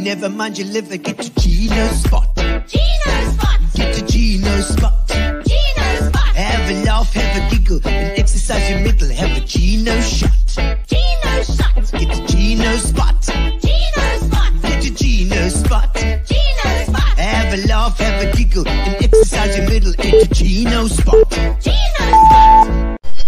never mind your liver, get to Gino Spot. Gino Spot. Get to Gino Spot. Gino Spot. Have a laugh, have a giggle, and exercise your middle. Have a Gino shot. Gino Shot. Get to Gino Spot. Gino Spot. Get to Gino Spot. Gino Spot. Have a laugh, have a giggle, and exercise your middle. Get to Gino Spot. Gino Spot.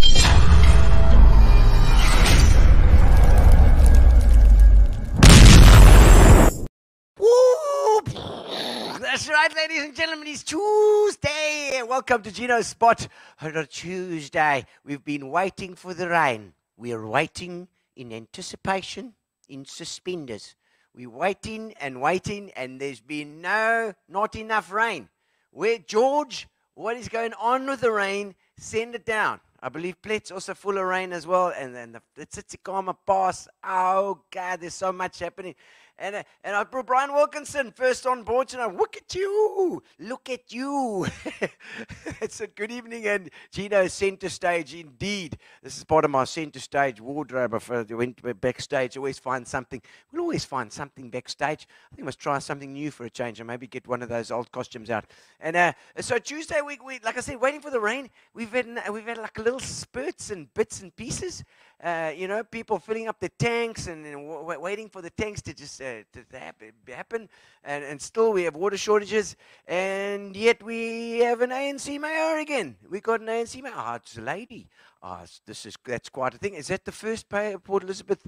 That's right, ladies and gentlemen, it's Tuesday. Welcome to Gino Spot on a Tuesday. We've been waiting for the rain. We're waiting in anticipation, in suspenders. We're waiting, and there's been not enough rain. Where, George, what is going on with the rain? Send it down. I believe Plet's also full of rain as well, and then the Tsitsikamma Pass. Oh, God, there's so much happening. And I brought Brian Wilkinson first on board tonight. Look at you. Look at you. It's a good evening, and Gino center stage indeed. This is part of my center stage wardrobe. I went backstage. Always find something. We'll always find something backstage. I think we must try something new for a change and maybe get one of those old costumes out. And so Tuesday, we like I said, waiting for the rain. We've had like little spurts and bits and pieces. People filling up the tanks and waiting for the tanks to just to happen. And still we have water shortages. And yet we have an ANC mayor again. We got an ANC mayor. Oh, it's a lady. Oh, that's quite a thing. Is that the first Port Elizabeth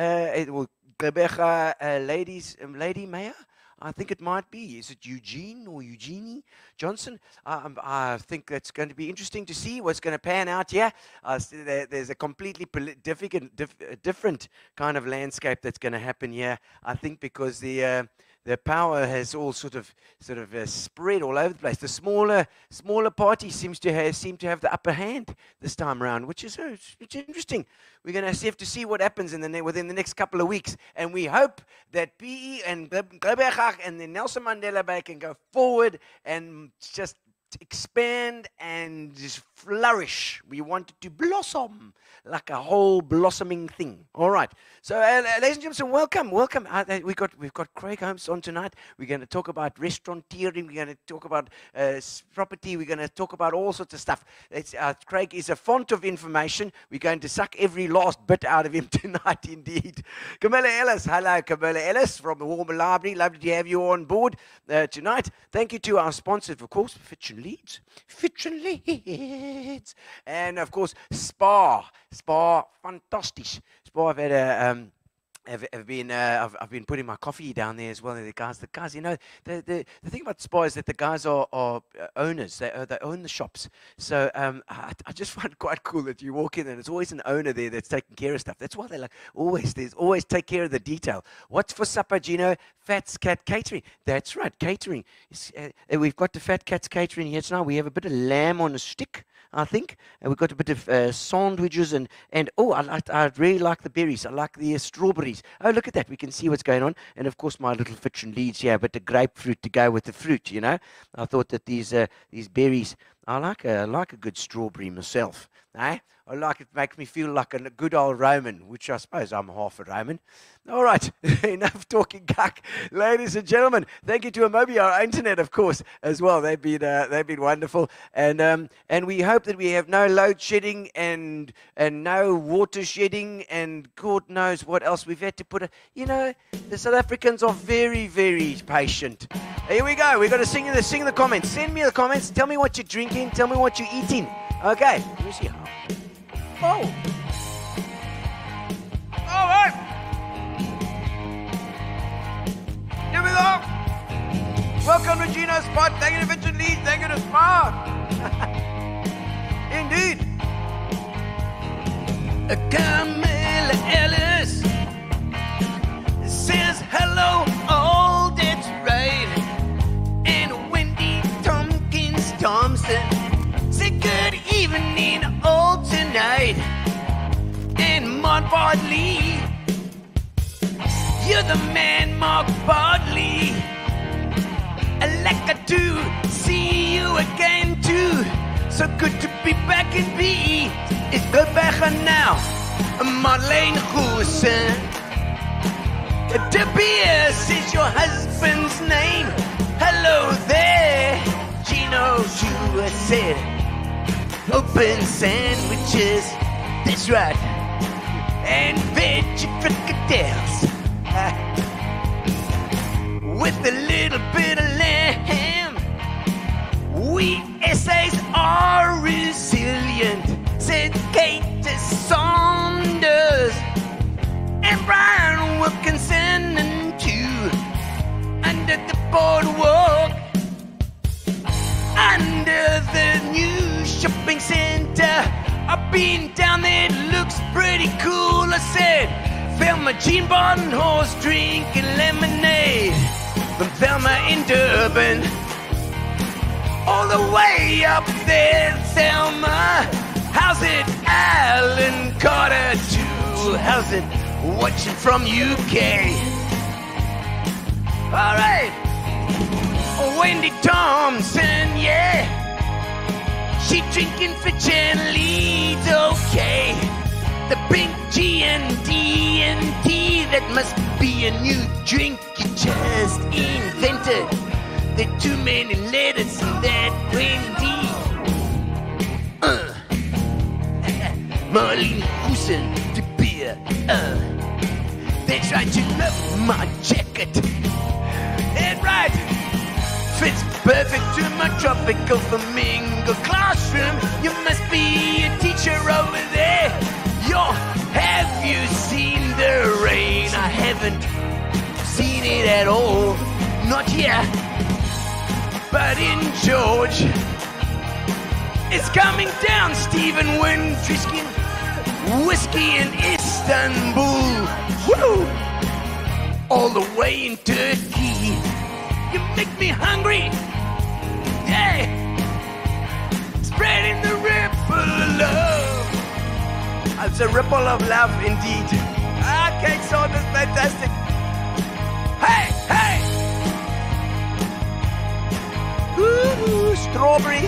lady mayor? I think it might be. Is it Eugene or Eugenie Johnson? I think that's going to be interesting to see what's going to pan out here. There's a completely different kind of landscape that's going to happen here. I think because the power has all sort of spread all over the place. The smaller party seem to have the upper hand this time around, which is interesting. We're going to have to see what happens within the next couple of weeks, and we hope that PE and Glebergach and the Nelson Mandela Bay can go forward and just expand and just flourish. We want it to blossom like a whole blossoming thing. All right. So, ladies and gentlemen, welcome. We've got Craig Holmes on tonight. We're going to talk about restauranteering. We're going to talk about property. We're going to talk about all sorts of stuff. Craig is a font of information. We're going to suck every last bit out of him tonight, indeed. Camilla Ellis. Hello, Camilla Ellis from the Warmer Library. Lovely to have you on board tonight. Thank you to our sponsors, of course, Fitch and Leeds, and of course Spa, fantastic. Spa. I've been putting my coffee down there as well. And the guys, the thing about Spa is that the guys are owners. They own the shops. So I just find it quite cool that you walk in and there's always an owner there that's taking care of stuff. That's why they always take care of the detail. What's for supper, Gino? Fat's Cat Catering. That's right, catering. We've got the Fat Cat's Catering here tonight. We have a bit of lamb on a stick, I think, and we've got a bit of sandwiches and I really like the berries. I like the strawberries. Oh, look at that. We can see what's going on. And, of course, my little Fitch and Leeds here, but the grapefruit to go with the fruit, I thought that these berries, I like a good strawberry myself. Eh? I like it. Makes me feel like a good old Roman, which I suppose I'm half a Roman. All right, enough talking guck. Ladies and gentlemen, thank you to Amobi, our internet, of course, as well. They've been wonderful. And we hope that we have no load shedding and no water shedding and God knows what else we've had to put. The South Africans are very, very patient. Here we go. We've got to sing the comments. Send me the comments. Tell me what you're drinking. Tell me what you're eating. Okay. Let me see. Oh. All right. Here we go. Welcome to Gino Spot. Thank you to Fitch and Leeds. Thank you to Spa. Indeed. Camilla Ellis says hello. All that's right. And Wendy Tompkins Thompson said good evening all tonight. And Mark Bartley, you're the man, Mark Bartley. I like to see you again too. So good to be back in PE. It's good back now. Marlene Goosen. Tobias is your husband's name. Hello there, Gino, you said. Open sandwiches, that's right. And veggie fricadelles. With a little bit of lamb. We essays are resilient, said Kate Saunders. And Brian Wilkinson and two under the boardwalk, under the new shopping center. I've been down there, it looks pretty cool. I said, Velma Jean Barton horse drinking lemonade from Velma in Durban, all the way up there, Thelma. How's it, Alan Carter too? How's it, watching from UK? All right, Wendy Thompson, yeah. She drinking for Jen Leeds, okay. The pink G&D, that must be a new drink you just invented. There are too many letters in that Wendy. Marlene Hoosen, the beer. That's right, you love my jacket. That's right. Fits perfect to my tropical flamingo classroom. You must be a teacher over there. Have you seen the rain? I haven't seen it at all. Not yet. But in George, it's coming down. Stephen Wintriskin, whiskey in Istanbul. Woo! All the way in Turkey. You make me hungry. Yeah. Spreading the ripple of love. It's a ripple of love indeed. Kate Saunders, fantastic. Hey, hey. Ooh, strawberries.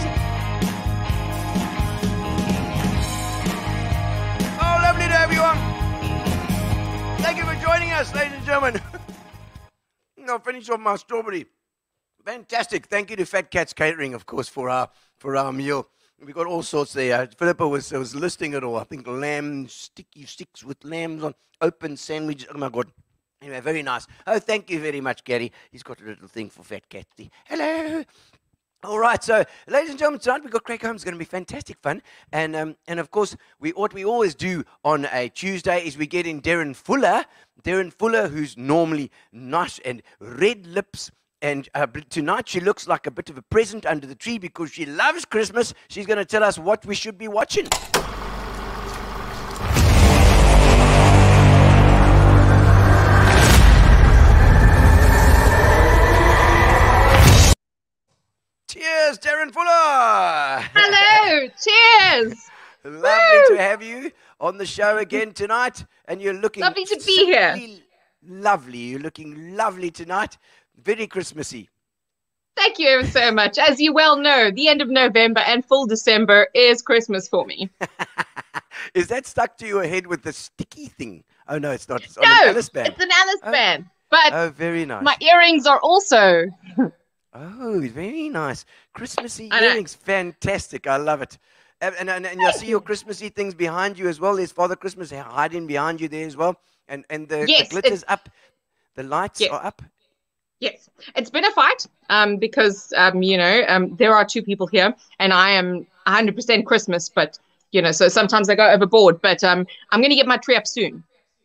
Oh, lovely to have you on. Thank you for joining us, ladies and gentlemen. I'll finish off my strawberry. Fantastic. Thank you to Fat Cats Catering, of course, for our meal. We got all sorts there. Philippa was listing it all. I think lamb, sticky sticks with lambs on, open sandwiches. Oh, my God. Anyway, very nice. Oh, thank you very much, Gary. He's got a little thing for Fat Cats. Hello. All right, so, ladies and gentlemen, tonight we've got Craig Holmes. It's going to be fantastic fun. And of course, what we always do on a Tuesday is we get in Darren Fuller. Darren Fuller, who's normally nice and red lips. And tonight she looks like a bit of a present under the tree because she loves Christmas. She's going to tell us what we should be watching. Cheers, Darren Fuller. Hello, cheers. Lovely to have you on the show again tonight. And you're looking lovely to be here. Lovely. You're looking lovely tonight. Very Christmassy. Thank you ever so much. As you well know, the end of November and full December is Christmas for me. Is that stuck to your head with the sticky thing? Oh, no, it's not. It's no, on an Alice band. It's an Alice band. But very nice. My earrings are also... Oh, very nice. Christmassy earrings. Fantastic. I love it. And I see your Christmassy things behind you as well. There's Father Christmas hiding behind you there as well. And the glitter's up. The lights are up. Yes, it's been a fight because, there are two people here and I am 100% Christmas, but, so sometimes I go overboard, but I'm going to get my tree up soon.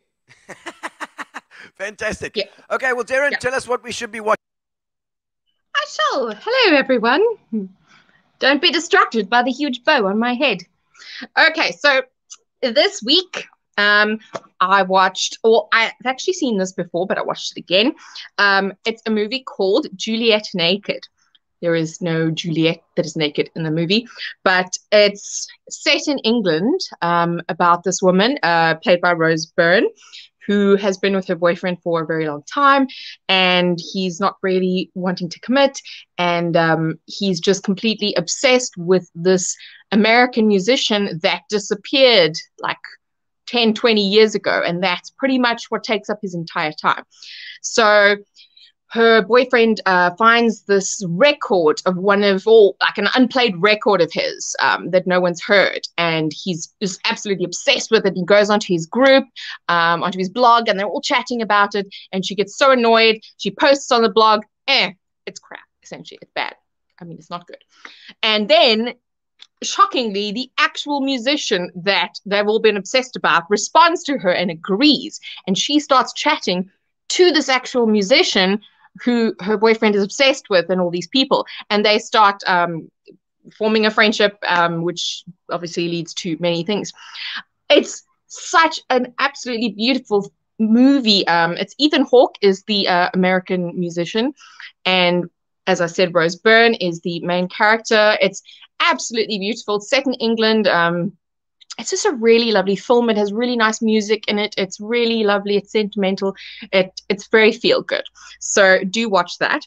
Fantastic. Yeah. Okay, well, Darren, tell us what we should be watching. I shall. Hello, everyone. Don't be distracted by the huge bow on my head. Okay, so this week... I watched, or I've actually seen this before, but I watched it again. It's a movie called Juliet Naked. There is no Juliet that is naked in the movie, but it's set in England about this woman played by Rose Byrne, who has been with her boyfriend for a very long time, and he's not really wanting to commit, and he's just completely obsessed with this American musician that disappeared like 10, 20 years ago, and that's pretty much what takes up his entire time. So her boyfriend finds this record of like an unplayed record of his that no one's heard, and he's just absolutely obsessed with it. He goes onto his group, onto his blog, and they're all chatting about it, and she gets so annoyed. She posts on the blog, it's crap, essentially. It's bad. I mean, it's not good. And then, shockingly, the actual musician that they've all been obsessed about responds to her and agrees, and she starts chatting to this actual musician who her boyfriend is obsessed with, and all these people, and they start forming a friendship, which obviously leads to many things. It's such an absolutely beautiful movie. It's Ethan Hawke is the American musician, and as I said, Rose Byrne is the main character. It's absolutely beautiful. It's set in England. It's just a really lovely film. It has really nice music in it. It's really lovely. It's sentimental. It's very feel good. So do watch that.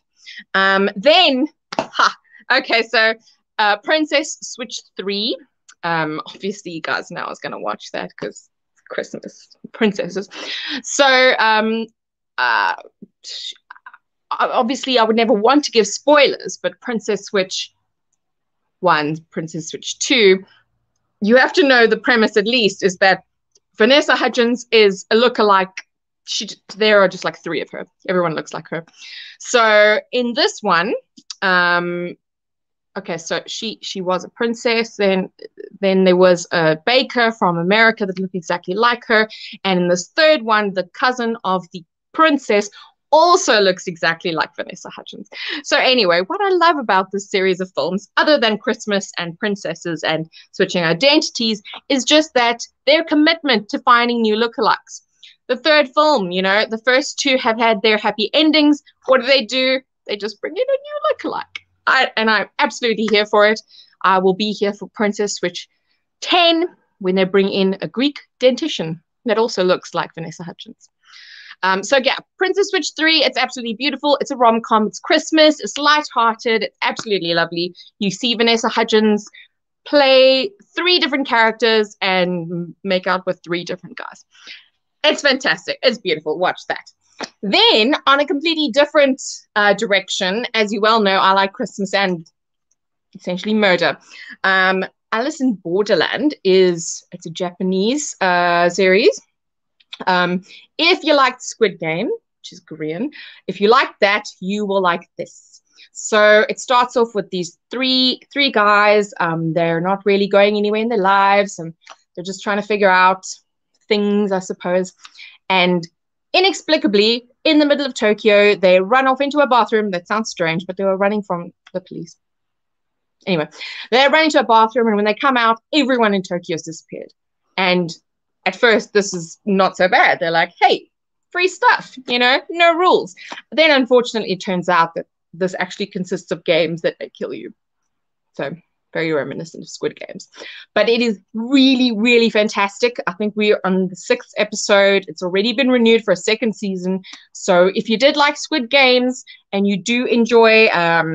So Princess Switch 3. Obviously, you guys know I was going to watch that because Christmas princesses. So obviously, I would never want to give spoilers, but Princess Switch 1, Princess Switch 2, you have to know the premise at least is that Vanessa Hudgens is a lookalike. There are just like 3 of her. Everyone looks like her. So in this one, so she was a princess. Then there was a baker from America that looked exactly like her. And in this third one, the cousin of the princess also looks exactly like Vanessa Hudgens. So anyway, what I love about this series of films, other than Christmas and princesses and switching identities, is just that their commitment to finding new lookalikes. The third film, the first 2 have had their happy endings. What do? They just bring in a new lookalike. I'm absolutely here for it. I will be here for Princess Switch 10 when they bring in a Greek dentition that also looks like Vanessa Hudgens. Princess Switch 3, it's absolutely beautiful. It's a rom-com. It's Christmas. It's light-hearted. It's absolutely lovely. You see Vanessa Hudgens play 3 different characters and make out with 3 different guys. It's fantastic. It's beautiful. Watch that. Then, on a completely different direction, as you well know, I like Christmas and essentially murder. Alice in Borderland it's a Japanese series. If you liked Squid Game, which is Korean, if you like that, you will like this. So it starts off with these three guys. They're not really going anywhere in their lives, and they're just trying to figure out things, I suppose. And inexplicably, in the middle of Tokyo, they run off into a bathroom. That sounds strange, but they were running from the police. Anyway, they run into a bathroom, and when they come out, everyone in Tokyo has disappeared. And at first, this is not so bad. They're like, hey, free stuff, no rules. But then, unfortunately, it turns out that this actually consists of games that may kill you. So very reminiscent of Squid Games. But it is really, really fantastic. I think we're on the 6th episode. It's already been renewed for a 2nd season. So if you did like Squid Games and you do enjoy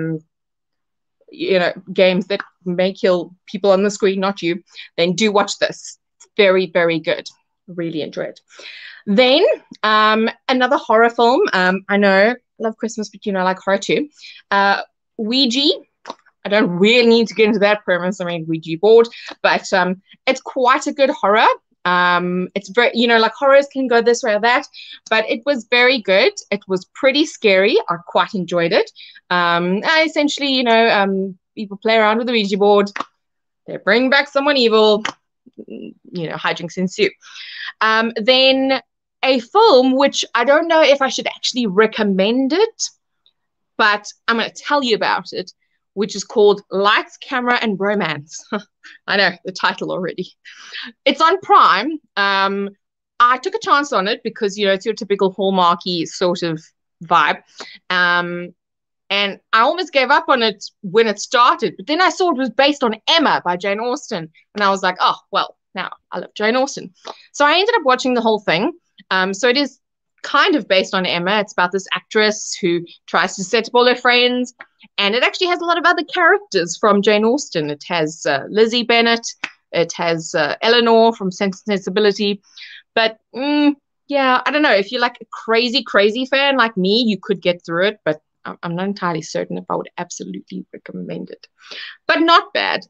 games that may kill people on the screen, not you, then do watch this. It's very, very good. Really enjoy it. Then another horror film. I know, I love Christmas, but I like horror too. Ouija. I don't really need to get into that premise. I mean, Ouija board, but it's quite a good horror. It's very, like horrors can go this way or that, but it was very good. It was pretty scary. I quite enjoyed it. Essentially, people play around with the Ouija board. They bring back someone evil. Hijinks ensue. Then a film which I don't know if I should actually recommend it, but I'm going to tell you about it, which is called Lights, Camera, and Romance. I know the title already. It's on Prime. I took a chance on it because, it's your typical Hallmarky sort of vibe. And I almost gave up on it when it started. But then I saw it was based on Emma by Jane Austen. And I was like, oh, well, now I love Jane Austen. So I ended up watching the whole thing. So it is kind of based on Emma. It's about this actress who tries to set up all her friends. And it actually has a lot of other characters from Jane Austen. It has Lizzie Bennet, It has Eleanor from Sense and Sensibility. But yeah, I don't know. If you're like a crazy, crazy fan like me, you could get through it. But I'm not entirely certain if I would absolutely recommend it. But not bad.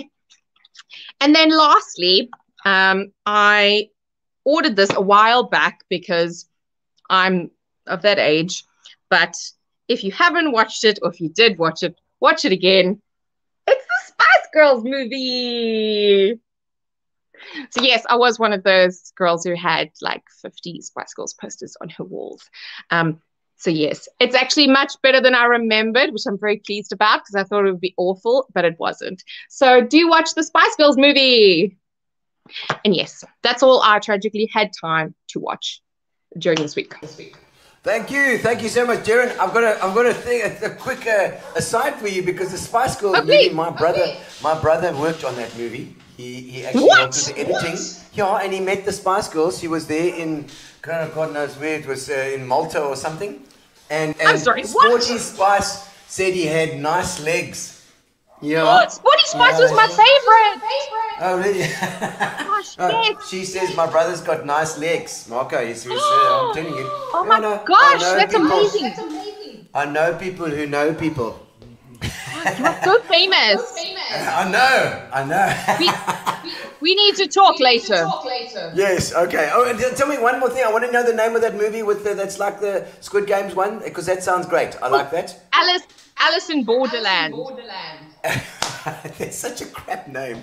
And then lastly, I ordered this a while back because I'm of that age. But if you haven't watched it, or if you did watch it again. It's the Spice Girls movie. So yes, I was one of those girls who had like 50 Spice Girls posters on her walls. So yes, it's actually much better than I remembered, which I'm very pleased about because I thought it would be awful, but it wasn't. So do watch the Spice Girls movie. And yes, that's all I tragically had time to watch during this week. Thank you so much, Darren. I've got a quick aside for you because the Spice Girls movie. My brother worked on that movie. He actually worked with the editing. Yeah, and he met the Spice Girls. He was there in God knows where it was, in Malta or something. And I'm sorry, Sporty Spice said he had nice legs. Yeah. Oh, Sporty Spice was my favorite. Oh, really? Gosh, yes. She says my brother's got nice legs. Marco, I'm telling you. Oh my gosh, that's amazing. I know people who know people. You're so famous. I know. We need to talk later. Yes, okay. Oh, and tell me one more thing. I want to know the name of that movie that's like the Squid Games one, because that sounds great. I like that. Alice in Borderland. That's such a crap name.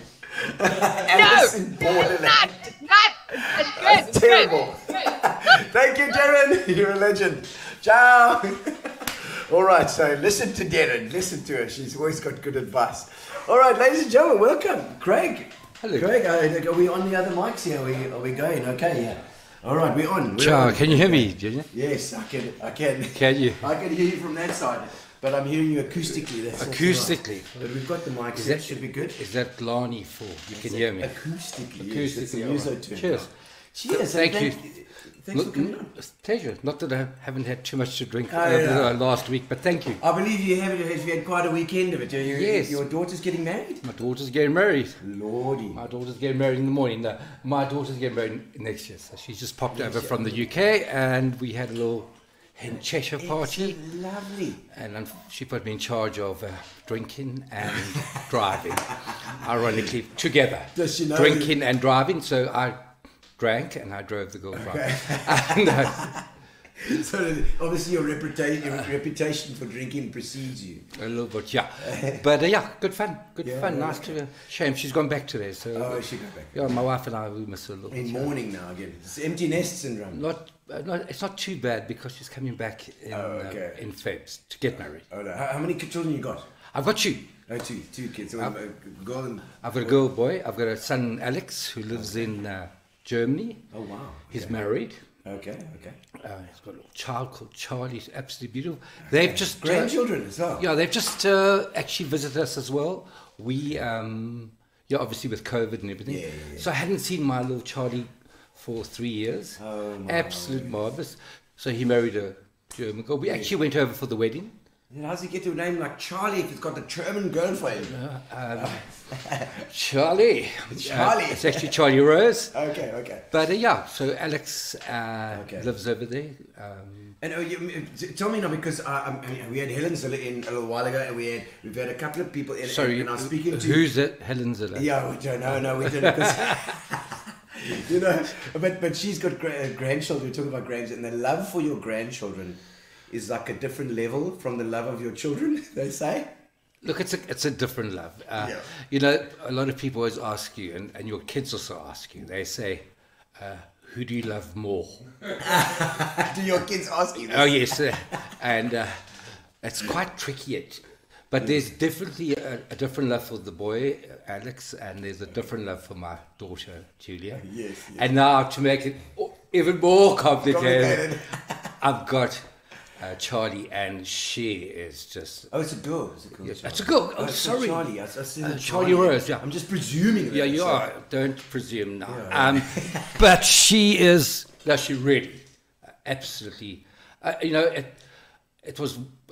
Alice in Borderland. It's good. Terrible. Thank you, Darren. You're a legend. Ciao. All right, so listen to Darren. Listen to her. She's always got good advice. All right, ladies and gentlemen, welcome. Craig. Hello. Craig, are we on the other mics here? Are we going? Okay, yeah. All right, we're on. Ciao, can you hear me, Junior? Yes, I can. Can you? I can hear you from that side, but I'm hearing you acoustically. That's acoustically. Right. But we've got the mics. That should be good. Is that Lani for? You can hear me. Acoustically. Acoustically. Yes, cheers. Cheers. Thank you. Thanks for coming on. Pleasure. Not that I haven't had too much to drink last week, but thank you. I believe you had quite a weekend of it. Yes. Your daughter's getting married? My daughter's getting married. Lordy. My daughter's getting married in the morning. No, my daughter's getting married next year. So she's just popped over from the UK, and we had a little in Cheshire party. Lovely. And she put me in charge of drinking and driving. Ironically, together. Does she know drinking and driving. So I drank and I drove the girls around. So obviously your reputation for drinking precedes you. A little bit, yeah. But yeah, good fun. Nice to shame she's gone back today. So she got back. Yeah, my wife and I, we miss her a little bit. In mourning now again. It's empty nest syndrome. It's not too bad because she's coming back in Febs to get married. Oh, no. How many children you got? I've got two. Oh, two kids. So a girl and I've got a girl, boy. I've got a son, Alex, who lives in Germany. Oh, wow. He's married. Okay. He's got a little child called Charlie. He's absolutely beautiful. They've just grandchildren as well. Yeah, they've just actually visited us as well. We obviously with COVID and everything. Yeah. So I hadn't seen my little Charlie for 3 years. Oh, absolute marvelous. So he married a German girl. We actually went over for the wedding. How does he get to a name like Charlie if he's got a German girl for him? Charlie. It's actually Charlie Rose. Okay. But so Alex lives over there. And tell me now, because we had Helen Ziller in a little while ago, and we've had a couple of people in. Sorry, and I was speaking to who's that? Helen Ziller. Yeah, we don't know. No, we didn't. But she's got grandchildren. We're talking about grandchildren, and the love for your grandchildren is like a different level from the love of your children, they say. Look, it's a different love. You know, a lot of people always ask you, and your kids also ask you, they say, who do you love more? Do your kids ask you this? Oh, yes. And it's quite tricky. But there's definitely a different love for the boy, Alex, and there's a different love for my daughter, Julia. Yes. And now, to make it even more complicated. I've got Charlie, and she is just... Oh, it's a girl. It's a girl. Oh, sorry. Charlie. I said Charlie Rose, yeah. I'm just presuming that. Yeah, you are. Don't presume now. Yeah. But she is... No, she really... absolutely... it was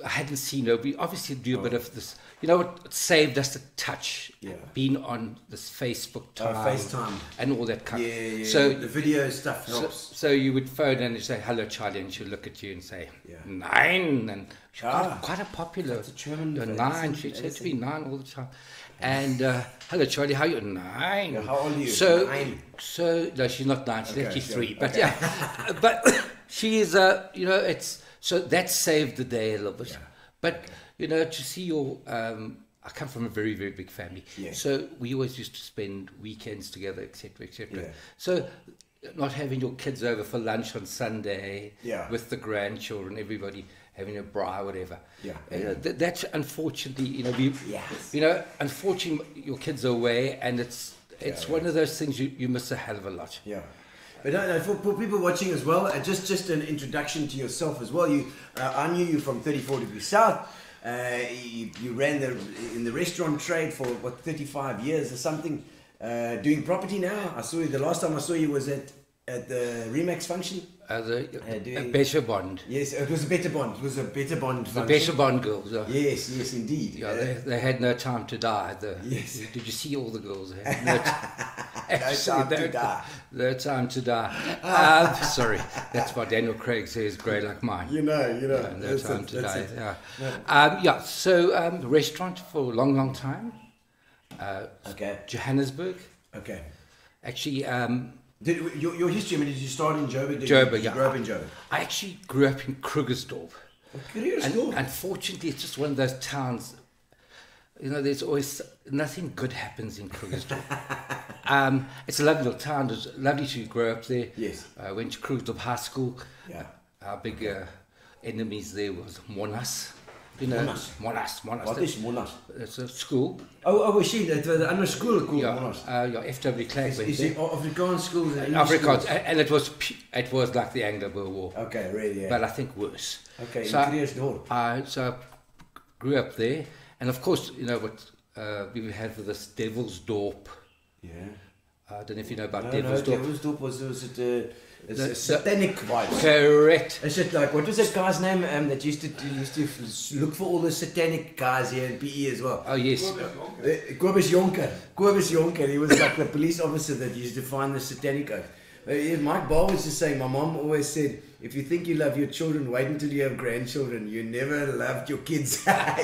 I hadn't seen her. We obviously do a bit of this. You know what saved us a touch? Yeah. Being on this Facebook time. FaceTime. And all that kind Yeah. So the video stuff helps. So you would phone and you say, hello, Charlie, and she'll look at you and say, Yeah. 9. And she's Ah. quite a popular. That's a German the phrase, 9. isn't She it? said to me 9 all the time. And hello, Charlie, how are you? 9. Yeah, how old are you? So, 9. So no, she's not 9. She's Okay, actually sure. 3. But Okay. yeah, but she is. You know, it's so that saved the day a little bit. Yeah. But you know, to see your. I come from a very, very big family. Yeah. So we always used to spend weekends together, etc., etc. Yeah. So not having your kids over for lunch on Sunday Yeah. with the grandchildren, everybody having a braai, whatever. Yeah. That's unfortunately, you know, Yes. you know, unfortunately your kids are away, and it's Yeah, one of those things you miss a hell of a lot. Yeah. But no, for people watching as well, just an introduction to yourself as well. I knew you from 34 Degrees South. You ran in the restaurant trade for, 35 years or something, doing property now. I saw you, the last time I saw you was at the Remax function. A better bond. Yes, it was a better bond. It was a better bond The function. better bond girls. Yes, indeed. Yeah, they had no time to die. Yes. Did you see all the girls? They had no time to die. No time to die. Sorry, that's what Daniel Craig says, grey like mine. You know. Yeah, no That's time it, to that's die. it. Yeah. So restaurant for a long, long time. Okay. Johannesburg. Okay. Actually, Your history, I mean, did you start in Joburg? Joburg, Did you yeah. grow up in Joburg? I actually grew up in Krugersdorp. Krugersdorp? Unfortunately, it's just one of those towns. You know, there's always nothing good happens in Krugersdorp. It's a lovely little town. It's lovely to grow up there. Yes. I went to Krugersdorp High School. Yeah. Our big enemies there was Monas. You know, Monas. What is Monas? It's a school. Oh, was she? The andere school called Yeah, Monas. FW Clegg went Is there. it Afrikaans schools? and English Afrikaans, schools? and it was like the Anglo-Boer War. Okay, really, yeah. But I think worse. Okay, in so Krugersdorp. I grew up there, and of course, you know what we had with this Devilsdorp. Yeah. I don't know if you know about No, Devilsdorp. Devilsdorp was it it's a satanic vibes. Correct. Is it like, what was that guy's name that used to look for all the satanic guys here in PE as well? Oh yes. Kobus Jonker. He was like the police officer that used to find the satanic guys. Mike Ball was just saying, my mom always said, if you think you love your children, wait until you have grandchildren. You never loved your kids. Well,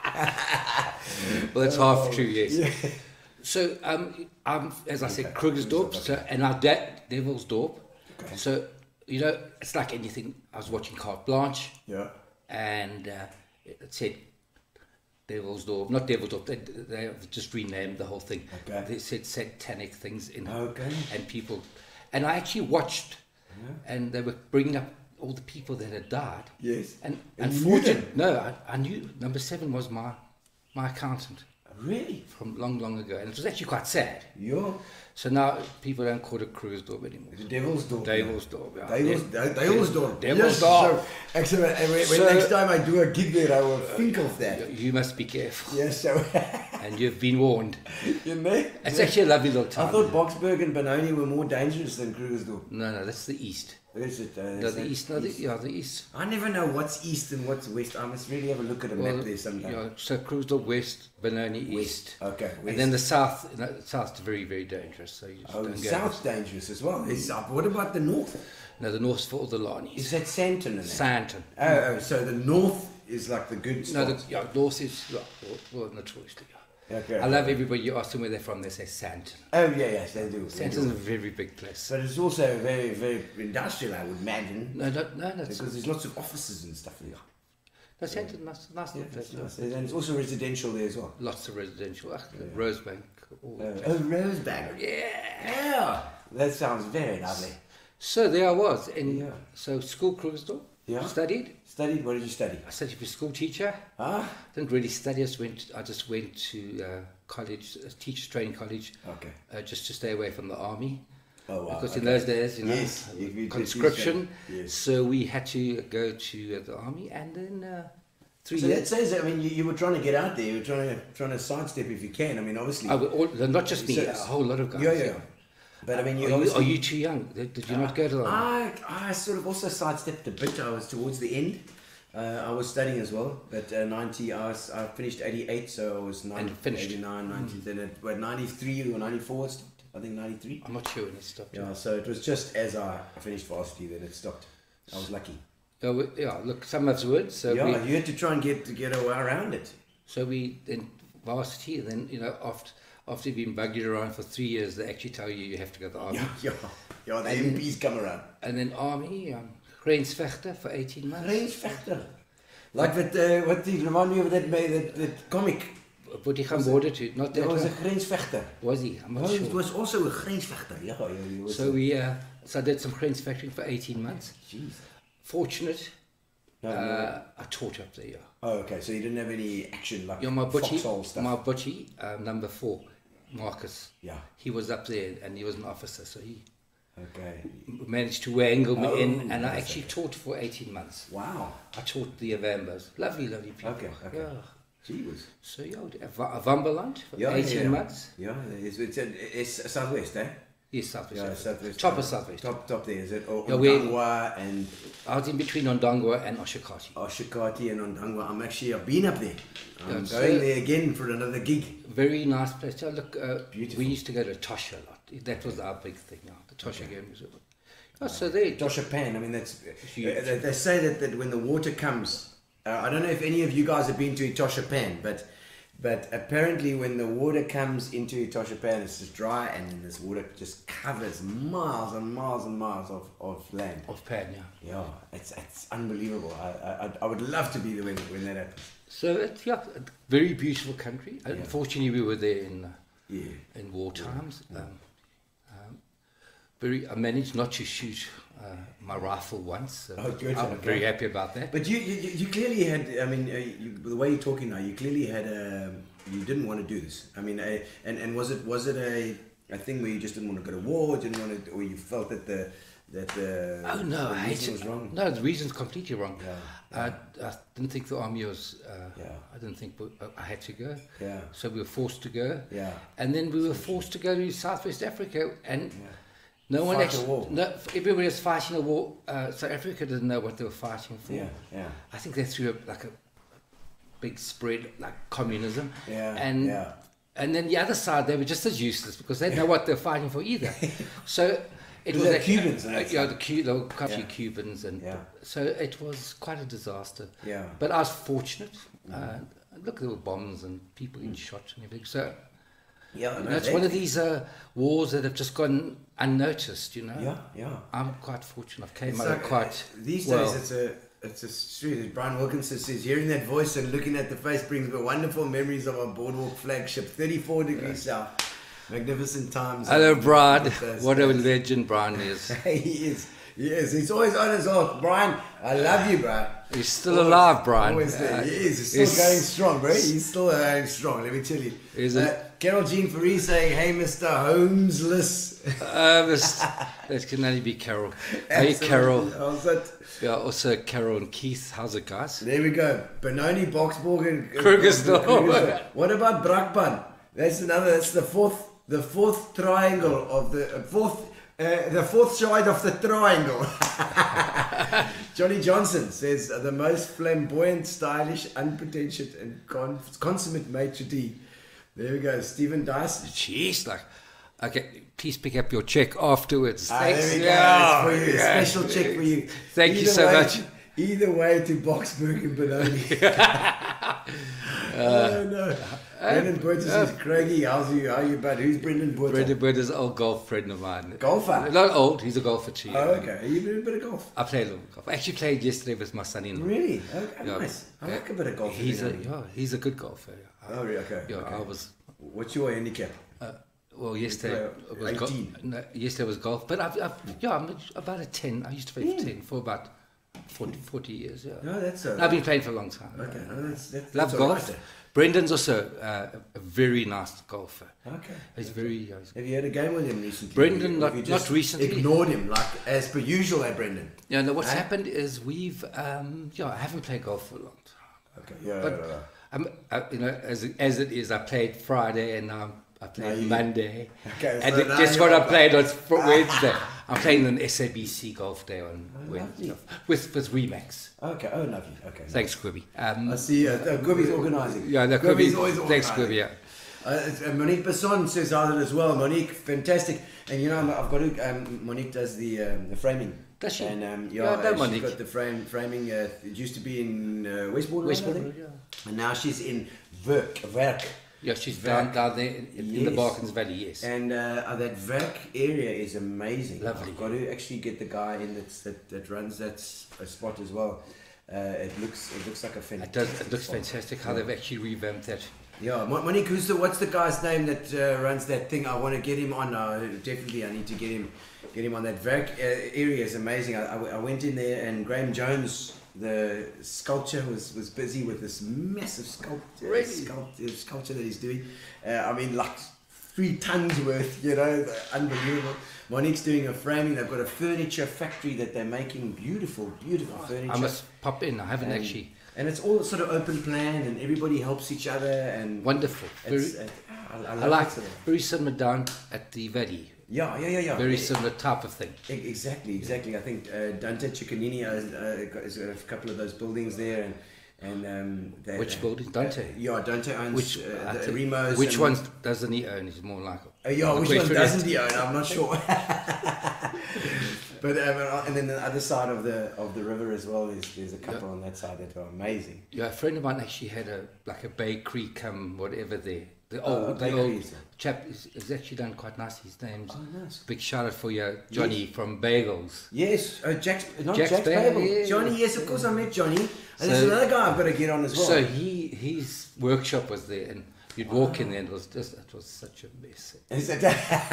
that's half true, yes. Yeah. So, as I said, Krugersdorp, so, and our dad, Devilsdorp. Okay. So, you know, it's like anything. I was watching Carte Blanche, Yeah. and it said Devilsdorp, not Devilsdorp, they just renamed the whole thing. Okay. They said satanic things in it. Okay. And people, and I actually watched, and they were bringing up all the people that had died. Yes. And And you knew unfortunately, no, I knew number 7 was my accountant Really? from long, long ago, and it was actually quite sad. Yeah. So now people don't call it Krugersdorp anymore. The Devilsdorp. Devilsdorp, yeah. Devilsdorp. Devilsdorp. Yes, so, actually, when So- next time I do a gig there, I will think of that. You must be careful, Yes, so, and you've been warned. you know? It's actually a lovely little I town. thought Boksburg and Benoni were more dangerous than Krugersdorp. No, that's the east. Is it? No, the east. No, the east. I never know what's east and what's west. I must really have a look at a map there sometime. Yeah, so Krugersdorp west, Benoni east. Okay, west. And then the south. The south's very, very dangerous. So you just Oh, don't the go. south's dangerous as well. It's up. What about the north? No, the north's for all the Lanis. Is that Santon and that? Santon. Oh, so the north is like the good No, spot. north is well, notoriously. Okay. I love everybody. You ask them where they're from, they say Santon. Oh, yeah, yes, they do. Santon's a very big place. But it's also very, very industrial, I would imagine. No, that's Because there's lots of offices and stuff there. no, Santon, nice Yeah, little place. it's nice. And it's also residential there as well. Lots of residential. Rosebank. All Oh, Rosebank. Yeah. That sounds very lovely. So there I was. And Yeah. so school Krugersdorp. Yeah. Studied. Studied? What did you study? I studied for school teacher. Ah, Didn't really study. I just went to college, teachers training college. okay. Just to stay away from the army. Oh, wow. Because in okay. those days, you know, Yes, you did conscription. Yes. So we had to go to the army, and then 3 So years. that says, I mean, you were trying to get out there. You were trying to sidestep if you can. I mean, obviously. Not just me, So- a whole lot of guys. Yeah. But I mean, you Are obviously. you too young? Did you not go to the army? I sort of also sidestepped a bit. I was towards the end. I was studying as well, but 90. I finished 88, so I was 90, finished. 89, 90. Then at 93 or 94, it stopped. I think 93. I'm not sure when it stopped. Yeah, so it was just as I finished varsity, then it stopped. I was lucky. Yeah, look, some of us would. So Yeah, you had to try and get around it. So we then varsity, then after you've been buggered around for 3 years, they actually tell you have to go to the army. Yeah, the MPs come around. And then army, grensvechter for 18 months. Grensvechter. Like what did remind me of that comic. But he gaan boorden toe, not that That was a one. grensvechter. Was he? I'm not Oh, sure. it was also a grensvechter. Yeah, he was. So so I did some grensvectoring for 18 months. Jeez. Fortunate, No. I taught up there, yeah. Oh, okay. So you didn't have any action like Yeah, my foxhole stuff. butchie, number 4, Marcus. Yeah. He was up there and he was an officer, so he Okay. managed to wangle me in, and I that's actually taught for 18 months. Wow. I taught the Avambas. Lovely people. Okay. Yeah. Gee whiz. So yeah, Avambaland for 18 months. Yeah, it's southwest, eh? Yes, Southwest. Yeah, Africa. southwest. Top of Southwest. Top there, is it? Oh, Yeah, we- Ondangwa and I was in between Ondangwa and Oshakati. Oshakati and Ondangwa. I've been up there. I'm Yeah, going so- there again for another gig. Very nice place. Yeah, look, Beautiful. we used to go to Tosha a lot. That was our big thing. Yeah, the Tosha game was. Oh, so there. Tosha Pan, I mean, that's Huge. they say that when the water comes, I don't know if any of you guys have been to Tosha Pan, but apparently when the water comes into Tosha Pan, it's just dry, and then this water just covers miles and miles and miles of land. Of Pan, yeah. Yeah, it's unbelievable. I would love to be there when that happens. So it's a very beautiful country. Unfortunately, we were there in war times. I managed not to shoot my rifle once. So Oh, good. I'm Okay. very happy about that. But you clearly had, I mean, the way you're talking now, you clearly had, you didn't want to do this. I mean, and was it a thing where you just didn't want to go to war, didn't want to, or you felt that the Oh no, the I hate reason it. was wrong? No, the reason's completely wrong. Yeah, I didn't think the army was. Yeah. I didn't think I had to go. Yeah. So we were forced to go. Yeah. And then we were forced to go to Southwest Africa, and no one Fight a actually. war. No, everybody was fighting a war. South Africa didn't know what they were fighting for. Yeah. I think they threw a big spread like communism. Yeah, And yeah. and then the other side, they were just as useless because they didn't know what they were fighting for either. So. It was they're like, Cubans and that yeah, stuff. there were quite a few Yeah. Cubans, and Yeah. so it was quite a disaster. Yeah. But I was fortunate. Look, there were bombs and people getting shot and everything. So Yeah, no, it's one of these wars that have just gone unnoticed. You know. Yeah. I'm quite fortunate. I've came It's out like, quite these well. days it's a street. Brian Wilkinson says, hearing that voice and looking at the face brings me wonderful memories of our Boardwalk flagship, 34 degrees south. Magnificent times. Hello, Brian. Those What a days. legend Brian is. He is. Yes, he's always on his own. Brian, I love you, bro. He's still alive, Brian. Always there. He is. He's still He's- going strong, bro. He's still going strong, let me tell you. Is it? Carol Jean Faris saying, hey, Mr. Holmesless. That can only be Carol. Hey, Absolutely. Carol. How's that? Yeah, also Carol and Keith. How's it, guys? There we go. Benoni, Boxburg, and Kyrgyzstan. What about Brakpan? That's the fourth triangle of the fourth side of the triangle. Johnny Johnson says the most flamboyant, stylish, unpretentious, and consummate maitre d'. There we go. Stephen Dyson. Jeez, like, okay, please pick up your check afterwards. Ah, Thanks. there we go. Yeah, That's for you. A yeah. special check for you. Thank you so much. Either way to Boxburg and Benoni. Oh no. Brendan Burgess is Craigie. How are you, bud? Who's Brendan Burgess? Brendan Bird is an old golf friend of mine. Golfer? Not old, he's a golfer too. Oh, okay. You doing a bit of golf? I played a little golf. I actually played yesterday with my son-in-law. Really? Okay, Yeah. nice. I like a bit of golf. He's every now and then. he's a good golfer. Yeah. Oh, really? Okay. Yeah, okay. I was. What's your handicap? Well, yesterday play was 18? no, yesterday was golf, but I'm about a 10. I used to play for 10 for about 40 years. Yeah. No, that's I've been playing for a long time. Okay, no, that's Love all golf. right. Brendan's also a very nice golfer. Okay. He's very. Have you had a game with him recently? Brendan, Or not- have you not just recently. Ignored him, like as per usual, Brendan. Yeah, no, what's Eh? happened is we've. I haven't played golf for a long time. Okay. Yeah. But you know, as it is, I played Friday and I played you- Monday. Okay, And so now guess you're what I up. played on Wednesday? I'm playing an SABC golf day on lovely. with Remax. Okay. Oh, lovely. Okay. Thanks, Quibby. I see. Gubby's organising. Yeah, the Gubby's Quibby. always Thanks, organising. Quibby. Yeah. Monique Besson says hi as well. Monique, fantastic. And you know, I've got to. Monique does the framing. Does she? And Yeah, I know she's Monique. got the framing. It used to be in Westbourne, I think. Yeah. And now she's in Werk. Yeah, she's down there in the Yes. Barkens Valley, yes. And that Werk area is amazing. Lovely. I've got to actually get the guy in that runs that spot as well. It looks like a fantastic. It looks spot. fantastic how they've actually revamped that. Yeah, Monique, what's the guy's name that runs that thing? I want to get him on. Definitely, I need to get him on that. Werk area is amazing. I went in there and Graham Jones, the sculptor, was busy with this massive sculpture that he's doing. I mean, like 3 tons worth, you know, unbelievable. Monique's doing a framing. They've got a furniture factory that they're making beautiful furniture. I must pop in. I haven't actually. And it's all sort of open plan, and everybody helps each other. And Wonderful. I love like it. Sort of. very similar down at the Valley. Yeah. Very similar type of thing. Exactly. I think Dante Ciccanini has got a couple of those buildings there, and Which building? Dante? Yeah, Dante owns Which the Remos. Which and, ones doesn't he own? He's more like. which one doesn't he own? I'm not sure. But and then the other side of the river as well there's a couple on that side that are amazing. Yeah, a friend of mine actually had a bakery come whatever there. The old chap is actually done quite nice. His name's nice. Big shout out for you, Johnny from Bagels. Yes, Jack's Bagel, Bagel. yeah. Johnny, yes, of course I met Johnny. And there's So- another guy I've got to get on as well. So his workshop was there, and you'd walk in there, and it was such a mess. Is it?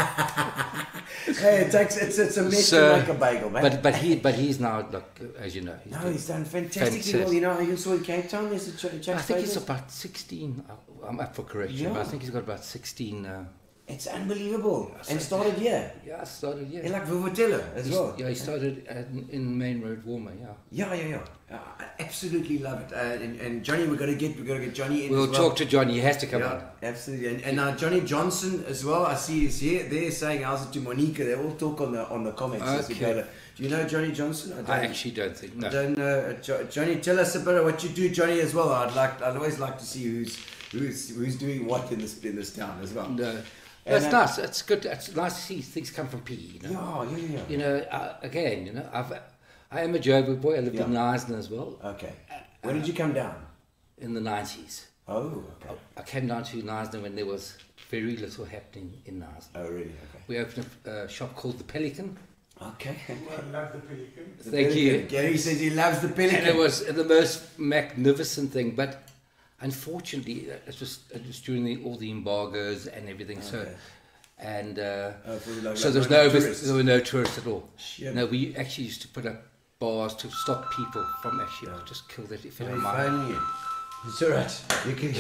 Hey, it's a mess to make a bagel, man. But he's now, like, as you know, He's done fantastically well. You know, you saw in Cape Town, there's a Jack's I think he's Bagels. about 16. I'm up for correction, but I think he's got about 16. It's unbelievable. And started here. Yeah, I started. Yeah, In like Vuvuzela as well. Yeah, he started in Main Road, Walmer. Yeah. Yeah. I absolutely love it. And Johnny, we're gonna get Johnny in. We'll as well. talk to Johnny. He has to come Yeah, on. absolutely. And now Johnny Johnson as well. I see he's here. They're saying how's it to Monica. They all talk on the comments. As we Okay. go. Do you know Johnny Johnson? I actually don't think. No. I don't know. Johnny, tell us about what you do, Johnny, as well. I'd always like to see who's doing what in this town as well. No. And, That's nice. It's good. It's nice to see things come from PE. You know? Yeah. You know, again, you know, I am a Joburg boy. I lived in Neisner as well. Okay. When did you come down? In the 90s. Oh, okay. I came down to Neisner when there was very little happening in Neisner. Oh, really? Okay. We opened a shop called the Pelican. Okay. I love the pelican. Thank you. Gary says he loves the pelican. And it was the most magnificent thing, but unfortunately, it was during all the embargoes and everything. Okay. So, and like so there were no tourists at all. Shit. No, we actually used to put up bars to stop people from actually. I'll just kill that if you don't Very mind. funny. It's alright. You can.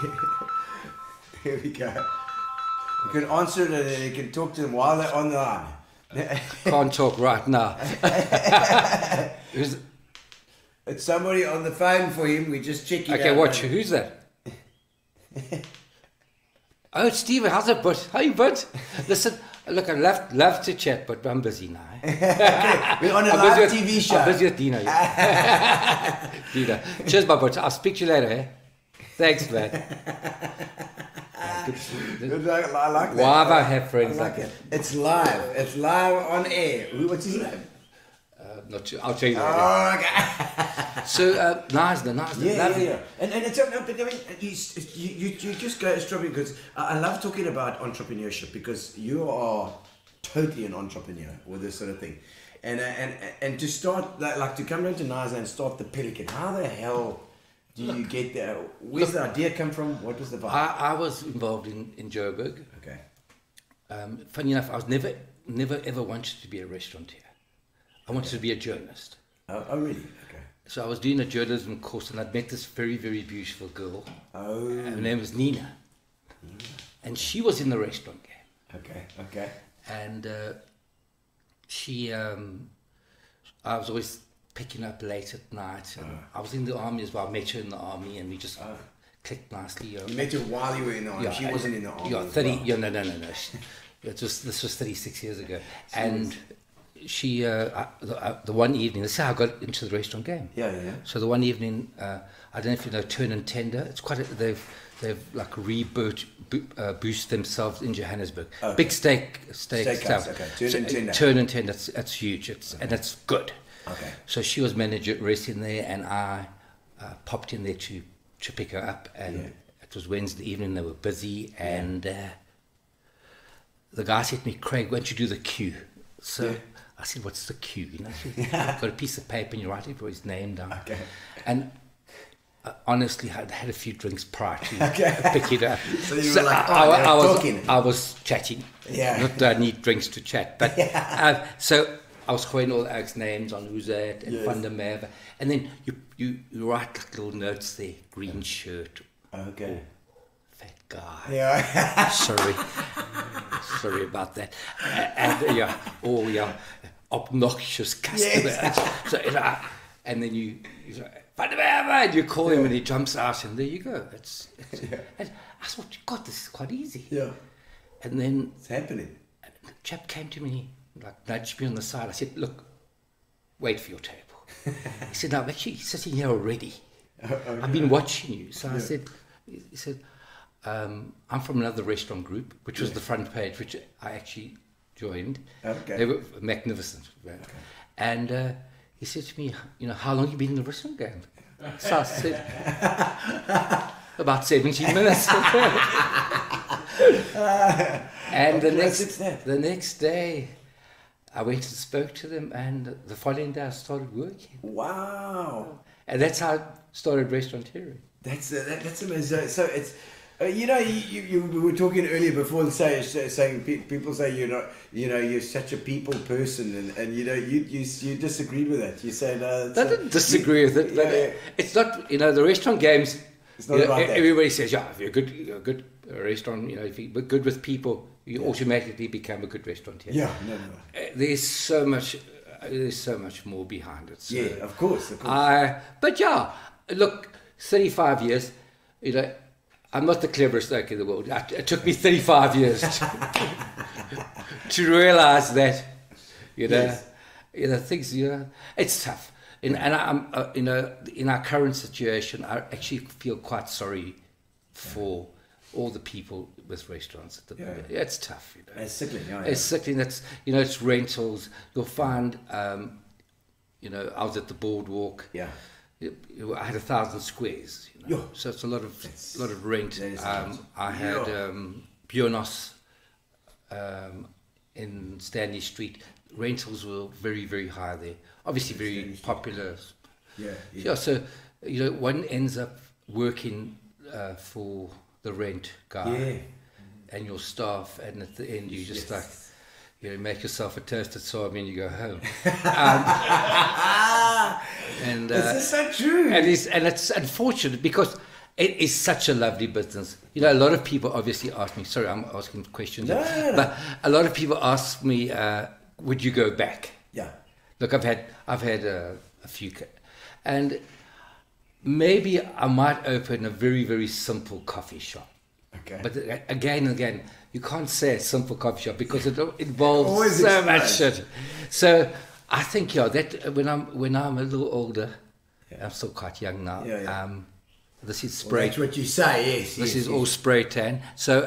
Here we go. You can answer it and you can talk to them while they're on the line. Can't talk right now. It's somebody on the phone for him. We just check it out. Okay, watch. Who's that? Oh, it's Steve. How's it, bud? How you, bud? Listen, look, I love to chat, but I'm busy now. We're on a I'm live busy TV show. I'm busy with Dino. Yeah. Dino. Cheers, my bud. I'll speak to you later. Eh? Thanks, man. Good, I like that. Why have I have friends I like like that? it. It's live. It's live on air. What's his name? Not too, I'll tell you later. Oh, okay. So, Neisner. Yeah. And it's but I mean, you just go strawberry because I love talking about entrepreneurship because you are totally an entrepreneur with this sort of thing, and to start like to come down to Neisner and start the Pelican. How the hell do you get there? Where's the idea come from? What was the vibe? I was involved in Joburg. Okay. Funny enough, I was never ever wanted to be a restaurateur. I wanted to be a journalist. Oh, really? Okay. So I was doing a journalism course, and I'd met this very, very beautiful girl. Oh. Her name was Nina, and she was in the restaurant game. Okay. And she, I was always picking up late at night. And I was in the army as well. I met her in the army, and we just clicked nicely. You met her while you were in the army. She wasn't in the army. Yeah, as 30. well. Yeah, no. This was 36 years ago, and the one evening, this is how I got into the restaurant game. Yeah, yeah, yeah. So the one evening, I don't know if you know Turn and Tender. It's quite they've like boost themselves in Johannesburg. Okay. Big steak Steakhouse, stuff. okay. Turn and Tender. Turn and Tender. That's huge. And it's good. Okay. So she was resting there, and I popped in there to pick her up, and it was Wednesday evening. They were busy, and the guy said to me, "Craig, why don't you do the queue?" So I said, "What's the queue?" You know, you've got a piece of paper and you write everybody's name down. Okay. And honestly, I'd had a few drinks prior to Okay. pick it up. So you were like, oh, I was talking. I was chatting. Yeah. Not that I need drinks to chat, but so I was calling all the Alex names on who's that and Van der Merwe. And then you write like little notes there, green shirt. Okay. Fat guy. Yeah. Sorry about that. And obnoxious customer. Yes. So, and then you Van der Merwe, and you call him and he jumps out, and there you go. And I thought, God, this is quite easy. Yeah. And then It's happening. the chap came to me, like nudged me on the side. I said, "Look, wait for your table." He said, "No, I'm actually sitting here already. I've been watching you." So I said, he said, "I'm from another restaurant group," which was the front page, which I actually joined. Okay. They were magnificent. Okay. And he said to me, "How long have you been in the restaurant game?" So I said, "About 17 minutes." And the next day, I went and spoke to them, and the following day I started working. Wow. And that's how I started restauranteering. That's amazing. So it's, you were talking earlier before saying people say you're not, you're such a people person, and you disagreed with that. You said I didn't disagree with it, but it's not. The restaurant games. It's not about that. Everybody says, if you're a good restaurant, if you're good with people, you automatically become a good restaurateur. Yeah, no. There's so much more behind it. So Yeah, of course. But look, 35 years, I'm not the cleverest oak in the world. It took me 35 years to realize that, things, it's tough. And I'm, in our current situation, I actually feel quite sorry for all the people with restaurants at the moment. It's tough, It's sickling, It's sickling. It's rentals. You'll find, I was at the Boardwalk. Yeah. I had 1,000 squares. So it's a lot of rent. I had Buenos in Stanley Street. Rentals were very, very high there. Obviously, very popular. Yeah. So one ends up working for the rent guy and your staff, and at the end you just make yourself a toasted soybean and you go home. And this is so true. And it's unfortunate because it is such a lovely business. A lot of people obviously ask me. Sorry, I'm asking questions. No. But a lot of people ask me, would you go back? Yeah. Look, I've had a few, and maybe I might open a very, very simple coffee shop. Okay. But again, you can't say a simple coffee shop because it involves Always so much shit. So I think that when I'm a little older, I'm still quite young now. This is spray. That's what you say. Yes. This is all spray tan. So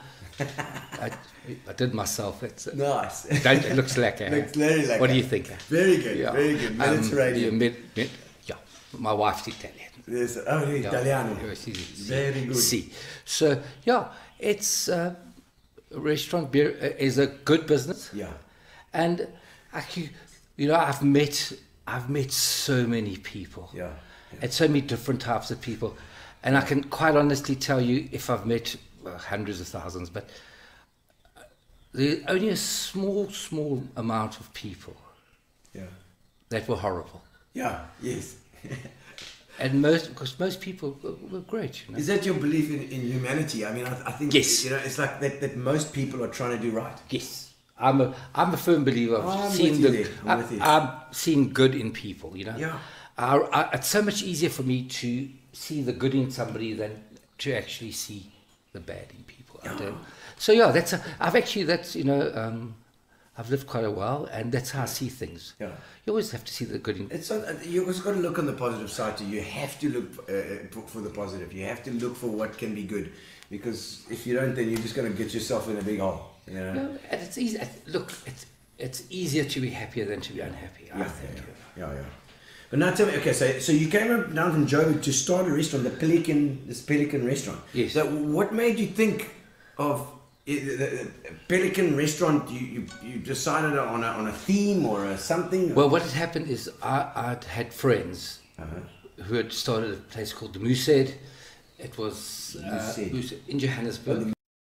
I did myself. It's nice. It looks lekker. Looks very lekker. What do you think? Very good. Very good. Mediterranean. My wife's Italian. Italiano. Very good. See. So it's restaurant beer is a good business. Yeah. And actually, I've met so many people. Yeah. And so many different types of people, and I can quite honestly tell you if I've met hundreds of thousands, but there's only a small amount of people that were horrible. Yeah. Yes. And most people were great. Is that your belief in humanity? I mean, I think yes. It's like that most people are trying to do right. Yes, I'm a firm believer. I've seen good in people. Yeah. It's so much easier for me to see the good in somebody than to actually see the bad in people. So I've lived quite a while, and that's how I see things. Yeah. You always have to see the good in. It's you always got to look on the positive side too. You have to look for the positive. You have to look for what can be good, because if you don't, then you're just going to get yourself in a big hole. You know? No, and it's easy. Look, it's easier to be happier than to be unhappy. I think. Yeah. But now tell me, okay, so you came down from Joburg to start a restaurant, this Pelican restaurant. Yes. So what made you think of the Pelican restaurant? You decided on a theme or something? Well, what had happened is I'd had friends who had started a place called the Moosehead. It was Moosehead in Johannesburg.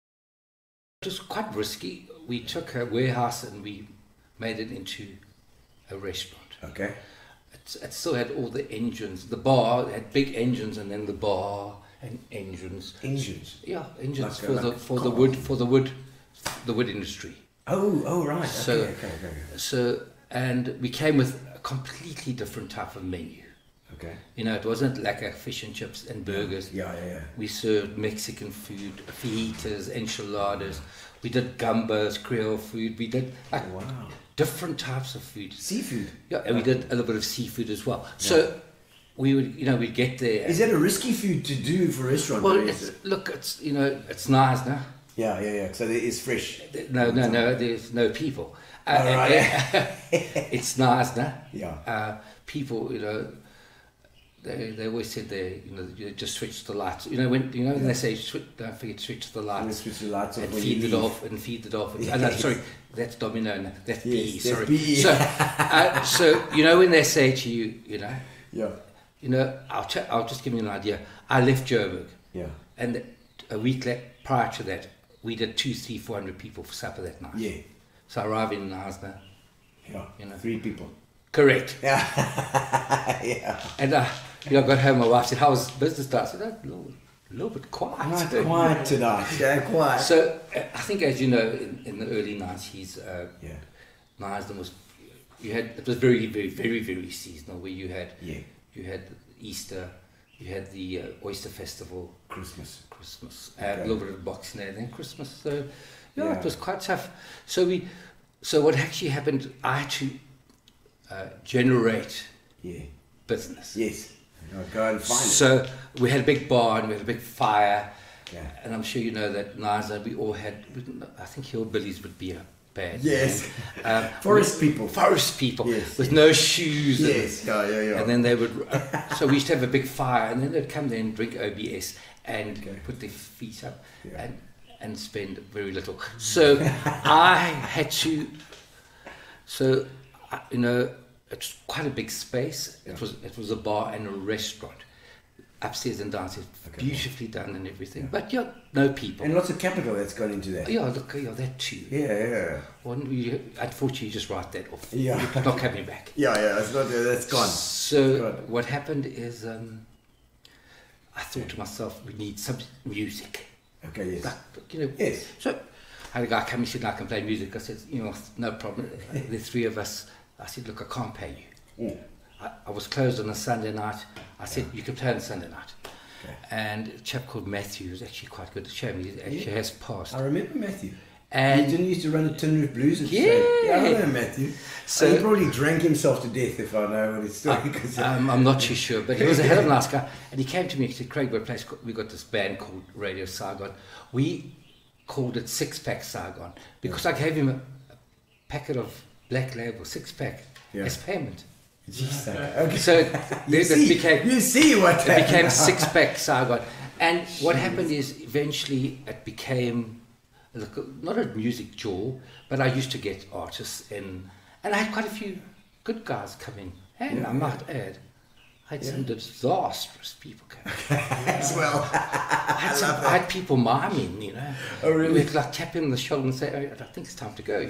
It was quite risky. We took a warehouse and we made it into a restaurant. Okay. It still had all the engines. The bar had big engines, and then the bar and engines. Engines. Yeah, engines Like for the wood industry. Oh right. So, okay. So, and we came with a completely different type of menu. Okay. You know, it wasn't like a fish and chips and burgers. Yeah. We served Mexican food, fajitas, enchiladas. We did gambas, Creole food. We did different types of food. Seafood. Yeah, and we did a little bit of seafood as well. So we would, we'd get there. Is that a risky food to do for a restaurant? Well, it's nice now. Yeah. So it is fresh. No, there's no people. Right. It's nice now. Yeah. People, they always said you just switch the lights. When they say don't forget to switch the lights. Switch the lights off and when feed you it leave. off and feed it off. Yes. No, sorry, that's domino. No, that's BE. That's Sorry. BE. So when they say to you, Yeah. I'll just give you an idea. I left Joburg. Yeah. And a week prior to that, we did 200, 300, 400 people for supper that night. Yeah. So I arrived in Nasna. Yeah. 3 people. Correct. Yeah. Yeah. And I got home. My wife said, "How was business?" I said, "A little bit quiet." Not quiet tonight. Yeah, quiet. So I think, as you know, in the early 90s, Nasna was. It was very, very, very, very seasonal. Where you had Easter, you had the Oyster Festival, Christmas, a little bit of Boxing Day, then Christmas. So it was quite tough. So what actually happened? I had to generate business. Yes. Go and find it. So we had a big bar and we had a big fire. Yeah. And I'm sure you know that Nasa, we all had, I think hillbillies would be a bad Yes. name. Forest people. Yes. With no shoes. Yes. Yeah. And then they would, so we used to have a big fire, and then they'd come there and drink OBS and put their feet up and spend very little. So I had to, it's quite a big space. It was a bar and a restaurant, upstairs and downstairs, beautifully done and everything. But no people. And lots of capital that's gone into that. Yeah, look, that too. Yeah. Unfortunately, you just write that off. Yeah. It's not coming back. Yeah. It's not. That's gone. So what happened is, I thought to myself, we need some music. Okay. Yes. Yes. So I had a guy come and said, "I can play music." I said, "No problem." The 3 of us. I said, "Look, I can't pay you." I was closed on a Sunday night. I said, "You can play on Sunday night." Okay. And a chap called Matthew was actually quite good. Shame he actually has passed. I remember Matthew. And he didn't used to run the Tin Roof Blues. I know Matthew. So he probably drank himself to death, if I know what his story. I'm not too sure, but he was a hell of a nice guy. And he came to me and said, "Craig, we got this band called Radio Saigon. We called it 6-Pack Saigon because I gave him a packet of Black Label 6-pack as payment." Okay. So it became 6-Pack Saigon. And what happened is eventually it became not a music jaw, but I used to get artists in, and I had quite a few good guys come in. And I might add, I had some disastrous people come in. As well. I had people miming, Oh, really? We'd like tap him on the shoulder and say, "Oh, I think it's time to go."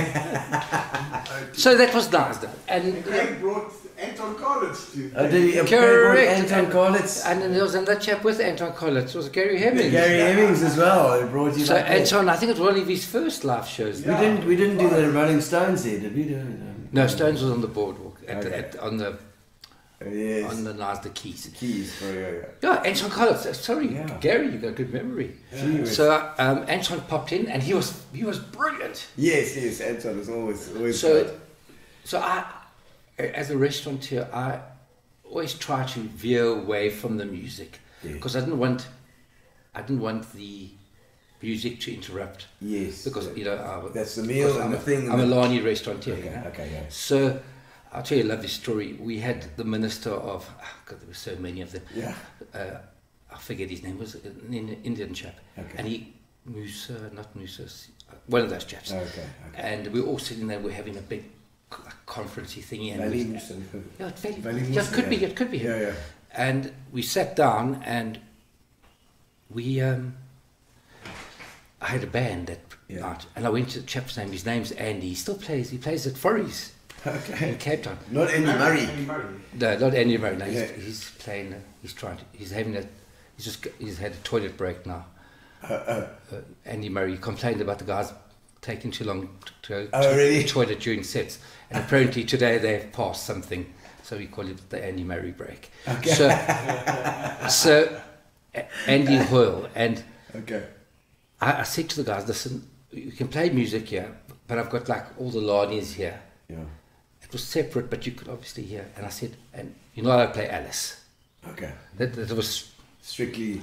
So that was nice. And Craig brought Anton Collins to. correct. Anton Collins. And then there was another chap with Anton Collins. It was Gary Hemmings. Gary Hemmings as well. They brought you. So Anton, I think it was one of his first live shows. We didn't do the Rolling Stones here, did we? No, Stones was on the boardwalk Yes. on the Nasda keys. Keys. Oh, yeah. Yeah, Anton Collins. Sorry, Yeah. Gary, you got a good memory. Yeah. So Anton popped in, and he was brilliant. Yes. Anton is always So, good. so I, as a restaurateur, I always try to veer away from the music because I didn't want the music to interrupt. Yes. Because that's the meal and the thing. I'm a Lani restaurateur. Okay. You know? Okay. Yeah. So I'll tell you a lovely story. We had the minister of, God, there were so many of them. Yeah. I forget his name, was an Indian chap. Okay. And not Musa, one of those chaps. Okay. And we were all sitting there, we're having a big conferencey thingy. And Valley we- Musa. yeah, it's very, Valley yeah, Musa, it could be him. Yeah. And we sat down and we, I had a band that night, and I went to the chap's name. His name's Andy. He still plays. He plays at Forries in Cape Town. Not Andy Murray. No, not Andy Murray. No, Yeah. he's playing. He's trying to. He's having a. He's had a toilet break now. Andy Murray complained about the guys taking too long to really? the toilet during sets, and apparently today they've passed something, so we call it the Andy Murray break. Okay. So Andy Hoyle and. Okay. I said to the guys, listen, you can play music here, but I've got like all the Lanis here. Yeah. It was separate, but you could obviously hear. And I said, and you know I play Alice. Okay. That was Strictly.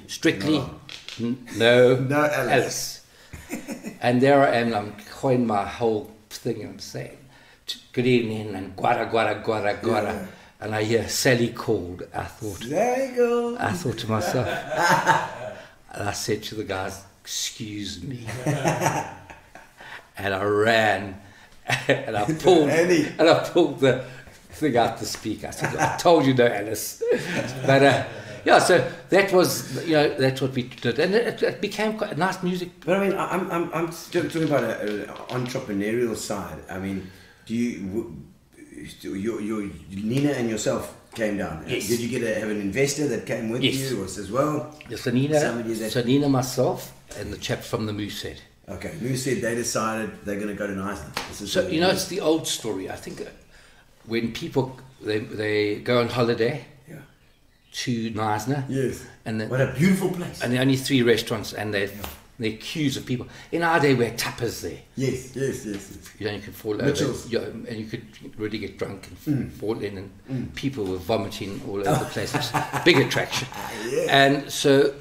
no Alice. And there I am, I'm coining my whole thing, and I'm saying, good evening, and guara, guara, guara, guara. Yeah. And I hear Sally called. I thought to myself, and I said to the guys, excuse me. And I ran and I pulled the thing out the speaker. I said, I told you no, Alice. But so that was, that's what we did, and it became quite nice music. But I mean, I'm still talking about an entrepreneurial side. I mean, do you, your Nina and yourself came down? Yes. Did you have an investor that came with you as well? Yes, so Nina, myself, and the chap from the Moose said. Okay, Moose said they decided they're going to go to Iceland. So it's the old story. I think when people they go on holiday to Neisner, yes, and what a beautiful place, and there are only 3 restaurants, and they're queues of people. In our day, we had tappers there. Yes. You could fall Mitchell's. over, and you could really get drunk and fall in, and people were vomiting all over the place. It's a big attraction, and so.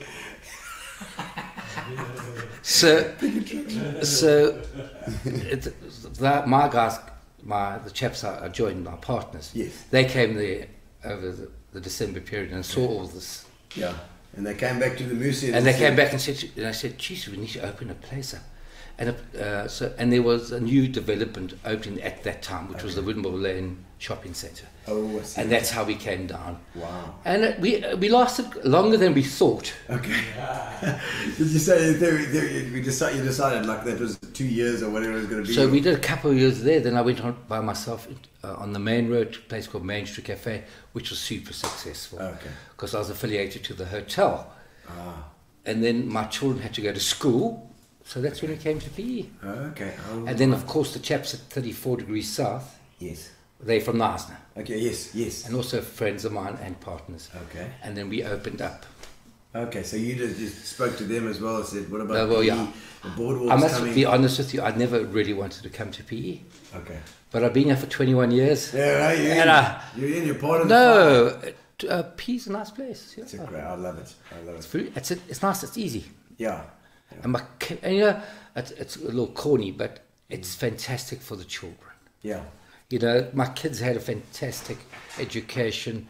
My guys, the chaps I joined, my partners, they came there over the December period and saw all this. Yeah, and they came back to the Moose. And they came back and I said, geez, we need to open a place up. And there was a new development opening at that time, which was the Windmill Lane Shopping Centre. Oh, I see. And that's how we came down. Wow. And we lasted longer than we thought. Okay. Did you say you decided like that was 2 years or whatever it was going to be? So we did a couple of years there. Then I went on by myself on the main road to a place called Main Street Cafe, which was super successful. Okay. Because I was affiliated to the hotel. Ah. And then my children had to go to school. So that's when we came to PE. Okay. Oh, and then, of course, the chaps at 34 degrees south. Yes. They're from Neisner. Okay, yes. And also friends of mine and partners. Okay. And then we opened up. Okay, so you just spoke to them as well and said, what about PE? The Boardwalk's I must coming? be honest with you, I never really wanted to come to PE. Okay. But I've been here for 21 years. Yeah, right, you're part of the No, PE's a nice place. Yeah. It's great, I love it. It's nice, it's easy. Yeah. And it's a little corny, but it's fantastic for the children. Yeah. My kids had a fantastic education.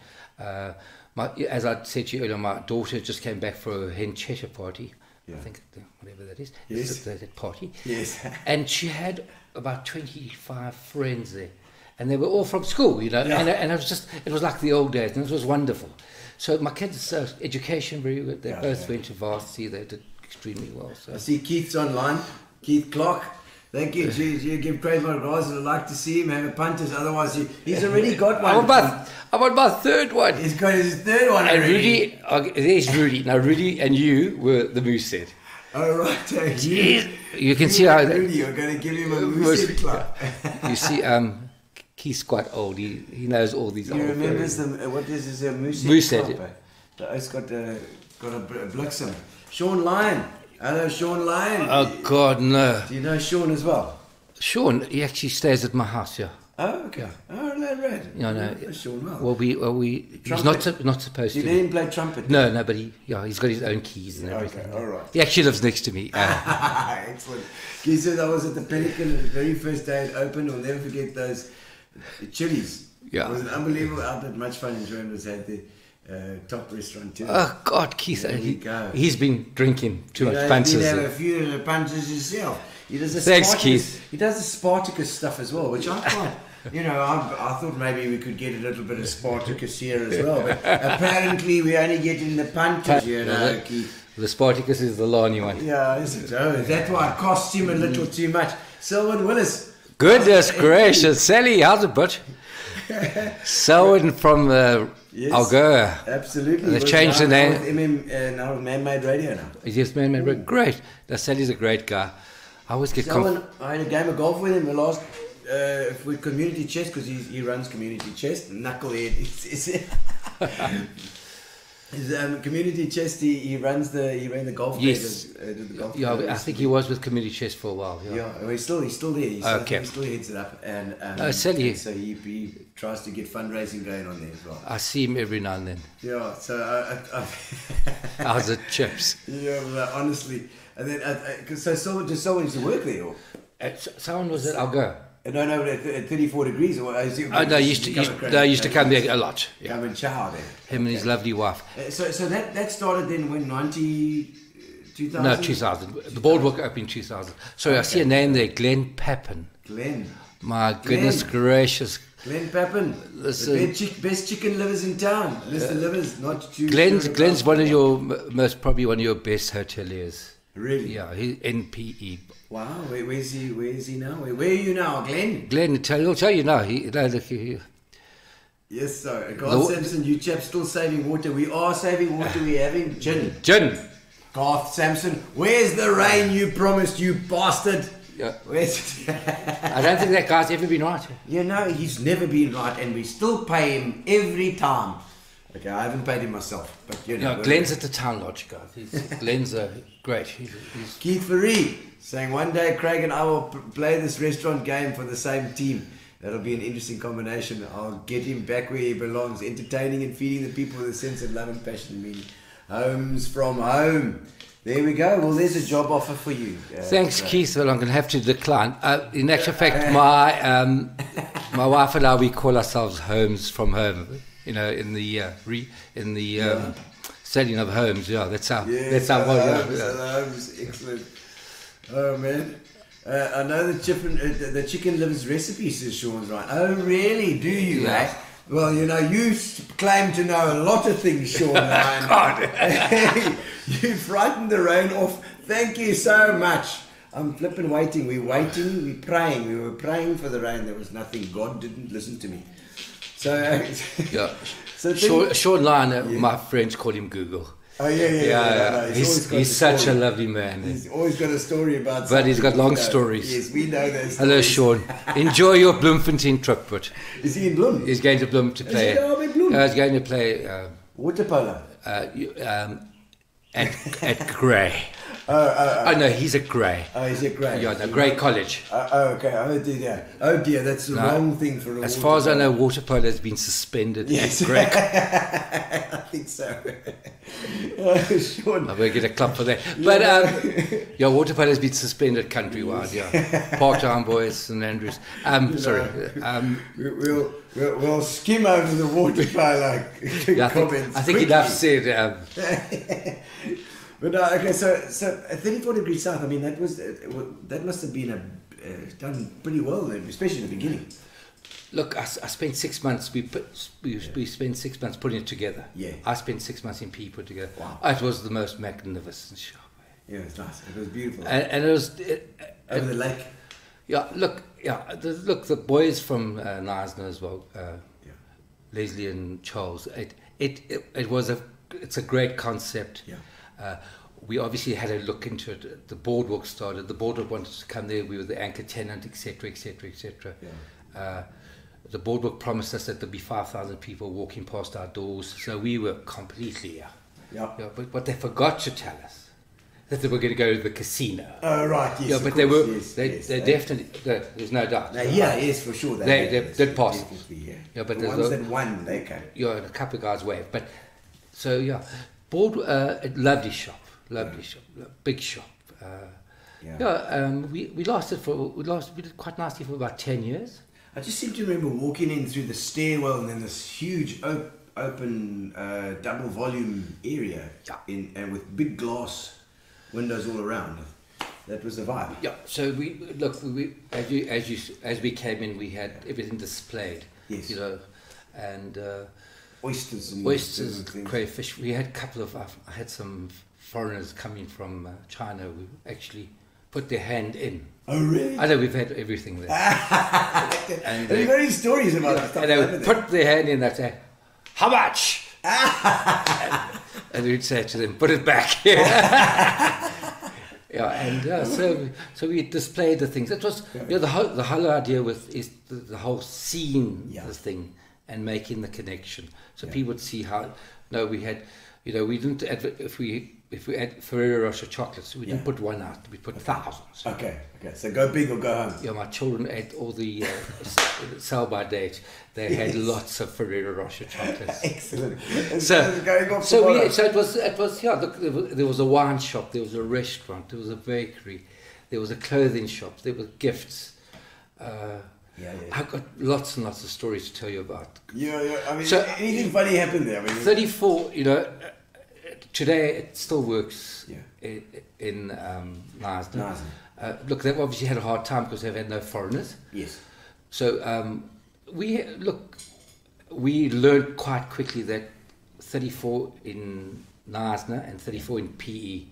As I said to you earlier, my daughter just came back for a hen cheddar party. Yeah. I think whatever that is. Yes. That party. Yes. And she had about 25 friends there, and they were all from school. Yeah. And it was like the old days, and it was wonderful. So my kids' education very good. They both went to varsity. They did extremely well. So I see Keith's online. Keith Clark. Thank you. You give Craig my regards, and I'd like to see him have a punters. Otherwise, he's already got one. I'm on my third one. He's got his third one. And already. Rudy, there's Rudy. Now Rudy and you were the Moosehead. Oh right. You can see how Rudy, you're going to give him a Moosehead club. You see, Keith's quite old. He knows all these. You old remember photos. what is this? Moosehead. It's got a bliksem. Sean Lyon. Hello, Sean Lyon. Oh God, no. Do you know Sean as well? Sean, he actually stays at my house. Yeah. Oh, okay. Oh, right. Yeah, no. Oh, Sean well. Well, he's Trumpet. not supposed You to. didn't play trumpet? No, but he's got his own keys and everything. Okay, all right. He actually lives next to me. Excellent. He said I was at the Pelican the very first day it opened. I'll never forget those chilies. Yeah. It was an unbelievable outlet. Much fun enjoying was at the top restaurant too. Oh God, Keith, There we go. he's been drinking too much You punches. did have a few punches yourself. He does the Thanks, Spartacus- Keith. He does the Spartacus stuff as well, which I quite. I thought maybe we could get a little bit of Spartacus here as well, but apparently we're only getting the punches, Keith. The Spartacus is the Lani one. Yeah, is it? Oh, that's why it costs him a little too much. Selwyn Willis. Goodness gracious, Sally, how's it, but? Selwyn from Yes, Algoa. Absolutely. They've Well, changed the now name. with now with Man-Made Radio now. Yes, man, great. Now, Sally's a great guy. I always get Selwyn, I had a game of golf with him the last with community chess because he runs community chess. Knucklehead. His community chess. He ran the golf. Yes. Did the golf Yeah, I days. think he was with community chess for a while. Yeah. Yeah, well, he's still there. Okay. He still heads it up, and Sally. so he tries to get fundraising going on there as well. I see him every now and then. Yeah, so How's it, chips? yeah, well, honestly, and then so someone used to work there, or Someone was at Algoa. no, at 34 degrees, or Oh, no, he used to come there a lot. Yeah. Come and chow there. Him and his lovely wife. So that started then when 2000? No, 2000. The Boardwalk opened in 2000. Sorry, I see a name there, Glenn Pappen. Glenn My goodness gracious. Glenn Pappen, Listen. the best chicken livers in town. Mr. Livers, not too. Glenn's one of your probably one of your best hoteliers. Really? Yeah, he's NPE. Wow, where is he now? Where are you now, Glenn? Glenn, he'll tell you now. Yes, sir. Garth Sampson, you chaps still saving water. We are saving water. We're having gin. Gin. Garth Sampson, where's the rain you promised, you bastard? Yeah. Where's I don't think that guy's ever been right. he's never been right, and we still pay him every time. Okay, I haven't paid him myself, but No, Glenn's at the Town Lodge, guys. Glenn's great. He's Keith Faree saying one day Craig and I will play this restaurant game for the same team. That'll be an interesting combination. I'll get him back where he belongs, entertaining and feeding the people with a sense of love and passion. Meaning, Homes from home. There we go. Well, there's a job offer for you. Thanks, Keith. Well, I'm going to have to decline. In actual fact, my wife and I, we call ourselves Homes from Home. You know, in the selling of homes. Yeah, that's how. Yes, that's how. Homes, excellent. Oh man. I know the chicken livers recipe, says Sean's right. Oh, really? Do you, Yeah. eh? Well, you claim to know a lot of things, Sean Ryan. God. You frightened the rain off. Thank you so much. I'm flipping waiting. We're waiting. We're praying. We were praying for the rain. There was nothing. God didn't listen to me. So, Yeah. so Sean Lyon, my friends call him Google. Oh yeah. No, He's such a lovely man. He's always got a story about. But he's got something. long We know. stories. Yes, we know those. Hello, stories. Sean. Enjoy your Bloemfontein trip, but Is he in Bloem? he's going to Bloem to play. Is he going to Bloem? He's going to play Water polo. at Grey. Oh no, he's at Grey. Oh, is it Grey? Yeah, no, Grey College. Okay. Oh dear, that's the wrong thing for a As water far as I polo. know, water polo has been suspended Yes. at Grey. I think so. Sean. I better get a club for that. But yeah, water polo has been suspended countrywide. Yeah, Parktown Boys, St Andrews. Sorry. We'll skim over the water polo Yeah, comments. I think quickly. enough said. But no, okay, so at 34 degrees south, I mean that must have been done pretty well, especially in the beginning. Look, I spent 6 months. We spent 6 months putting it together. Yeah. I spent 6 months in P put together. Wow. It was the most magnificent show. Yeah, it's nice. It was beautiful. And it was. Over the lake. Yeah, look, the boys from Neisner as well, Leslie and Charles. It's a great concept. Yeah. We obviously had a look into it. The Boardwalk started. The Boardwalk wanted to come there. We were the anchor tenant, etc., etc., etc. the Boardwalk promised us that there'd be 5,000 people walking past our doors, so we were completely but what they forgot to tell us, that they were going to go to the casino. Oh, right, yes. Yeah, of but course, they were, yes, they definitely, there's no doubt. Now, yeah, yes, for sure. They did pass. Definitely, yeah. Yeah, but the ones that won, they came. Yeah, and a couple of guys waved. But, so, yeah, lovely shop, big shop. We did quite nicely for about 10 years. I just seem to remember walking in through the stairwell and then this huge open double volume area and with big glass windows all around. That was the vibe. Yeah. So as we came in, we had everything displayed. Yes. You know, and oysters, crayfish. We had a couple of. I had some foreigners coming from China who actually put their hand in. Oh, really? I know we've had everything there. And there's very stories about that stuff. And they would put their hand in and say, "How much?" and we'd say to them, "Put it back." So we displayed the things. It was the whole idea is the whole scene, this thing, and making the connection. So people would see how. No, we had, we didn't. If we had Ferrero Rocher chocolates, we didn't put one out. We put thousands. Okay. So go big or go home. Yeah, my children ate all the sell by date. They had lots of Ferrero Rocher chocolates. Excellent. There was a wine shop, there was a restaurant, there was a bakery, there was a clothing shop, there were gifts. I've got lots and lots of stories to tell you about. I mean, anything funny happened there? I mean, 34, today it still works in Knysna. Look, they've obviously had a hard time because they've had no foreigners. Yes. So we learned quite quickly that 34 in Knysna and 34 in PE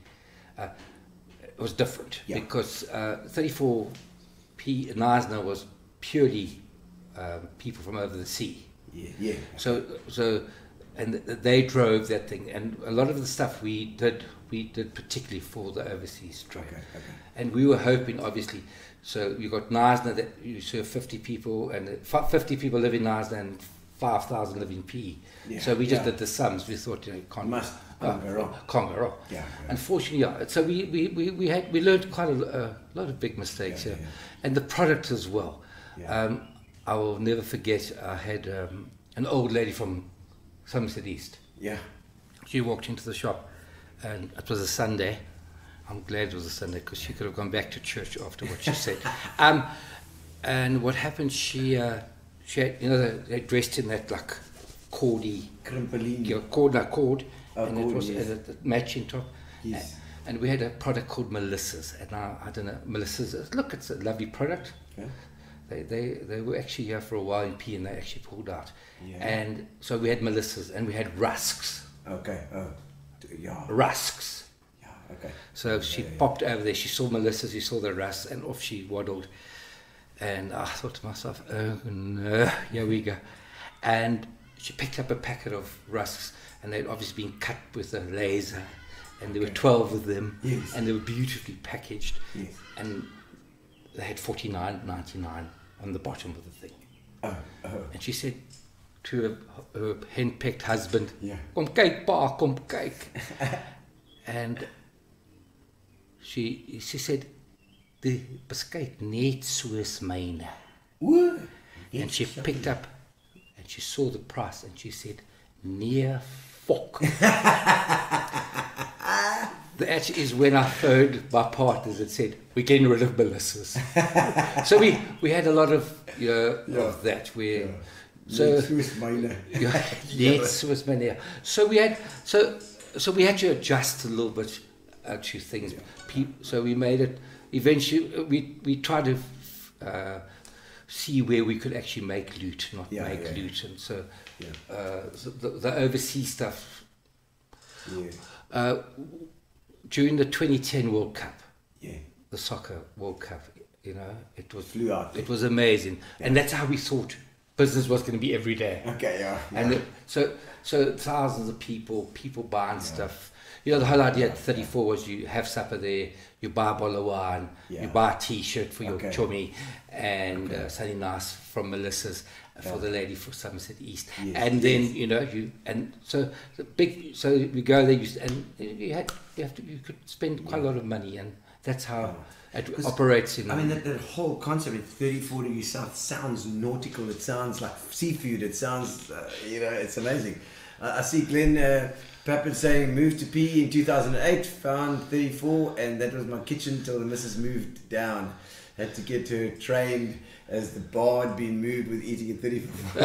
was different because 34 PE Knysna was purely people from over the sea. Yeah. So and they drove that thing, and a lot of the stuff we did particularly for the overseas trade. Okay. And we were hoping, obviously, so you got Knysna that you serve 50 people, and 50 people live in Knysna and 5,000 live in PE. Yeah. So we just did the sums. We thought, can't go wrong. Yeah. Unfortunately, So we learned quite a lot of big mistakes here, and the product as well. Yeah. I will never forget. I had an old lady from Somerset East. Yeah. She walked into the shop, and it was a Sunday. I'm glad it was a Sunday because she could have gone back to church after what she said. And what happened? She had, they dressed in that like cordy, cord, and it was a matching top. Yes. And we had a product called Melissa's, and I don't know, Melissa's. Look, it's a lovely product. Yeah. They were actually here for a while in P, and they actually pulled out. Yeah. And so we had Melissa's, and we had rusks. Okay. Rusks. Yeah. Okay. So she popped over there. She saw Melissa's. She saw the rusks, and off she waddled. And I thought to myself, oh no, here we go. And she picked up a packet of rusks, and they'd obviously been cut with a laser, and there were 12 of them, and they were beautifully packaged, and they had $49.99 on the bottom of the thing. And she said to her hen-pecked husband, "Kom kyk, pa, kom kyk." And she said, "The beskuit net soos myne." And she picked up and she saw the price and she said, "Nee, fuck." That is when I phoned my partners and said, "We're getting rid of Melissa's." So we had a lot of of that where so so we had to adjust a little bit to things. So we made it eventually. We tried to see where we could actually make loot, not make loot, and so the overseas stuff. During the 2010 World Cup, the soccer World Cup, it was flew out. It was amazing, and that's how we thought business was going to be every day. And so thousands of people buying stuff. You know, the whole idea at 34 was you have supper there, you buy a bottle of wine, Yeah. you buy a T-shirt for your Okay. chummy, and something nice from Melissa's for the lady for Somerset East. Yes, And then, you know, so we go there, and you could spend quite a lot of money, and that's how it operates in. I mean, that whole concept at 34 degrees south sounds nautical. It sounds like seafood. It sounds, it's amazing. I see Glenn Pappen saying, moved to P in 2008, found 34, and that was my kitchen till the missus moved down. Had to get her trained as the bar had been moved with eating at 34.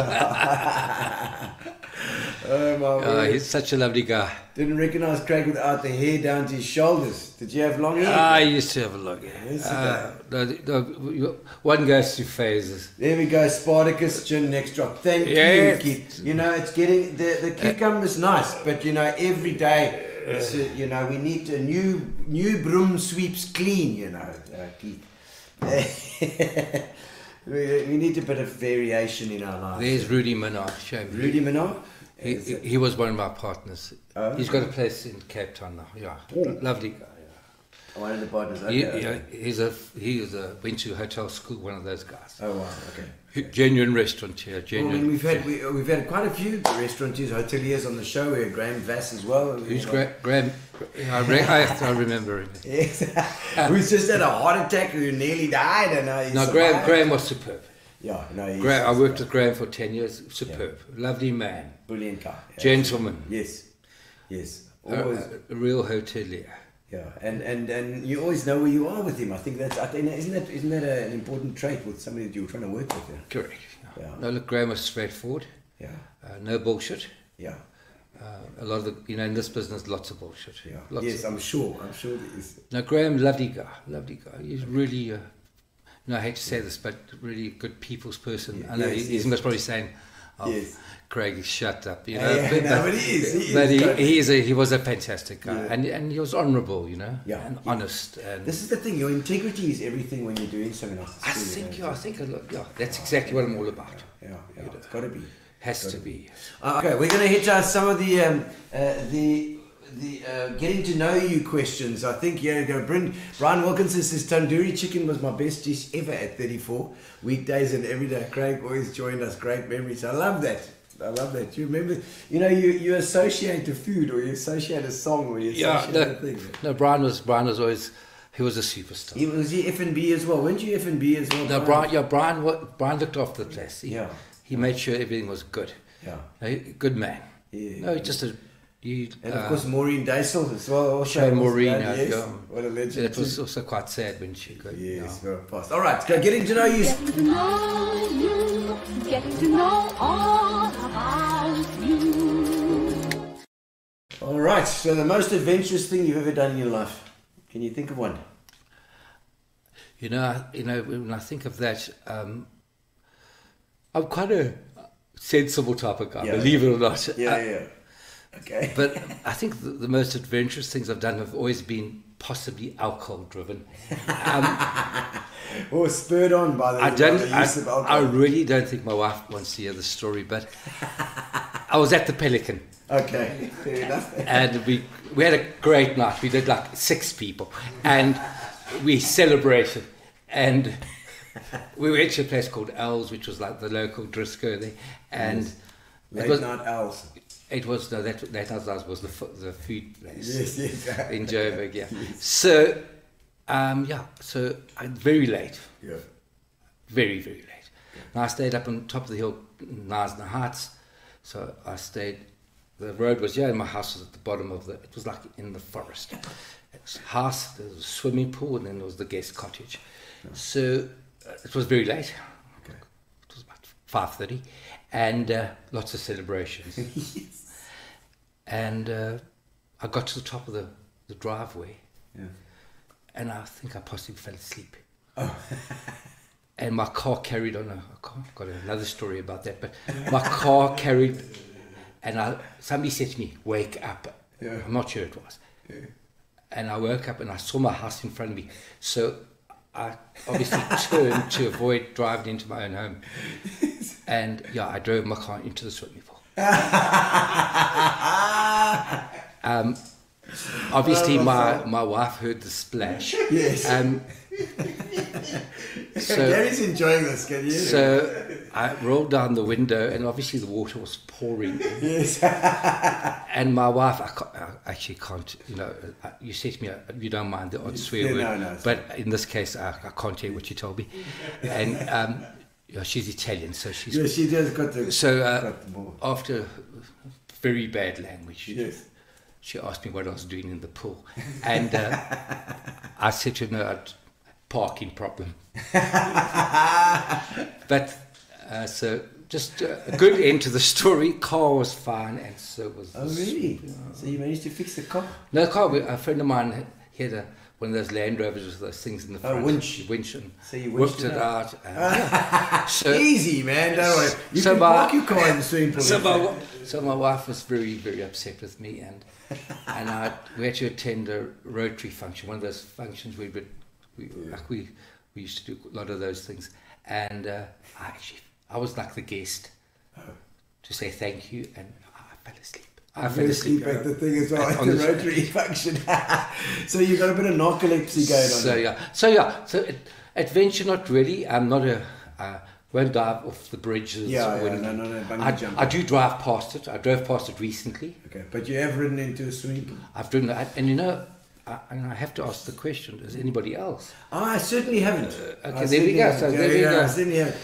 Oh my word. He's such a lovely guy. Didn't recognize Craig without the hair down to his shoulders. Did you have long hair? I used to have a long hair. Yes, One goes through phases. There we go, Spartacus gin next drop. Thank Yes. you, Keith. You know, it's getting the cucumber's nice, but you know, every day, we need a new broom sweeps clean. You know, Keith. we need a bit of variation in our lives. There's Rudy Minard. Show me. Rudy Minard. He was one of my partners. Oh. He's got a place in Cape Town now. Yeah, lovely guy. One of the partners. He Okay. went to hotel school. One of those guys. Oh wow. Okay. Genuine restaurateur. Well, I Genuine. mean, we've had quite a few restaurateurs, hoteliers on the show. We had Graham Vass as well. Who's Graham? I remember him. Yes. Who's just had a heart attack, who nearly died, and he No, survived. Graham was superb. Yeah, no, he's I worked with Graham for 10 years. Superb, lovely man, brilliant guy. Yeah. gentleman, Yes. Always. a real hotelier. Yeah, and you always know where you are with him. I think isn't that an important trait with somebody that you're trying to work with? Yeah. Correct. Yeah. No, look, Graham was straightforward. Yeah. No bullshit. Yeah. A lot of in this business, lots of bullshit. Yeah. Lots Yes, of, I'm sure there is. no, Graham, lovely guy. He's really, I hate to say this, but really good people's person. Yeah, I know yes, he's yes. probably saying, "Oh, Yes. Craig, shut up," you know. But he is. But totally. he was a fantastic guy, Yeah. and he was honourable, you know, Yeah. and honest. And This is the thing. Your integrity is everything when you're doing something like this. I think a lot. Yeah, that's exactly what I'm all about. Yeah. It's got to be. Has to be. Okay, we're going to hit some of the getting to know you questions. I think Brian Wilkinson says tandoori chicken was my best dish ever at 34 weekdays and every day. Craig always joined us. Great memories. I love that. You remember? You associate a food, or you associate a song, or you associate a thing. No, Brian was always. He was a superstar. Was he F&B as well? Weren't you F&B as well? No, Brian looked after the place. He made sure everything was good. Yeah. Good man. Yeah. No, just a. And of course, Maureen Daisel as well. Also, Maureen, yes. yeah. What a legend. It was also quite sad when she got. Yes, very fast. All right, go getting to know you. Getting to know you, getting to know all about you. All right, so the most adventurous thing you've ever done in your life. Can you think of one? You know, when I think of that, I'm quite a sensible type of guy, believe it or not. Yeah. Okay. But I think the most adventurous things I've done have always been possibly alcohol driven. Or spurred on by the use of alcohol. I really don't think my wife wants to hear the story, but I was at the Pelican. Okay, fair enough. And we had a great night. We did like 6 people, and we celebrated. And we went to a place called Owls, which was like the local Driscoll there. And Late night owls. It was that was the food place. Yes. In Joburg, yeah. Yes. So, so very late. Yeah. Very, very late. And I stayed up on top of the hill, Nasna Heights. So I stayed. The road was and my house was at the bottom of it was like in the forest. It was a house, there was a swimming pool, and then there was the guest cottage. Yeah. So it was very late. Okay. It was about 5:30, and lots of celebrations. Yes. And I got to the top of the driveway, and I think I possibly fell asleep. Oh. And my car carried on. I've got another story about that, but my car carried, and somebody said to me, "Wake up." Yeah. I'm not sure it was. Yeah. And I woke up and I saw my house in front of me. So I obviously turned to avoid driving into my own home. And I drove my car into the swimming pool. obviously my wife heard the splash. Yes. So Gary's enjoying this, can you? So I rolled down the window, and obviously the water was pouring. Yes. And my wife, I actually can't, you know, you said to me, you don't mind the odd swear word, no, but in this case, I can't tell you what you told me. And you know, she's Italian, so she's... Yeah, she just got the... So after very bad language, yes. she asked me what I was doing in the pool. And I said to her, no, parking problem. But so just a good end to the story. Car was fine, and so was. Oh really? So you managed to fix the car? No car. A friend of mine had one of those Land Rovers with those things in the front. Winch, and so you whipped it out. So, easy, man. Don't worry. You so can park your car in the swimming pool. So my wife was very, very upset with me, and we had to attend a Rotary function, one of those functions we used to do a lot of those things, and I was like the guest to say thank you, and I fell asleep. I fell asleep at the thing as well, at the Rotary function. So you got a bit of narcolepsy going on. So adventure, not really. I'm not won't dive off the bridges. No, bungee jumping. I do drive past it. I drove past it recently. Okay, but you have ridden into a swimming pool? I've driven it, and you know, I have to ask the question, is anybody else? I certainly haven't. Okay, there we go. So there we go. Certainly haven't.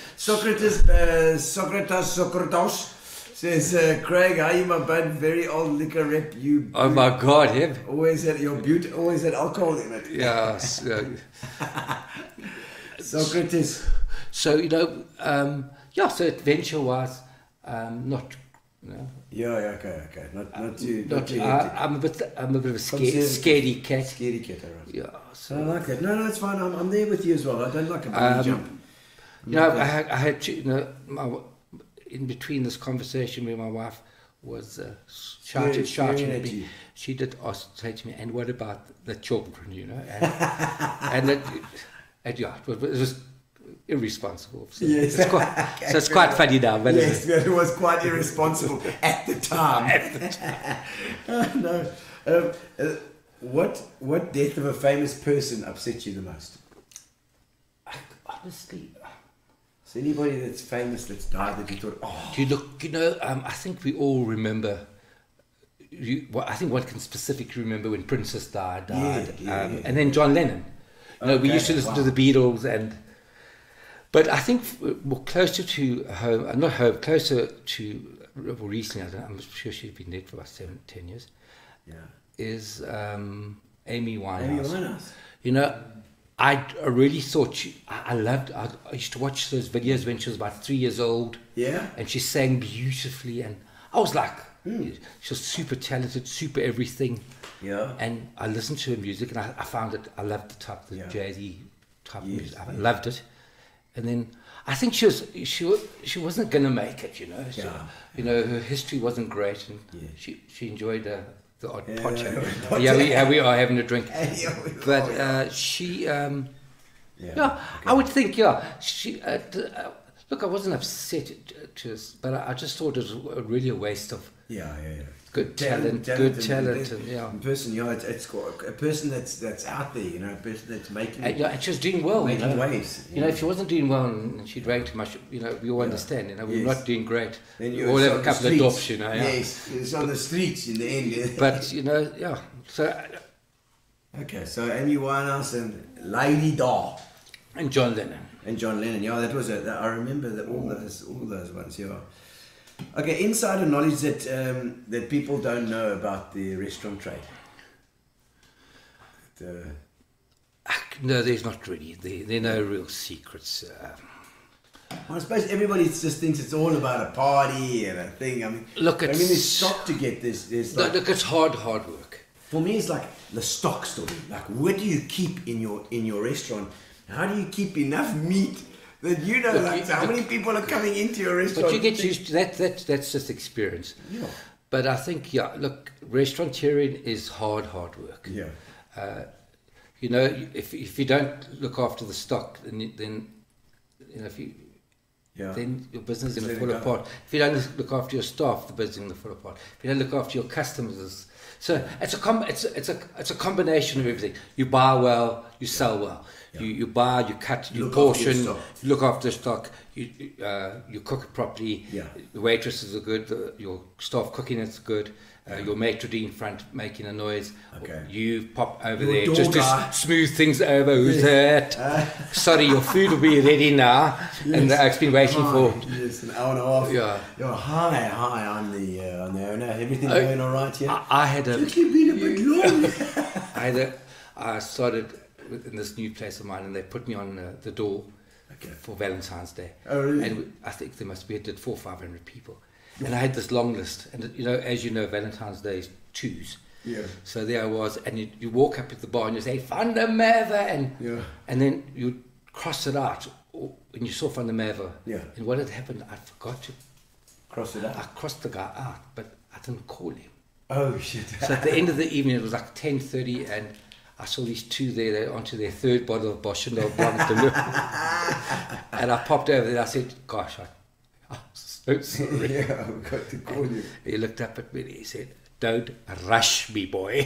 Socrates says, Craig, how you my bud? Very old liquor rep. You. Oh my God, him. Always had your beauty. Always had alcohol in it. Yeah. Socrates. So you know, so adventure-wise, not. No. Yeah, okay. Not too. I'm a bit of a scaredy cat. Scaredy cat, right. Yeah. So I like that. No, it's fine. I'm there with you as well. I don't like a bungee jump. You know, I had to, you know, in between this conversation where my wife was shouting at me, she did say to me, "And what about the children?" You know, and it was irresponsible. So yes. It's quite funny now. But yes, it was quite irresponsible at the time. No. What death of a famous person upset you the most? Honestly, is anybody that's famous that's died that you thought, oh? You know, I think we all remember. I think one can specifically remember when Princess died, and then John Lennon. You know, we used to listen to the Beatles But I think more closer to home, not home, closer to recently, I'm sure she's been dead for about 7-10 years, is Amy Winehouse. Amy Winehouse. You know, I really thought I used to watch those videos when she was about 3 years old. Yeah. And she sang beautifully, and I was like, she was super talented, super everything. Yeah. And I listened to her music, and I found it, I loved the jazzy type of music. I loved it. And then I think she wasn't going to make it, you know. So, you know, her history wasn't great, and she enjoyed the odd pot. We are having a drink. But I would think, she. Look, I wasn't upset but I just thought it was really a waste of. Good talent, and person, it's a person that's out there, you know, a person that's making. And she was doing well, making waves. You know, if she wasn't doing well and she drank too much, you know, we all understand. You know, we're not doing great. We all have a couple of dops, you know. Yes, it's on the streets in the end. But you know, So. Okay, so Amy Winehouse and Lady Daw. And John Lennon. That was I remember all those ones. Okay, insider knowledge that people don't know about the restaurant trade. No, there's not really. There are no real secrets. I suppose everybody just thinks it's all about a party and a thing. I mean, there's stock to get this. Look, it's hard work. For me, it's like the stock story. Like, what do you keep in your restaurant? How do you keep enough meat that you know, how many people are coming into your restaurant? But you get used to that. That's just experience. Yeah. But I think, look, restaurateuring is hard work. Yeah. You know, if you don't look after the stock, then you know, then your business is going to fall apart. If you don't look after your staff, the business is going to fall apart. If you don't look after your customers, so it's a combination of everything. You buy well, you sell well. You buy, you cut, you portion, you look after the stock, you cook it properly. The waitresses are good, your staff cooking it's good. Your maitre d' in front making a noise. You pop over there just to smooth things over. Who's that? Sorry, your food will be ready now. And I've been waiting for an hour and a half. You're high on the owner. Everything going all right here? I had a. It's been a bit long. I started in this new place of mine, and they put me on the door for Valentine's Day. Oh, really? And I think there must be, it did 400 or 500 people. And I had this long list, and as you know, Valentine's Day is Tues. So there I was, and you walk up at the bar and you say Van der Merwe, and then you cross it out, and you saw Van der Merwe. And what had happened, I forgot to cross it out. I crossed the guy out, but I didn't call him. Oh shit! So at the end of the evening, it was like 10:30, and I saw these two there. They're onto their third bottle of Bosch and they wanted to look. And I popped over there. I said, "Gosh, I'm so sorry. I've got to call you." He looked up at me and he said, "Don't rush me, boy."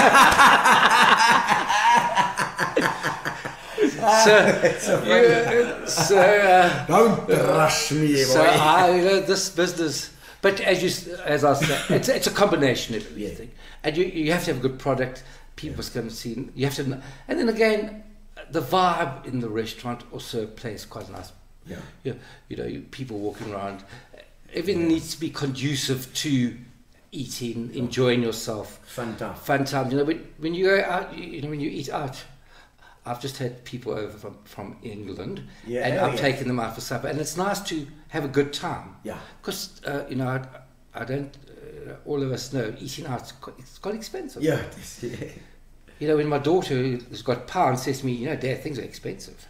Don't rush me, boy. So this business, but as I said, it's a combination of everything, and you have to have a good product. People's going to see. You have to, and then again, the vibe in the restaurant also plays quite nice. People walking around. Everything needs to be conducive to eating, enjoying yourself. Fun time. Fun time. When you go out, when you eat out. I've just had people over from England, and I've taken them out for supper, and it's nice to have a good time. Because I don't. All of us know eating out it's quite expensive. When my daughter who's got pounds says to me, Dad, things are expensive.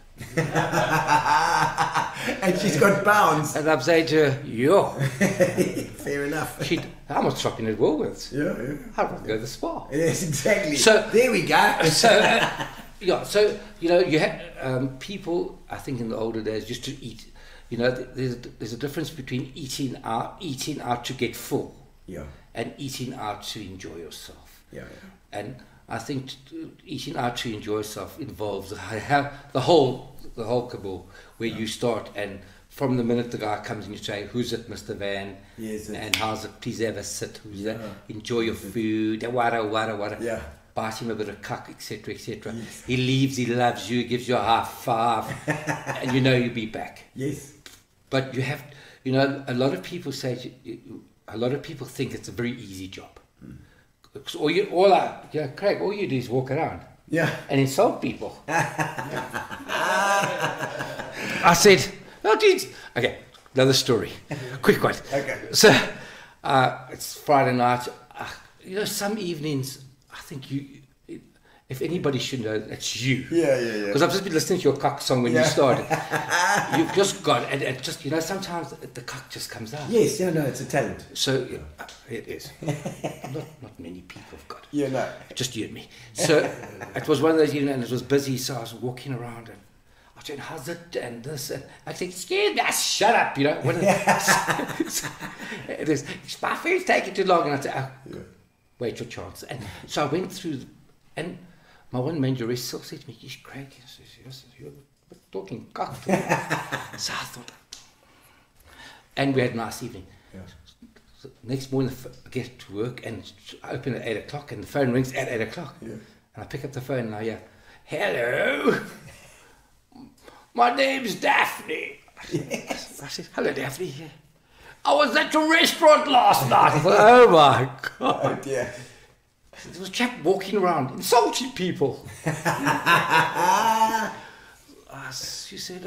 And she's got pounds. And I'm saying to her, fair enough. How much shopping at Woolworths? I'd rather go to the spa. Yes, exactly. So there we go. So you had people. I think in the older days used to eat. There's a difference between eating out to get full, and eating out to enjoy yourself. And I think eating out to enjoy yourself involves the whole cabal, where you start, and from the minute the guy comes and you say, "Who's it, Mr. Van?" And how's it? Please have a sit. Who's that? Enjoy your food. Wada. Bite him a bit of cuck, etc., etc. He leaves. He loves you. Gives you a high five, and you'll be back. But you have, a lot of people say, a lot of people think it's a very easy job. Craig, all you do is walk around. And insult people. I said, "No, dude." Okay, another story. Quick one. So, it's Friday night. Some evenings, I think if anybody should know, it's you. Because I've just been listening to your cock song when you started. You've just got, and it just, sometimes the cock just comes out. It's a talent. So, it is. Not many people have got it. Just you and me. So, it was one of those evenings, and it was busy, so I was walking around, and I was saying, "How's it?" and this, and I think, "Excuse me, shut up," It is. My food's taking too long, and I said, "Wait your chance." And so I went through, and my one manager still said to me, "Yes, Craig, you're talking cock." So I thought, and we had a nice evening. So next morning I get to work and I open at 8 o'clock, and the phone rings at 8 o'clock. And I pick up the phone and I hear, "Hello, my name's Daphne." I said, "Hello, Daphne." "I was at your restaurant last night." I thought, "Oh my God." There was a chap walking around insulting people. She said,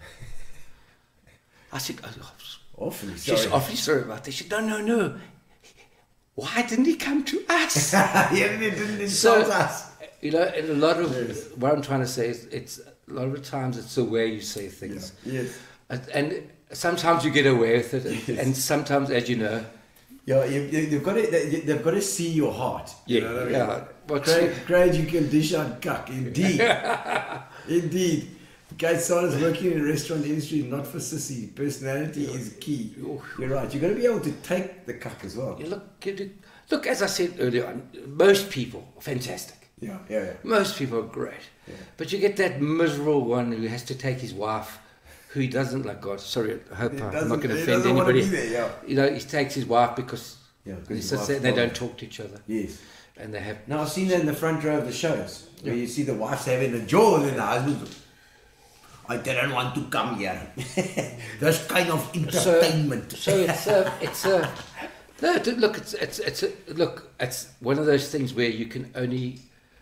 I said, "Awfully sorry." She's awfully sorry about this. She said, "No. Why didn't he come to us?" He didn't insult us. And a lot of what I'm trying to say is, it's a lot of the times it's the way you say things. And sometimes you get away with it, and sometimes, as you know, they've got to see your heart. What I mean? Craig, you can dish out cuck, indeed. Indeed. Kate started working in the restaurant industry, not for sissy. Personality is key. You're right. You've got to be able to take the cup as well. You look, as I said earlier on, most people are fantastic. Yeah. Most people are great. Yeah. But you get that miserable one who has to take his wife, who he doesn't like. God, sorry, I hope I'm not going to offend anybody. You know, he takes his wife because he sits there and they don't talk to each other. Yes. And they have. Now I've seen that in the front row of the shows, where you see the wife's having a jaw and the husband. I didn't want to come here. That's kind of entertainment. So it's one of those things where you can only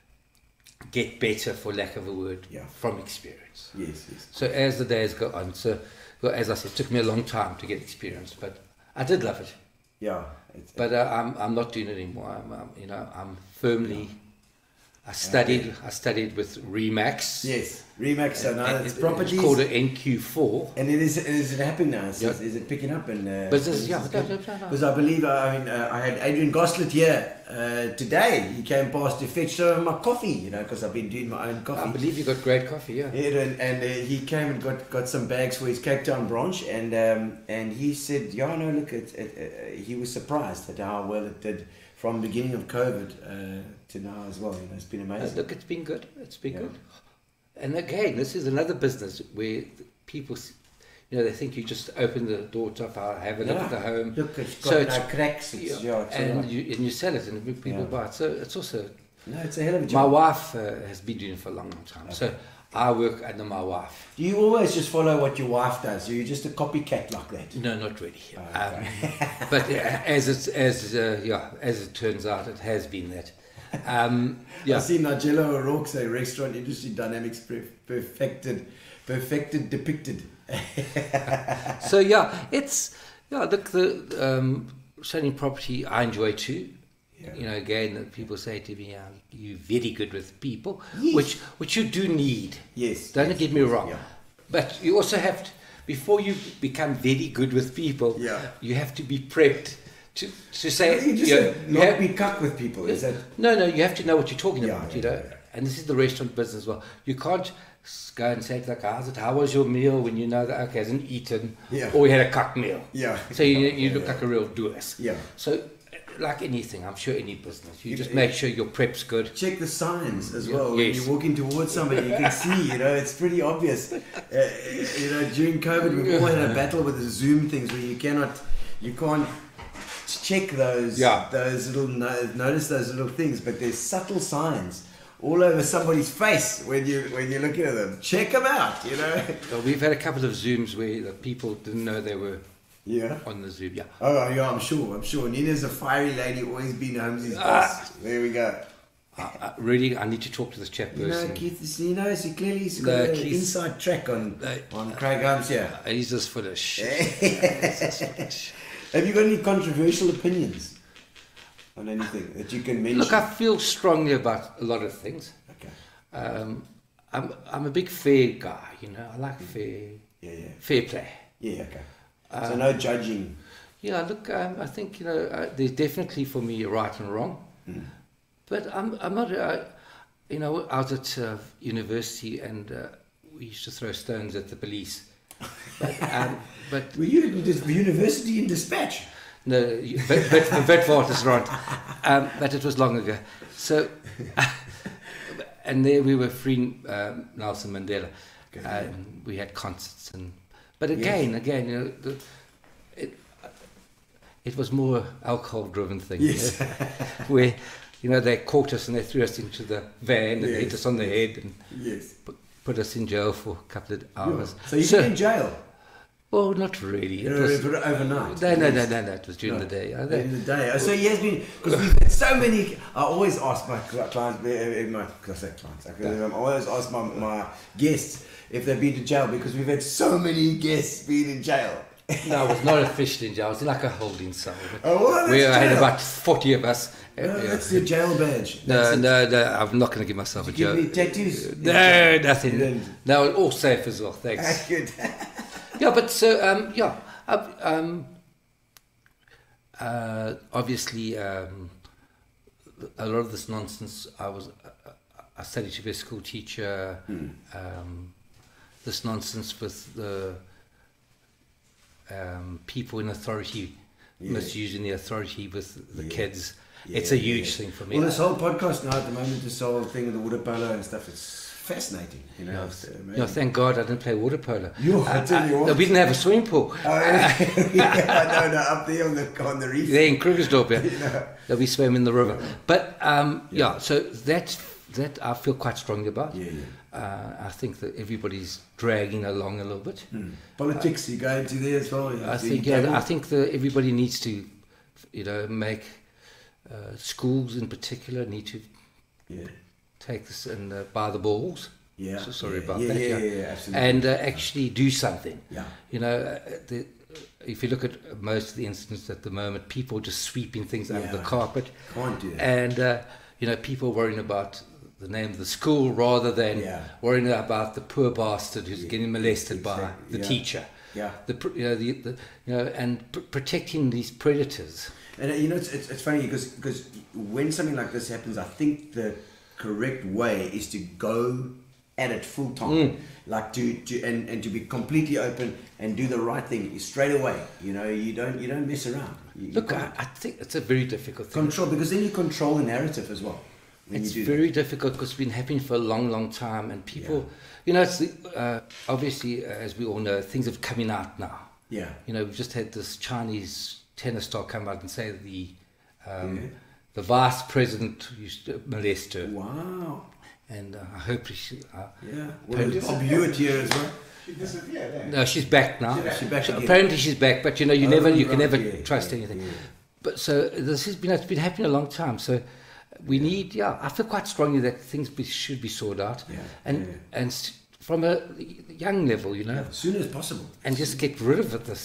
get better, for lack of a word, from experience. Yes. So as the days go on, as I said, it took me a long time to get experience, but I did love it. Yeah. But I'm not doing it anymore. I'm firmly. I studied with Remax. Yes, Remax. So now it's properties. It's called an NQ4. And is it happening now? Is it picking up? And business, because I believe I had Adrian Goslet here today. He came past to fetch some of my coffee, because I've been doing my own coffee. I believe you got great coffee, yeah. And he came and got some bags for his Cape Town branch, and he said, look, he was surprised at how well it did from the beginning of COVID to now as well. It's been amazing. Look, it's been good. Good. And again, this is another business where people, they think you just open the door top, have a look at the home. Look, it's got no cracks. You sell it and people buy it. So it's also... No, it's a hell of a job. My wife has been doing it for a long time. Okay. So I work under my wife. Do you always just follow what your wife does? Are you just a copycat like that? No, not really. Oh, okay. But as it turns out, it has been that. I see Nigella O'Rourke say restaurant industry dynamics perfected, depicted. So look, the selling property I enjoy too. Yeah. Again, people say to me, "You're very good with people," yes. which you do need. Yes. Don't get me wrong. Yeah. But you also have to, before you become very good with people, you have to be prepped to say not be cuck with people. Is that? No, you have to know what you're talking about. And this is the restaurant business as well. You can't go and say to the guys, "How was your meal?" when you know that hasn't eaten, or we had a cuck meal. Yeah. So you look like a real doers. Yeah. So. Like anything, I'm sure any business, you just make sure your prep's good. Check the signs as well. When you're walking towards somebody, you can see, it's pretty obvious. During COVID, we've all had a battle with the Zoom things where you can't check those little, notice those little things, but there's subtle signs all over somebody's face when you're looking at them. Check them out, Well, we've had a couple of Zooms where the people didn't know they were on the Zoom, Oh, yeah, I'm sure. Nina's a fiery lady, always been Holmes' boss. There we go. Really, I need to talk to this chap person. Keith, clearly he's got an inside track on Craig Holmes here. He's just full of shit. Have you got any controversial opinions on anything that you can mention? Look, I feel strongly about a lot of things. Okay. I'm a big fair guy, I like fair play. Yeah, okay. So no judging. Yeah, look, I think there's definitely for me right and wrong, but I'm not. I was at university and we used to throw stones at the police. But were you at the university in Dispatch? No, Witwatersrand, but it was long ago. So, and there we were freeing Nelson Mandela, and we had concerts and. But again, it was more alcohol-driven thing. Yes. Where, they caught us and they threw us into the van and hit us on the head and put us in jail for a couple of hours. So you've been in jail? Well, not really. It was overnight? No, it was during the day. In the day. So he has been, because we've had so many, I always ask my clients, I always ask my guests if they've been to jail, because we've had so many guests being in jail. No, I was not officially in jail. I was like a holding cell. We had about 40 of us. No, that's your jail badge. No, I'm not going to give myself a jail. Give me tattoos? No, nothing. No, all safe as well, thanks. Good. Yeah, but so, obviously, a lot of this nonsense, I studied to be a school teacher, this nonsense with the people in authority misusing the authority with the kids. It's a huge thing for me. Well, this whole podcast now at the moment, this whole thing with the water polo and stuff, it's fascinating. You know, Thank God I didn't play water polo. I tell you what. We didn't have a swimming pool. No, up there on the reef. There in Krugersdorp, that we swam in the river. But so that I feel quite strongly about. I think that everybody's dragging along a little bit. Politics, you go into there as well. I think that everybody needs to, make schools in particular need to take this and by the balls. So sorry about that. Absolutely. And actually do something. Yeah. If you look at most of the incidents at the moment, people just sweeping things under the carpet. Can't do that. And people worrying about the name of the school rather than worrying about the poor bastard who's getting molested by the teacher. Protecting these predators. And it's funny because when something like this happens, I think the correct way is to go at it full time, like to be completely open and do the right thing straight away. You don't mess around. I think it's a very difficult thing. Control, because then you control the narrative as well. It's very difficult because it's been happening for a long, long time, and people, it's obviously, as we all know, things are coming out now. Yeah. We've just had this Chinese tennis star come out and say that the vice president used to molest her. Wow. And I hope she. Well, Bob Hewitt here as well. She disappeared, eh? No, she's back now. She's back again. Apparently she's back, but you can never trust anything. Yeah. But so this has been, it's been happening a long time. So we need, I feel quite strongly that things should be sorted out, and from a young level, as soon as possible, and just get rid of it.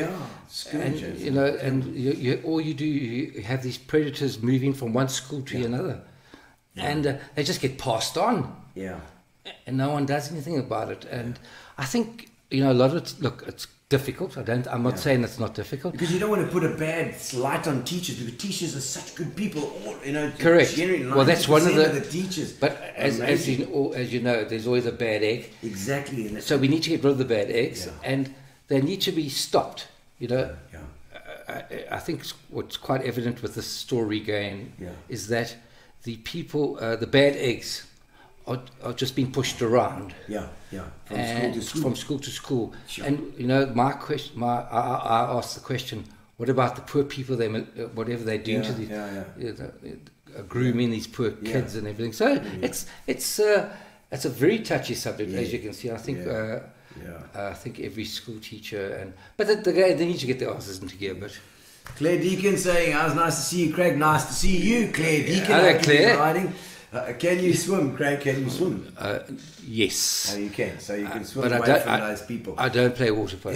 And all you do, you have these predators moving from one school to another, and they just get passed on. And no one does anything about it. And I think a lot of it. Look, it's difficult. I'm not saying it's not difficult, because you don't want to put a bad light on teachers, because teachers are such good people. Correct. Well, that's one of the teachers. But as you know, there's always a bad egg. Exactly. So we need to get rid of the bad eggs, and they need to be stopped. I think what's quite evident with this story going is that the people, the bad eggs, are just being pushed around. From school to school. Sure. And my question, I asked the question: what about the poor people? Whatever they're doing to the grooming these poor kids and everything. So it's a very touchy subject, as you can see. I think I think every school teacher but they need to get their asses into gear. But Claire Deacon saying, "I was nice to see you, Craig. Nice to see you, Claire Deacon." Hello, Claire. Can you swim, Craig? Can you swim? Yes. Oh, you can. So you can swim away from those people. I don't play water polo.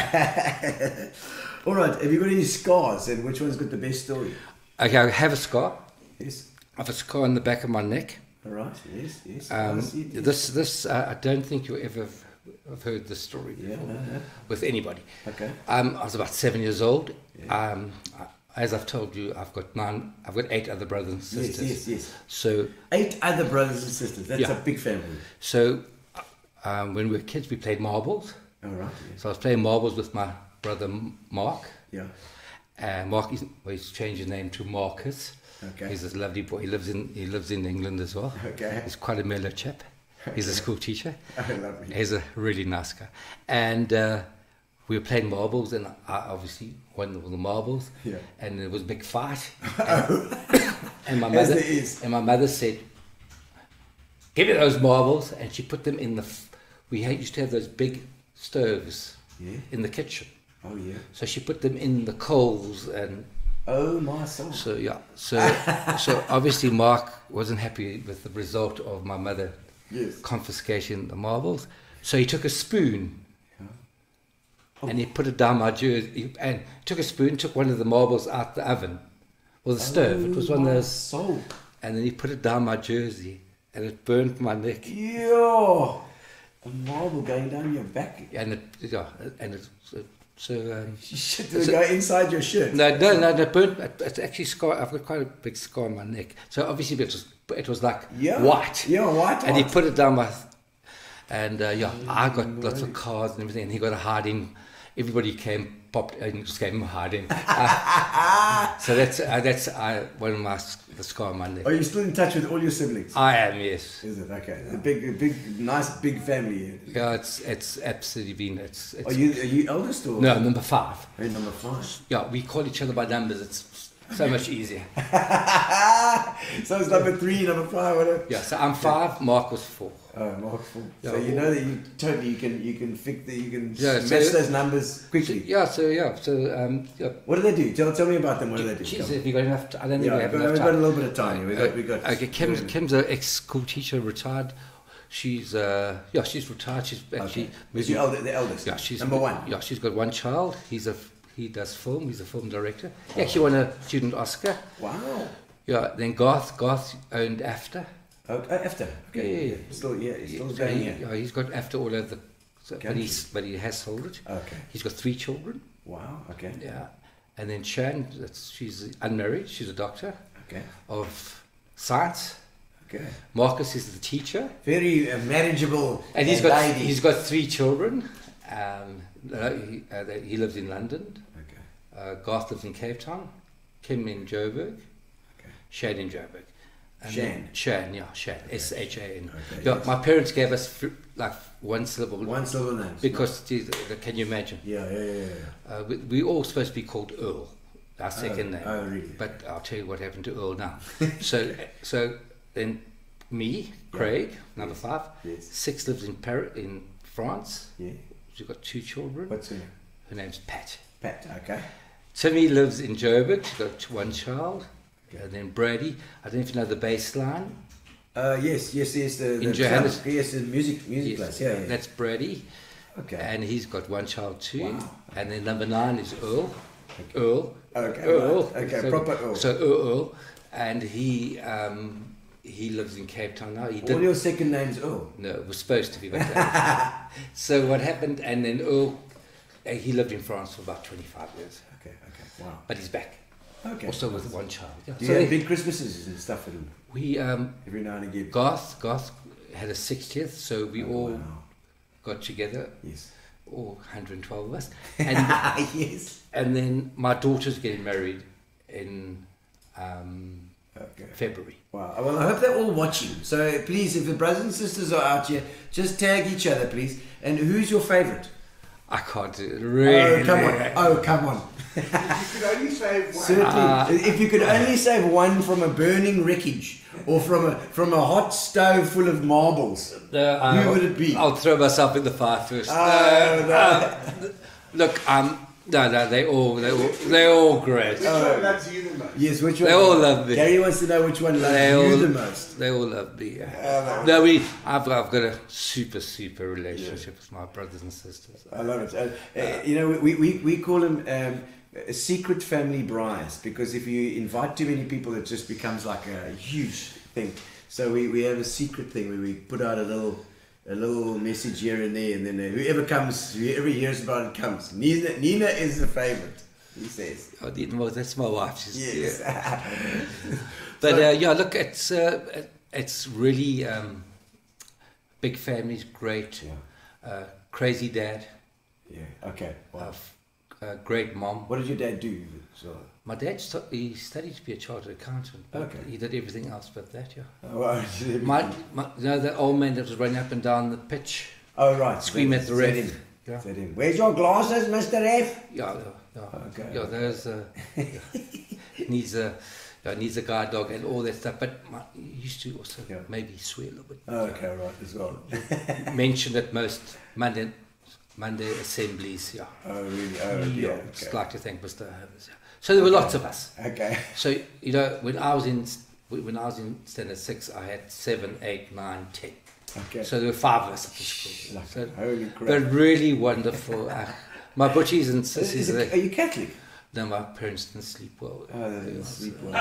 All right. Have you got any scars? And which one's got the best story? Okay, I have a scar. Yes. I have a scar on the back of my neck. All right. Yes. This I don't think you ever have heard this story before with anybody. Okay. I was about 7 years old. As I've told you, I've got 8 other brothers and sisters. Yes. So 8 other brothers and sisters. That's a big family. So when we were kids, we played marbles. All right. So I was playing marbles with my brother Mark. Yeah. Mark he's changed his name to Marcus. Okay. He's this lovely boy. He lives in England as well. Okay. He's quite a mellow chap. He's a school teacher. Oh, lovely. He's a really nice guy. And we were playing marbles, and I obviously won all the marbles. Yeah. And there was a big fight. And my mother said, "Give me those marbles," and she put them in we used to have those big stoves in the kitchen. Oh yeah. So she put them in the coals, and oh my soul. So obviously Mark wasn't happy with the result of my mother confiscating the marbles. So he took a spoon. And he put it down my jersey, and took a spoon, took one of the marbles out the oven, or the stove. It was one of those. Soul. And then he put it down my jersey, and it burnt my neck. Yo, a marble going down your back. And so. Did it go inside your shirt? No, it burnt. It's actually scar. I've got quite a big scar on my neck. So obviously it was like white. Yeah, white. And he put it down my. And I got lots of cards and everything, and he got a hiding. Everybody popped and just gave him a hiding. So that's one of the scar on my neck. Are you still in touch with all your siblings? I am, yes. Is it okay? A big, nice, big family. Yeah, it's absolutely been. It's are you eldest or? No, number 5. Hey, number 5. Yeah, we call each other by numbers. It's so much easier. So it's number 3, number 5, whatever. Yeah, so I'm 5. Mark was 4. Oh, Mark 4. Yeah. So you know that you can fix Yeah, match those numbers quickly. Yeah. What do they do? Tell me about them. What do they do? Jeez, have you got enough? I don't think we have enough we've time. got a little bit of time. We got. Okay, Kim's an ex-school teacher, retired. She's retired. She's actually the eldest. Yeah, she's number 1. Yeah, she's got 1 child. He does film. He's a film director. He actually won a student Oscar. Wow. Yeah. Then Garth owned AFTA. Oh, AFTA. Okay. Yeah. He's still going here. Yeah, he's got AFTA all over but he has sold it. Okay. He's got 3 children. Wow. Okay. Yeah. And then Shan, she's unmarried. She's a doctor. Okay. Of science. Okay. Marcus is the teacher. Very manageable. And he's got 3 children. He lives in London. Okay. Garth lives in Cape Town. Kim in Joburg. Okay. Shane in Joburg. Shan. Shan. Okay. S-H-A-N. Okay, Yeah, yes. my parents gave us like one syllable. One syllable names. Because, can you imagine? Yeah. We all supposed to be called Earl, our second name. Oh, really? But I'll tell you what happened to Earl now. so then me, Craig, number 5. Yes. 6 lives in France. Yeah. She's got 2 children. What's her name? Her name's Pat. Pat. Okay. Timmy lives in Joburg. She's got 1 child. And then Brady, I don't know if you know the bass line. Yes. In Johannesburg. Yes, the music place. Yeah. That's Brady. Okay. And he's got 1 child too. Wow. And then number 9 is Earl. Okay. Earl. Okay. Earl. Right. Okay. Proper Earl. So Earl. And he lives in Cape Town now. All your second names Earl? No, it was supposed to be. But so what happened, and then Earl, he lived in France for about 25 years. Okay. Wow. But he's back. Okay. Also with 1 child. Yeah. Do you have big Christmases and stuff for them? We every now and again. Garth had a 60th, so we all got together. Yes. All 112 of us. And yes. And then my daughter's getting married in February. Wow. Well, I hope they're all watching. So please, if the brothers and sisters are out here, just tag each other, please. And who's your favourite? I can't do it. Really? Oh, come on. If you could only save one. Certainly. If you could only save one from a burning wreckage or from a hot stove full of marbles, who would it be? I'll throw myself in the fire first. Look, no, they all great. Which one loves you the most? Yes, which one? They all love me. Gary wants to know which one loves you the most. They all love me. I've got a super relationship with my brothers and sisters. I love it. We call them secret family brides, because if you invite too many people, it just becomes like a huge thing. So we have a secret thing where we put out a little message here and there, and then whoever hears about it comes. Nina is the favourite, he says. Oh, that's my wife. Yes. Yeah. But look, it's really big families, great. Yeah. Crazy dad. Yeah. Okay. Wow. Great mom. What did your dad do? So. My dad he studied to be a chartered accountant. But Okay. He did everything else but that. Yeah. Oh, wow. The old man that was running up and down the pitch. Oh, right. Scream at the ref. Yeah. Where's your glasses, Mr. Ref? Yeah. Okay. Yeah, there's needs a guard dog and all that stuff. But he used to also maybe swear a little bit. Okay, right, as well. Mentioned at most Monday assemblies. Yeah. Oh, really? Oh, yeah. Okay. Just like to thank Mr. Holmes. Yeah. So there were lots of us. Okay. So when I was in standard 6, I had 7, 8, 9, 10. Okay. So there were 5 of us at the school. So, holy crap. but really wonderful. My butchies and sissies. Are you Catholic? No, my parents didn't sleep well. Oh, they didn't sleep well.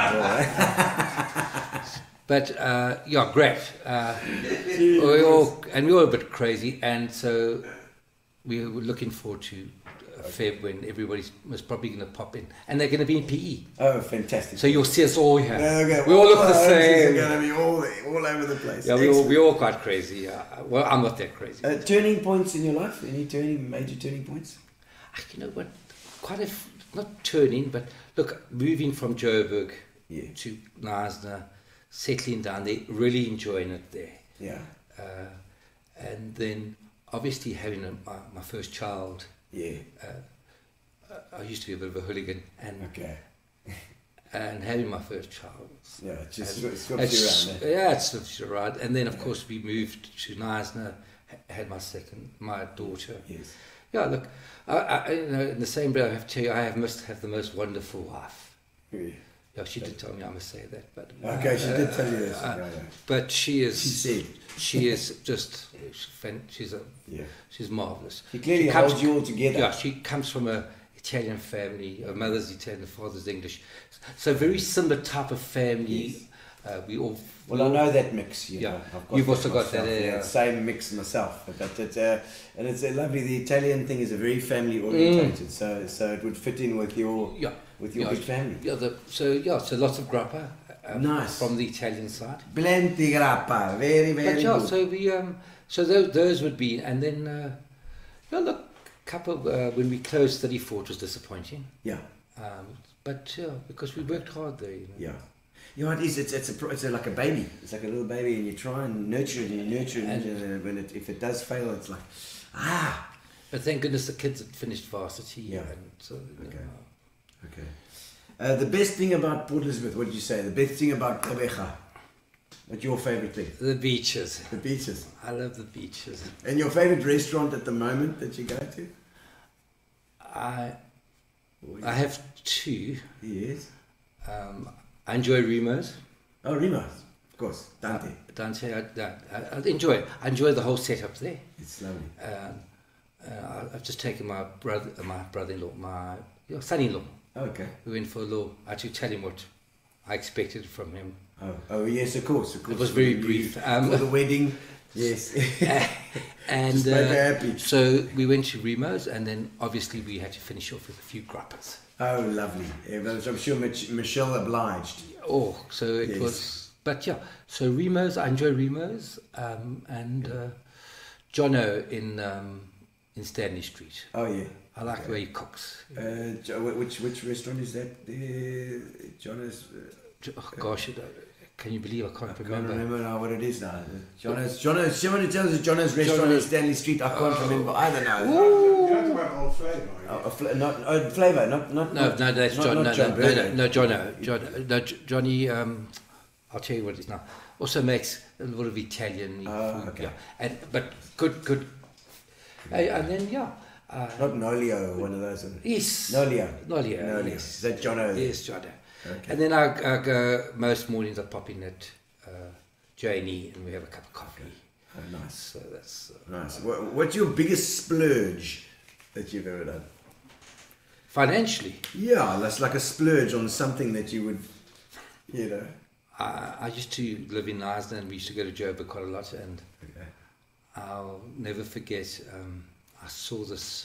But great. We were all a bit crazy, and so we were looking forward to Feb, when everybody's most probably going to pop in. And they're going to be in PE. Oh, fantastic. So you'll see us all here. Okay, we all look the They're same. going to be all over the place. Yeah, we're all quite crazy. Yeah. Well, I'm not that crazy. Turning points in your life? Any major turning points? You know what? Not turning, but look, moving from Joburg to Knysna, settling down there, really enjoying it there. Yeah. And then obviously having my first child. Yeah. I used to be a bit of a hooligan, and okay. And having my first child. Yeah, it just swaps you around. Yeah, it swaps you around. And then of course we moved to Knysna, had my daughter. Yes. Yeah, look, I you know, in the same breath I have to tell you, I must have the most wonderful wife. Yeah, she did tell me I must say that, but okay, she did tell you this. But she is. She said she is just. She's marvelous. She clearly holds you all together. Yeah, she comes from a Italian family. Her mother's Italian, father's English. So very similar type of family. Yes. I know that mix. You've also got that. Same mix myself, but and it's lovely. The Italian thing is a very family orientated, so it would fit in with your big family. So lots of grappa. Nice from the Italian side. Plenty grappa, very good. So we so those would be, and then look, couple when we closed 34, it was disappointing. Yeah. But because we worked hard there. Yeah. You know, it is. It's like a baby. It's like a little baby, and you try and nurture it, and you nurture it, and if it does fail, it's like, But thank goodness the kids had finished varsity. Yeah. And so, Okay. The best thing about Port Elizabeth, what did you say? The best thing about Gqeberha? What's your favourite thing? The beaches. The beaches. I love the beaches. And your favourite restaurant at the moment that you go to? I have two. Yes. I enjoy Rema's. Oh, Rema's, of course. Dante. I enjoy it. I enjoy the whole setup there. It's lovely. I've just taken my brother-in-law, my son-in-law. Okay. We went for a little. I had to tell him what I expected from him. Oh yes, of course. It was very brief. For the wedding. Yes. And just make her happy. So we went to Rema's, and then obviously we had to finish off with a few grappas. Oh, lovely. Yeah, I'm sure Michelle obliged. Oh, so it was. But yeah, so Rema's, I enjoy Rema's, and Jono in Stanley Street. Oh yeah. I like the way he cooks. Which restaurant is that? Jono's. Gosh, can you believe I can't remember? I can't remember now what it is now. Jono's. Somebody tells us Jono's restaurant in Stanley Street. I can't remember either now. You're talking about Old Flavour, not Old Flavour, not. No, that's John. No, Johnny. I'll tell you what it is now. Also makes a lot of Italian food. Okay. Yeah, but good. And then not Nolio, one of those. Yes. Nolio. Yes. Is that Jono? Yes, Jono. Okay. And then I go, most mornings I pop in at J&E and we have a cup of coffee. Oh, nice. So that's... nice. What's your biggest splurge that you've ever done? Financially? Yeah, that's like a splurge on something that you would, you know... I used to live in Knysna and we used to go to Joburg quite a lot, and I'll never forget, I saw this,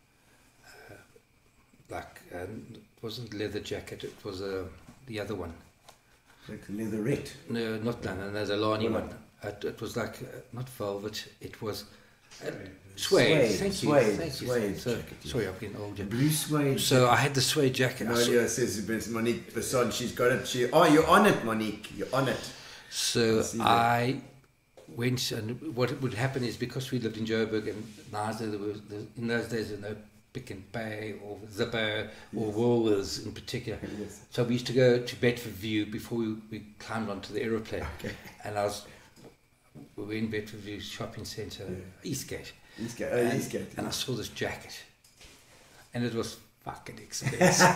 it wasn't leather jacket, it was the other one. Like leatherette? No, not that, and there's a Lani one. It was like, not velvet, it was suede. Thank you. So, sorry, I'm getting older. Blue suede. So I had the suede jacket. Nadia says, Monique Besson, she's got it. You're on it, Monique. You're on it. So I went, and what would happen is, because we lived in Joburg and Knysna, in those days there were no Pick and Pay or Zipper or Woolworths in particular. Yes. So we used to go to Bedford View before we climbed onto the aeroplane. Okay. And we were in Bedford View shopping centre, Eastgate. Eastgate. And I saw this jacket, and it was fucking expensive.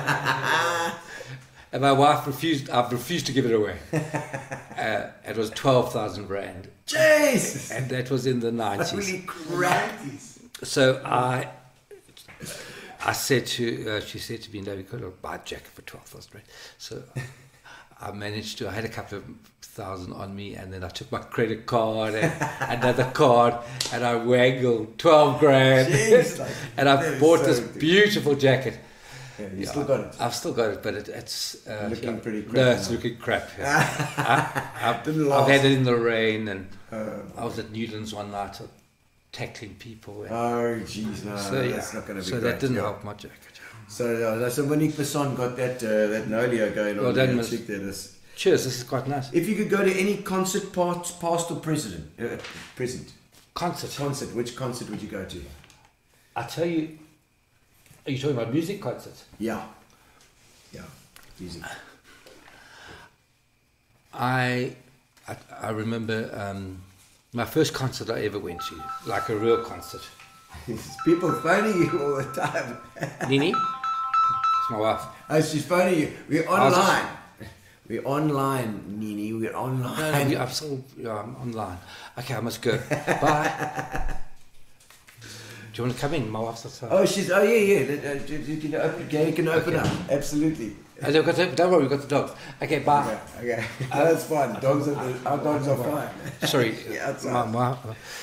And my wife refused. I've refused to give it away. It was 12,000 rand. Jesus! And that was in the 90s. Holy crap! So I said to, she said to me, no, we got to buy a jacket for 12,000 rand. So I managed to. I had a couple of thousand on me, and then I took my credit card and another card, and I wangled 12 grand, Jeez, like, and I that is bought so this big. beautiful jacket. Yeah, you still got it. I've still got it, but it's Looking pretty crap No, it's now. looking crap. Yeah. I've Didn't had last. it in the rain, and I was at Newlands one night tackling people. And Oh, jeez, no, that's not going to be so great. that didn't yeah. help my jacket. So Monique Besson got that Nolio going Well on. done, there. Miss. Check that is. Cheers, this is quite nice. If you could go to any concert, past or present, Concert. which concert would you go to? I tell you, are you talking about music concerts? Yeah, music. I remember my first concert I ever went to, like a real concert. People phoning you all the time. Nini, it's my wife. Oh, she's phoning you. We're was just- online. We're online, Nini. We're online. No, I'm online. Okay, I must go. Bye. Do you want to come in? My wife's outside. Oh, yeah. You can open up. Absolutely. Don't worry, we've got the dogs. Okay, bye. Okay. That's fine. Our dogs are fine. Sorry. Yeah, outside.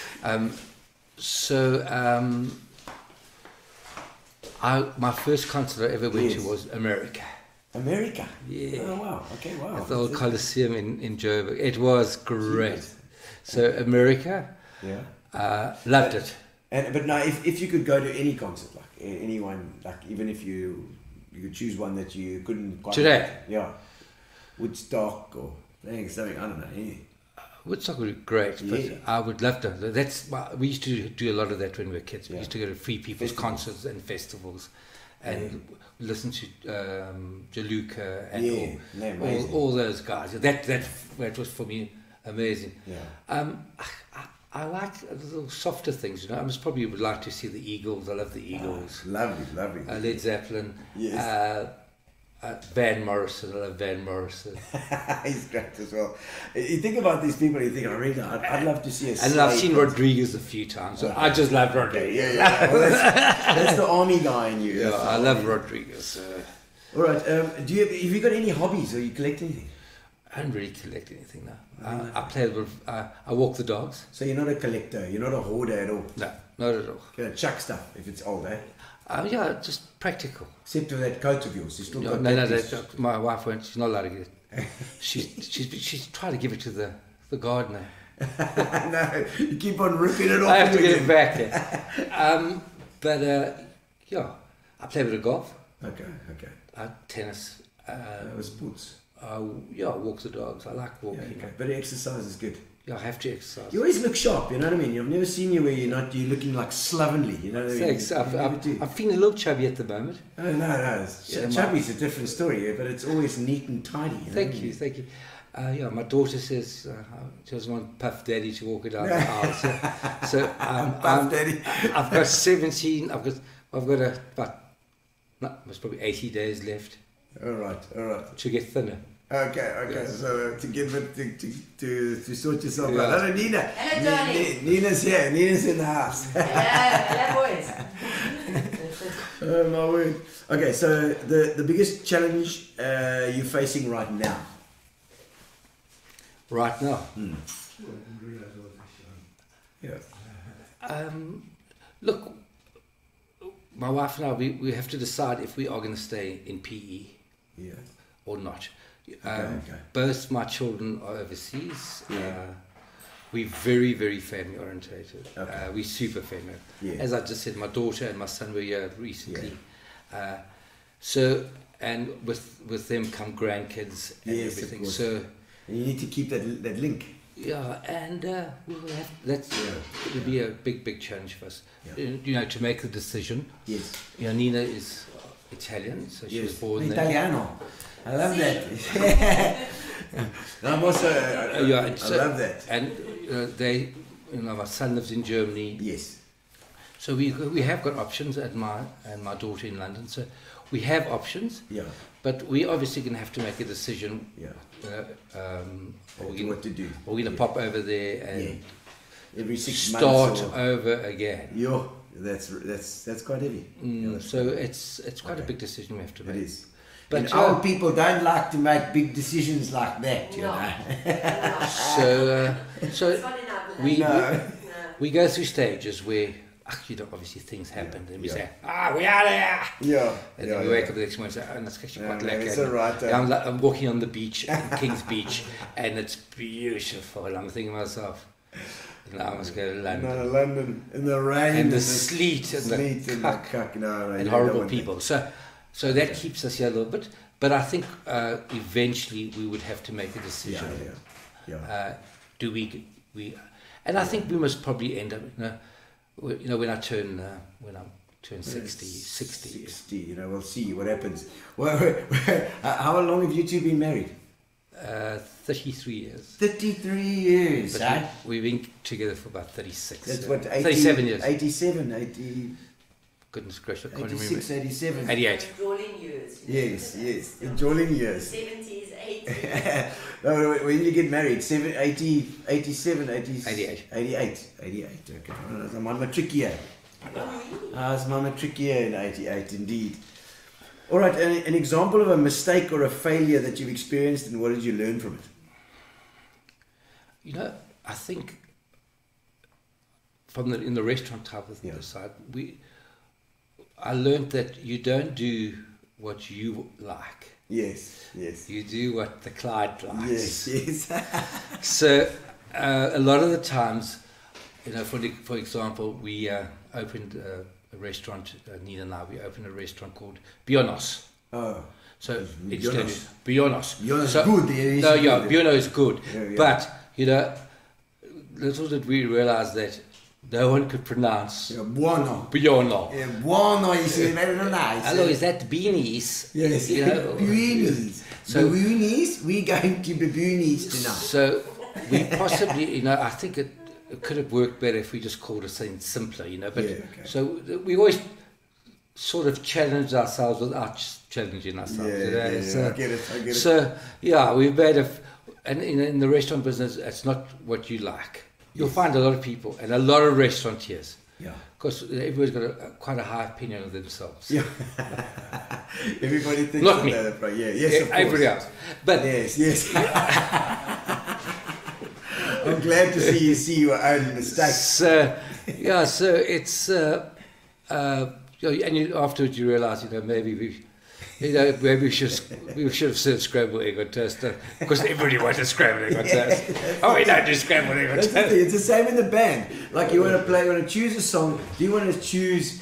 My first concert I ever went Yes. to was America. America. Yeah. Oh wow. Okay. Wow. At the old Coliseum in Joburg. It was great. So America, loved it. But now, if you could go to any concert, like anyone, like even if you could choose one that you couldn't quite Today? Woodstock or something, I don't know, anything. Woodstock would be great, but Yeah. I would love to. We used to do a lot of that when we were kids. We Yeah. used to go to free people's Festivals. concerts and festivals, and listen to Jaluka and Yeah, they're amazing. all those guys. That was for me amazing. Yeah. I like little softer things. I just probably would like to see the Eagles. I love the Eagles. Lovely. Led Zeppelin. Yes. Van Morrison. I love Van Morrison. He's great as well. You think about these people, you think, I'd love to see a And slave I've seen concert. Rodriguez a few times. So I just love Rodriguez. Yeah. Well, that's the army guy in you. Yeah, That's the I love army. Rodriguez. All right. Have you got any hobbies, or you collect anything? I don't really collect anything now. I play with. I walk the dogs. So you're not a collector. You're not a hoarder at all. No, not at all. You know, chuck stuff if it's old, eh? Yeah, just practical. Except for that coat of yours. You still got No, that piece. my wife won't. She's not allowed to get it. She's tried to give it to the gardener. No, you keep on ripping it off. I have to again. get it back. Yeah, I play a bit of golf. Okay. Tennis. That was sports. I walk the dogs. I like Yeah, walking. okay. But exercise is good. Yeah, I have to exercise. You always look sharp, you know what I mean? I've never seen you where you're looking like slovenly, you know what I mean? Thanks. You never do. I'm feeling a little chubby at the moment. Oh, no. Yeah, Chubby's a different story, but it's always neat and tidy. You know Thank what I you, mean? thank you. My daughter says she doesn't want Puff Daddy to walk her down the aisle. So Puff Daddy. I've got 17. I've got there's probably 80 days left All right. to get thinner. Okay. Yes. So to get to sort yourself Yeah. out. Hello, Nina. Hello, darling. Nina's here. Nina's in the house. Yeah, boys. Oh my word. Okay, so the biggest challenge you're facing right now. Right now, Yeah. look, my wife and I, we have to decide if we are going to stay in PE Yeah. or not. Okay. Both my children are overseas. Yeah. We're very, very family orientated. Okay. We're super family. Yeah. As I just said, my daughter and my son were here recently. And with them come grandkids and Yes, of everything. course. So And you need to keep that link. yeah, and we will have it'll be a big challenge for us. Yeah. To make the decision. Yes. Nina is Italian, so she was born there. Italiano. I love that. I'm also. I love that. And my son lives in Germany. Yes. So we have got options, and my daughter in London. So we have options. Yeah. But we obviously going to have to make a decision. Yeah. What to do. We're going to pop over there and Every 6 start months. over again. That's quite heavy. Yeah, that's So quite heavy. it's quite a big decision we have to It make. is. But old people don't like to make big decisions like that, you know. We go through stages where, obviously things happen, and we say, we out of here. Yeah. And then we wake up the next morning and say, that's actually quite lekker. It's all right. I'm walking on the beach, King's Beach, and it's beautiful. And I'm thinking to myself, now I must go to London. No, London in the rain and the sleet and the cuck. And horrible people. So that keeps us here a little bit. But I think eventually we would have to make a decision. Do we? And I think we must probably end up. When I turn 60. You know, we'll see what happens. Well, how long have you two been married? 33 years. 33 years, but we've been together for about 36. That's what, 37 years. 80... Goodness gracious, I can't 86, remember. 87. 88. Drooling years. Yes, the drooling years. 70s, 80s. No, when did you get married? 87, 80s? 88. 88, okay. I was my matric year. I was my matric year in 88, indeed. All right, an example of a mistake or a failure that you've experienced, and what did you learn from it? I think in the restaurant type of side, I learned that you don't do what you like. Yes. You do what the client likes. Yes. So a lot of the times, for example, we opened a restaurant, Nina and I, we opened a restaurant called Buenos. Oh. So it's Buenos. Buenos. Buenos is good. Buenos is good. Yeah. But, little did we realize that no one could pronounce Buono. Buono. Buono is very nice. Hello, is that beanies? Yes, beanies. So beanies, we're going to be beanies tonight. So we possibly, I think it could have worked better if we just called it something simpler, But so we always sort of challenged ourselves without challenging ourselves. I get it. So we've made and in the restaurant business, it's not what you like. You'll find a lot of people and a lot of restaurateurs. Yeah. Because everybody's got quite a high opinion of themselves. Yeah. Everybody thinks not me. That. Yes, of course. Everybody else. But yes. I'm glad to see your own mistakes. So it's and afterwards you realise, maybe maybe we should have served scrambled egg on toast because everybody wanted scrambled egg on toast. We don't do scrambled egg on toast. It's the same in the band. Like you want to choose a song. Do you want to choose,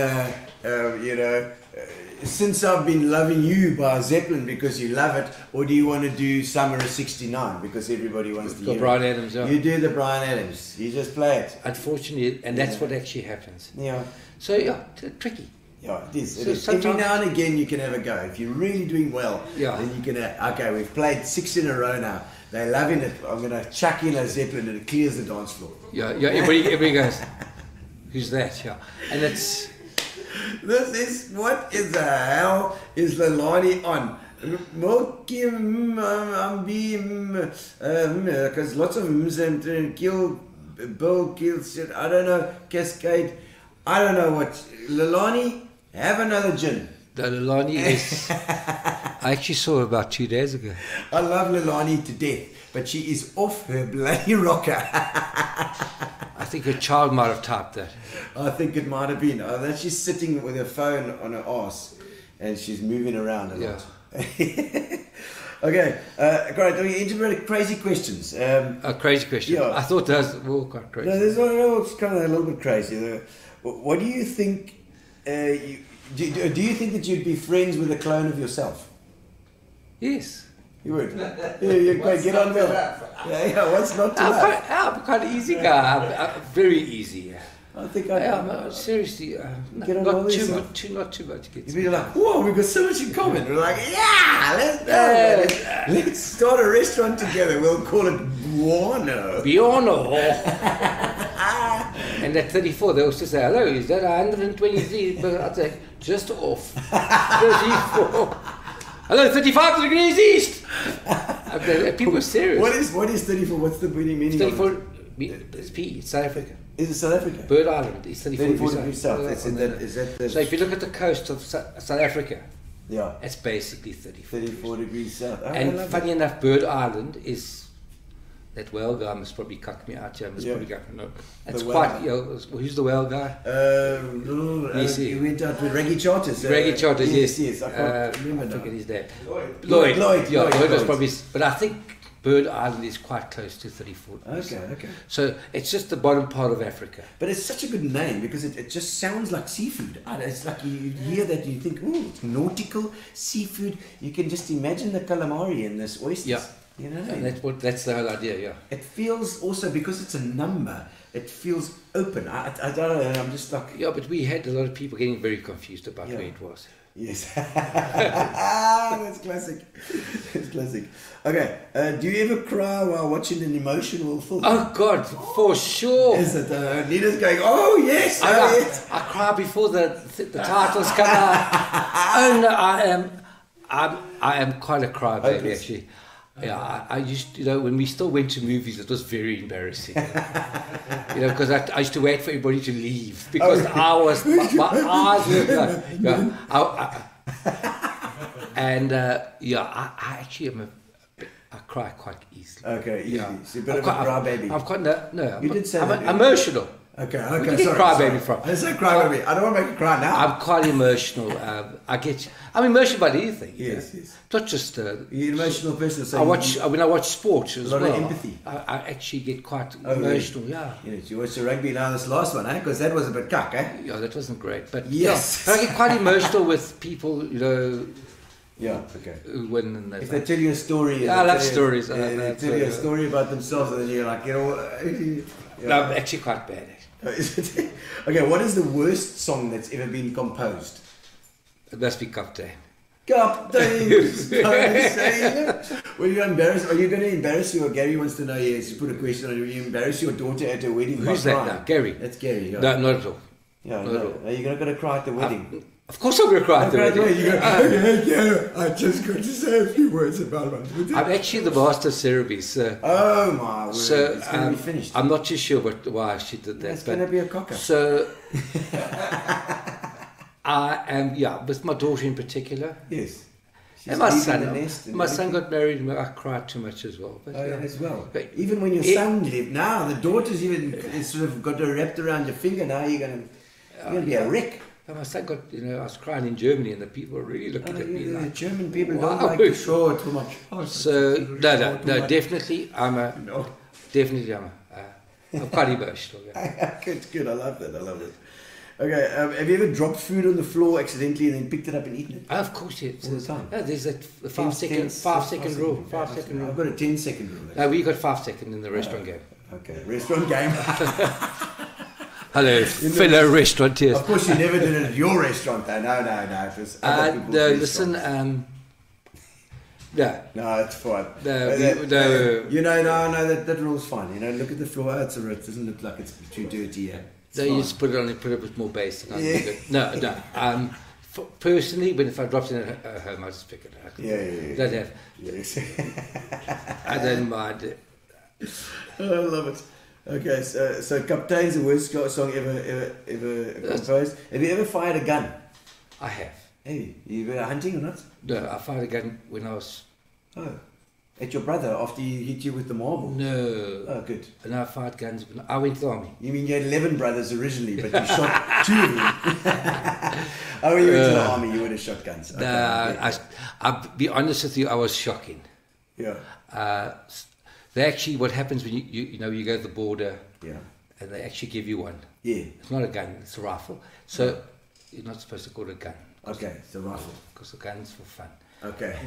Since I've Been Loving You by Zeppelin because you love it, or do you want to do Summer of '69 because everybody wants to hear Brian Adams? Yeah. You do the Brian Adams. You just play it. Unfortunately, and that's what actually happens. Yeah. So Yeah, tricky. it is. So every now and again you can have a go. If you're really doing well, then you can okay, we've played 6 in a row now. They're loving it. I'm going to chuck in a Zeppelin and it clears the dance floor. Yeah, everybody goes, who's that? Yeah. And it's... What is the hell is Leilani on? Because lots of them kill, Bill kills, I don't know, Cascade. I don't know what. Leilani, have another gin. The Leilani is... I actually saw her about 2 days ago. I love Leilani to death, but she is off her bloody rocker. I think her child might have typed that. I think it might have been. That she's sitting with her phone on her arse and she's moving around a lot. Okay, great. Are you into really crazy questions? Crazy question. Yeah. I thought those were all quite crazy. No, it's kind of a little bit crazy. What do you think? Do you think that you'd be friends with a clone of yourself? Yes. You would? You'd get on well. Yeah, what's not to love? I'm quite an easy guy. I'm very easy. I think I am. Seriously, not too much. You'd be like, whoa, we've got so much in common. We're like, let's go. Let's start a restaurant together. We'll call it Buono. And at 34, they also say, hello, is that 123? But I'd say, just off. 34. Hello, 35 degrees east. People are serious. What is 34? What's the meaning? 34. It's P. It's South Africa. Is it South Africa? Bird Island. It's 34 degrees south. Is that so if you look at the coast of South Africa, Yeah. It's basically 34. 34 degrees south. Oh, I And love funny it. enough, Bird Island is that whale guy must probably cuck me out here. Must Yeah. probably go, no. It's The quite. whale You know, who's the whale guy? He went out with Reggae Charters. Reggae Charters, yes. Yes, I can't remember I now. forget his name. Lloyd. Yeah, Lloyd was Lloyd. probably. But I think Bird Island is quite close to 34. Okay. So it's just the bottom part of Africa. But it's such a good name because it just sounds like seafood. It's like you hear that you think, oh, it's nautical seafood. You can just imagine the calamari and this oysters. Yeah. You know, And that's the whole idea, yeah. it feels also, because it's a number, it feels open. I don't know, I'm just like... Yeah, but we had a lot of people getting very confused about Yeah. where it was. Yes. That's classic. That's classic. Okay, do you ever cry while watching an emotional film? Oh God, for sure. Is it? Nina's going, oh yes, oh yes. I cry before the titles come out. Oh no, I am quite a crybaby actually. Yeah, I used, when we still went to movies, it was very embarrassing. Because I used to wait for everybody to leave because my eyes were I actually am I cry quite easily. Okay, easy. Yeah. So a bit of a crybaby. I'm quite no. You did say I'm that, emotional. Okay, Where did sorry. crybaby from? I say crybaby. I don't want to make you cry now. I'm quite emotional. I'm emotional about anything. Yes, yes. Not just. You're an emotional person. So when I watch sport as a lot well. of empathy. I actually get quite really? emotional. Yeah. Yes, you watched the rugby now, this last one, eh? Because that was a bit cuck, eh? Yeah, that wasn't great. But yes, but I get quite emotional with people, Yeah, okay. who win and If they tell you a story, I love stories. They tell you a story about themselves, and then you're like, No, I'm actually quite bad. Okay, what is the worst song that's ever been composed? It must be Captain. Captain! Were you embarrassed? Are you going to embarrass you? Or Gary wants to know, yes, you put a question on you. Will you embarrass your daughter at a wedding? Who's by that crying? now? Gary? That's Gary, yeah. No, not at all. Yeah, not at all. Are you going to cry at the wedding? Of course I'm going to cry at the wedding. You go, okay, I just got to say a few words about my wedding. I'm actually the master of ceremonies. So, oh my word, so it's going to be finished. I'm not too sure why she did that. It's going to be a cocker. So, I am, with my daughter in particular. Yes. And my son. My son got married and I cried too much as well. But, as well. But even when your son lived, now the daughter's even sort of got her wrapped around your finger, now you're going to be a wreck. And my son got, I was crying in Germany and the people were really looking at me The like... German people wow. don't like to show it too much. So, no, definitely I'm I'm quite emotional. Yeah. Good, I love that. Okay, have you ever dropped food on the floor accidentally and then picked it up and eaten it? Of course, yes. All the time. No, there's that 5 second rule. 5 second rule. I've got a 10-second rule. No, we got 5 seconds in the restaurant game. Okay, restaurant game. Hello, fellow restaurateurs. Of course, you never did it at your restaurant, though. No. It was other people's no, restaurants. no. No, it's fine. No, that rule's fine. Look at the floor. It doesn't look like it's too dirty yet. No, you just put it on and put it a bit more basic. No. Personally, but if I dropped it at home, I just pick it up. Yeah. Don't have. Yes. I don't mind it. I love it. Okay, so Captain's the worst song ever composed. Have you ever fired a gun? I have. Hey, you were hunting or not? No, I fired a gun when I was... Oh, at your brother after he hit you with the marble? No. Oh, good. And I fired guns when I went to the army. You mean you had 11 brothers originally, but you shot 2 of them? Oh, when you went to the army, you would have shot guns. Okay. I'll be honest with you, I was shocking. Yeah. They actually, what happens when you go to the border, yeah, and they actually give you one. Yeah. It's not a gun, it's a rifle. So you're not supposed to call it a gun. Okay, it's a rifle. Because the gun's for fun. Okay.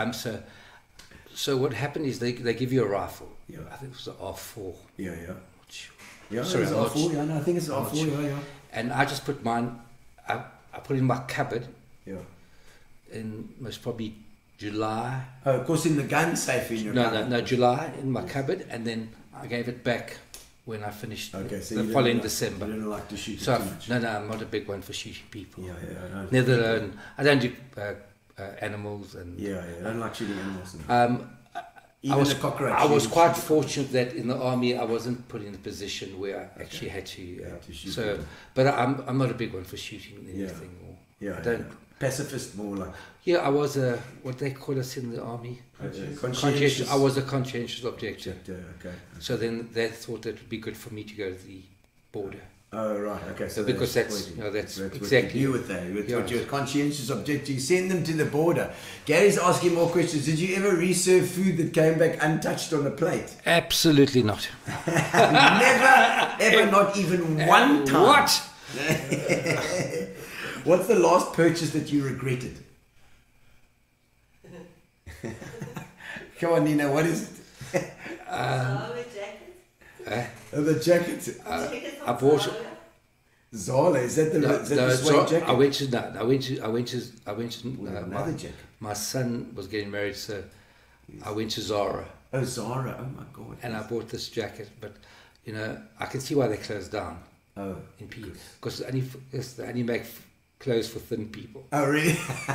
So what happened is they give you a rifle. Yeah. I think it was an R4. Yeah. Yeah, sorry, it's R4. Yeah, no, I think it's R4. Yeah. And I just put mine. I put it in my cupboard. Yeah. In most probably July. Oh, of course, in the gun safe in your cupboard. No, July in my cupboard, and then I gave it back when I finished the following December. You don't like to shoot so too much. No, I'm not a big one for shooting people. Yeah, I know. Neither alone. I don't do animals and. Yeah, I don't like shooting animals. Even a cockroach. I was quite fortunate that in the army I wasn't put in a position where I actually had to shoot. So, but I'm not a big one for shooting anything. Yeah. I don't. Pacifist, more like. Yeah, I was a, what they call us in the army? Conscientious. I was a conscientious objector. Okay. So then they thought that it would be good for me to go to the border. Oh, right, okay. So because that's exactly what you with that. What you're a conscientious objector, you send them to the border. Gary's asking more questions. Did you ever reserve food that came back untouched on a plate? Absolutely not. Never, ever, not even one time. What? What's the last purchase that you regretted? Come on, Nina, what is it? The jacket. I bought Zala. Is that the suede jacket? I went to another jacket. My son was getting married, so I went to Zara. Oh, Zara! Oh my God! And I bought this jacket, but you know, I can see why they closed down. Oh, in PE, because they only make clothes for thin people. Oh, really?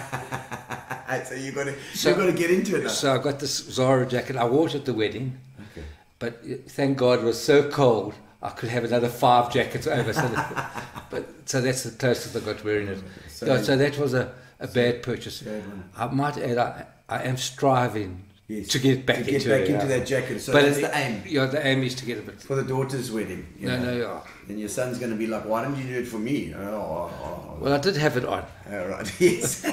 So you got to get into it now. So I got this Zara jacket. I wore it at the wedding. Okay. But thank God it was so cold, I could have another 5 jackets over. So that's the closest I got wearing it. So that was a bad purchase. I might add, I am striving to get back into that jacket. So but that's the aim. Yeah, the aim is to get a bit. For the daughter's wedding. Yeah. And your son's going to be like, why don't you do it for me? Well, I did have it on. Oh, right, yes.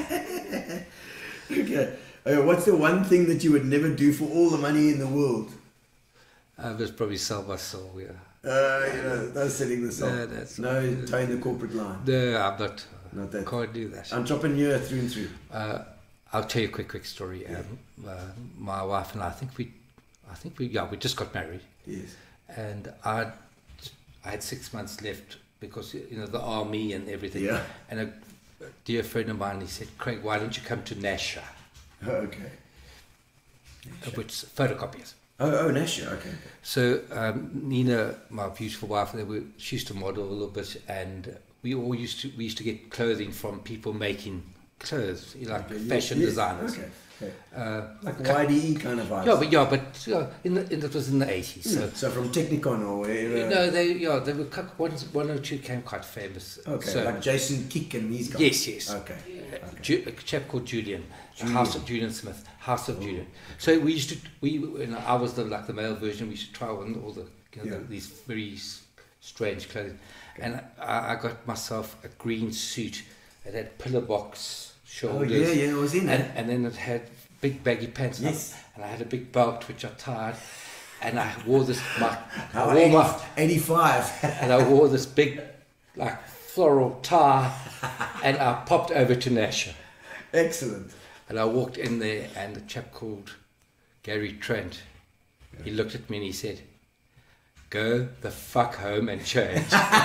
Okay. What's the one thing that you would never do for all the money in the world? I was probably sell my soul, yeah. No selling the soul. No towing the corporate line. No, I'm not. Not that. Can't do that. Entrepreneur through and through. I'll tell you a quick story. My wife and I think we just got married. Yes. And I had 6 months left because the army and everything. Yeah. And a dear friend of mine, he said, Craig, why don't you come to Nasha? Okay. Which photocopiers. Oh, Nasha. Okay. So Nina, my beautiful wife, she used to model a little bit, and we used to get clothing from people making clothes, like fashion designers. Okay. Like YDE kind of vibes. It was in the 80s. So from Technicon or whatever. No, they were one or two came quite famous. Okay, so, like Jason Kick and these guys. Yes. Okay. A chap called Julian. House of Julian Smith. House of Julian. So we used to I was the male version. We used to try on all these very strange clothing, and I got myself a green suit. It had pillar box shoulders. Oh yeah, it was in it. And then it had big baggy pants. Yes. And I had a big belt which I tied, and I wore this. I wore my 85. And I wore this big, floral tie, and I popped over to Nasha. Excellent. And I walked in there, and a chap called Gary Trent, he looked at me and he said, "Go the fuck home and change."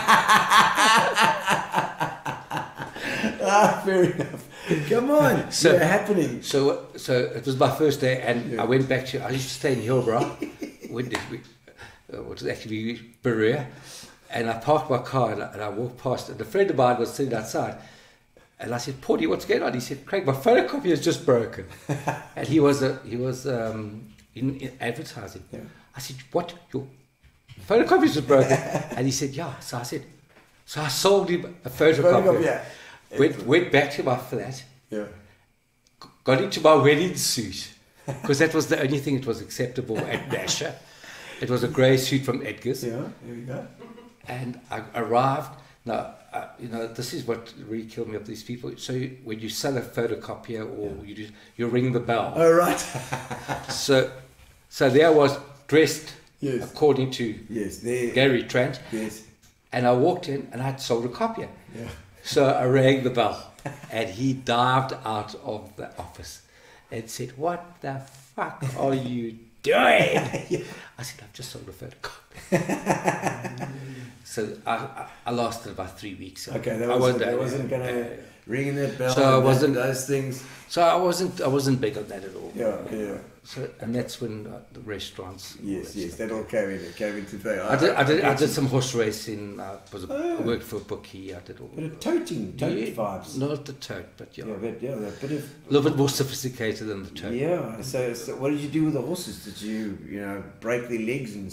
Fair enough. Come on, you're happening. So it was my first day, and I went back I used to stay in Hillbrow, which is actually Berea, and I parked my car and I walked past, and a friend of mine was sitting outside, and I said, "Porty, what's going on?" He said, "Craig, my photocopier is just broken." And he was in advertising. Yeah. I said, "What? Your photocopier is broken?" And he said, "Yeah." So I said, so I sold him a photocopier. Went back to my flat, got into my wedding suit, because that was the only thing that was acceptable at Nasha. It was a grey suit from Edgar's. Yeah, there you go. And I arrived. Now, this is what really killed me of these people. So when you sell a photocopier or you ring the bell. Oh, right. so there I was dressed according to Gary Trent. Yes. And I walked in and I had sold a copier. Yeah. So I rang the bell, and he dived out of the office and said, "What the fuck are you doing?" I said, "I've just sold a photocopy." So I lasted about 3 weeks. Okay, that wasn't going to ringing that bell. So I wasn't those things. So I wasn't big on that at all. Yeah. So and that's when the restaurants. Yes, that all came into play. I did some horse racing. I worked for a bookie. I did all. But tote vibes. Not the tote, but a bit of a little bit more sophisticated than the tote. Yeah. So what did you do with the horses? Did you break their legs and stuff?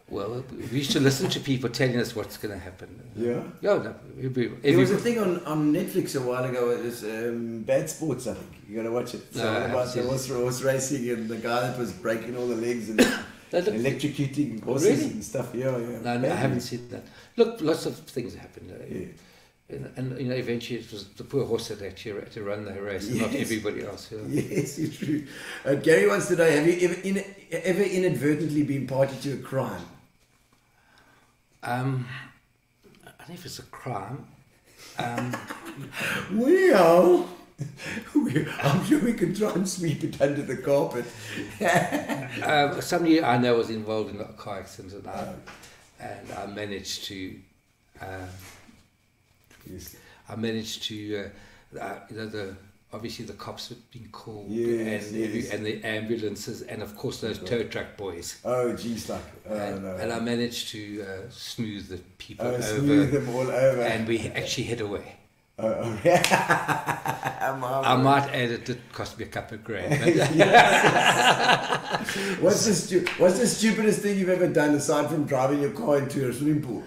Well, we used to listen to people telling us what's going to happen. Yeah. Yeah, no, There was a thing on Netflix a while ago. It was Bad Sports, I think. You got to watch it. So No, I about haven't the seen horse racing and the guy that was breaking all the legs and That looked- electrocuting horses Really? and stuff. Yeah, yeah. No, I haven't seen that. Look, lots of things happened. Yeah. And you know, eventually it was the poor horse that actually had to run the race, and not Yes. everybody else. Yeah. Yes, it's true. Gary wants to know: have you ever inadvertently been party to a crime? I don't know if it's a crime. Well, I'm sure we could try and sweep it under the carpet. Somebody I know was involved in a car accident, and I managed to. Yes. I managed to. You know, obviously the cops had been called, Yes, yes. and the ambulances, and of course those tow truck boys. Oh, geez, like. And I managed to smooth the people over, smooth them all over. and we actually hid away. Yeah. I might add it did cost me a couple of grand. What's the stupidest thing you've ever done aside from driving your car into a swimming pool?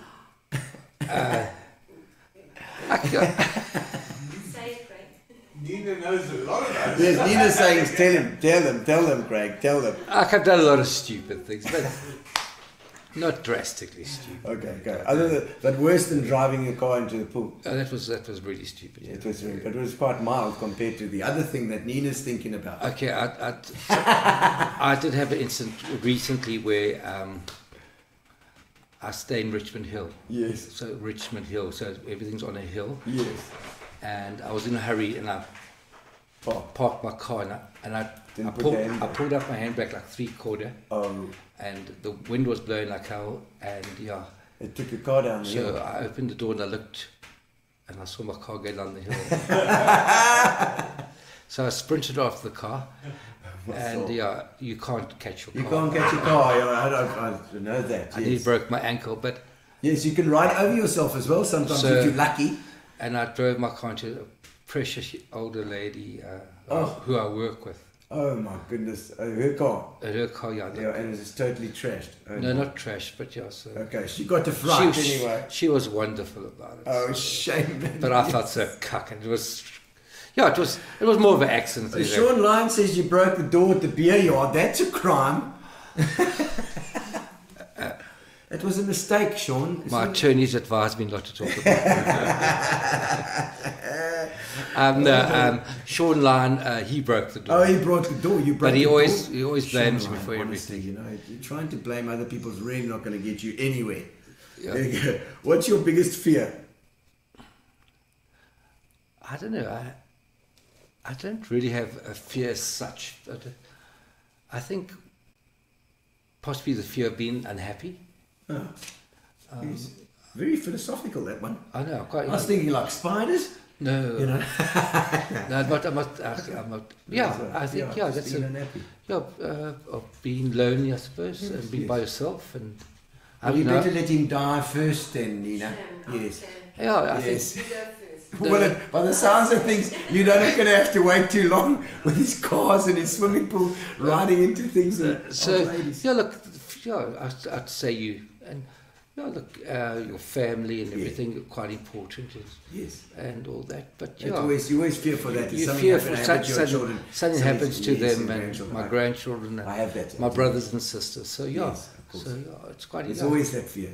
Say it, Craig. Nina knows a lot about it. Yes, Nina's saying, tell them, Craig, tell them. I've done a lot of stupid things, but not drastically stupid. Okay. But worse than driving your car into the pool. That was really stupid. Yeah. It was quite mild compared to the other thing that Nina's thinking about. Okay, I did have an incident recently where I stay in Richmond Hill. Yes. So Richmond Hill, so everything's on a hill. Yes. And I was in a hurry, and I parked my car, and I pulled up my handbrake like 3/4. Oh. And the wind was blowing like hell, and yeah. It took your car down the hill. So I opened the door and I looked, and I saw my car go down the hill. So I sprinted after the car, and yeah, you can't catch your car. You can't catch your car. I know that. I nearly broke my ankle, but yes, you can ride over yourself as well sometimes if you're lucky. And I drove my car into a precious older lady who I work with. Oh my goodness, her car. Her car, yeah. Yeah, and it was totally trashed. Oh, no, not trashed, but yeah. So okay, she got to fright anyway. She was wonderful about it. Oh, shame. But I felt so cuck, and it was more of an accident. Sean Lyon says you broke the door at the beer yard. That's a crime. It was a mistake, Sean. My attorneys advised me not to talk about it. Sean Lyon, he broke the door. Oh, he broke the door. You broke But he door? always blames me for honestly, everything. you know, you're trying to blame other people's really not going to get you anywhere. Yeah. There you go. What's your biggest fear? I don't know. I don't really have a fear as such. But I think possibly the fear of being unhappy. Oh. He's very philosophical, that one. I know. I was thinking like spiders. No, you know. No, I'm not. Yeah, I think that's unhappy. Of being lonely, I suppose, and being by yourself. And you better let him die first, then, Nina. Yes. Yeah, I yes. think. Well, by the sounds of things, you're not going to have to wait too long with his cars and his swimming pool riding into things. I'd say you and look, your family and everything are quite important. Yes, and all that. But you always fear for that. You fear for something happens to them and my grandchildren. And I have that. My brothers and sisters. So it's quite. There's always that fear.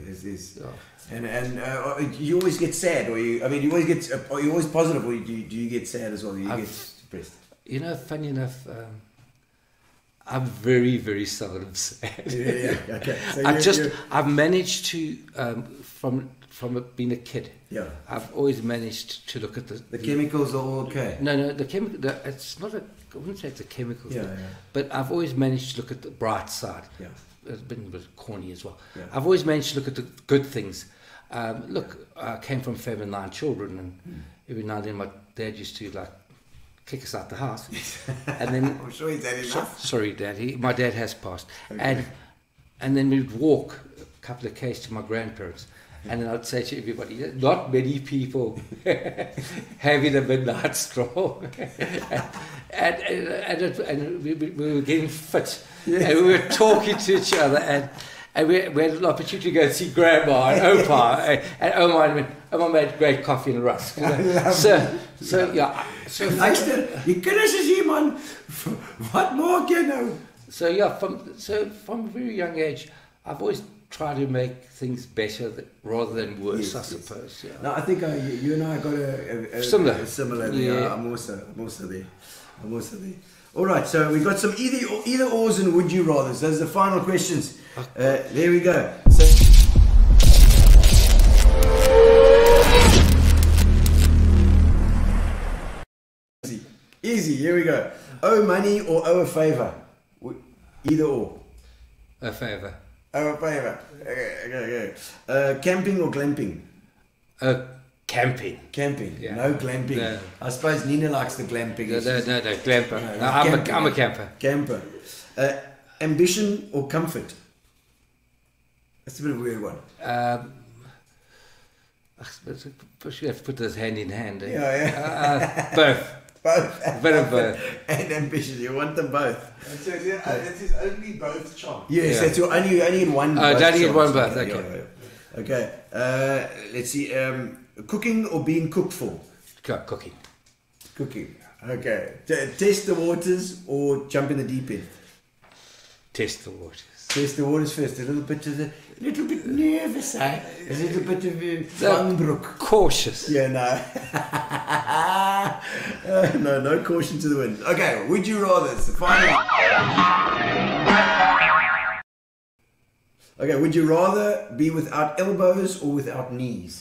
And you always get sad, or you always positive, or do you get sad as well? You get depressed. You know, funny enough, I'm very, very seldom sad. Okay. So I've managed to from being a kid. Yeah. I've always managed to look at the chemicals are all okay. No, the chemical. It's not I wouldn't say it's a chemical. But I've always managed to look at the bright side. Yeah. It's been a bit corny as well. Yeah. I've always managed to look at the good things. Look, I came from a family of 9 children, and every now and then my dad used to kick us out the house. And then I'm sure he's had enough. Sorry, Dad. My dad has passed. Okay. And then we'd walk a couple of k's to my grandparents. And then I'd say to everybody, not many people having a midnight stroll. and we were getting fit. Yeah. And we were talking to each other. And we had an opportunity to go and see Grandma and Opa, and Oma made great coffee and rusk. So yeah. So Luister, die kinders is hier man. Wat maak jy nou? So yeah, from a very young age, I've always tried to make things better rather than worse. I suppose. Yeah. No, I think you and I got a similar. Yeah. I'm also there. All right, so we got some either ors and would you rathers. Those are the final questions. There we go. So, easy. Here we go. Owe money or owe a favor? Either or. A favor. Owe a favor. Okay. Camping or glamping? Camping. Camping. Yeah. No glamping. No. I suppose Nina likes the glamping. No, glamper. No, I'm a camper. Camper. Ambition or comfort? That's a bit of a weird one. I suppose you have to put this hand in hand. Eh? Yeah. Both. Both. A bit of both. And ambition. You want them both. That is only both chance. Yes, Yeah. that's your only in one. Oh, only in one chance. both. Yeah, Okay. yeah. Okay. Let's see. Cooking or being cooked for? Cooking. Cooking. Okay. Test the waters or jump in the deep end? Test the waters. Test the waters first. A little bit nervous, eh? A little bit of Vangbroek. Cautious. Yeah, no. No caution to the wind. Okay, would you rather? It's the final one. Okay, would you rather be without elbows or without knees?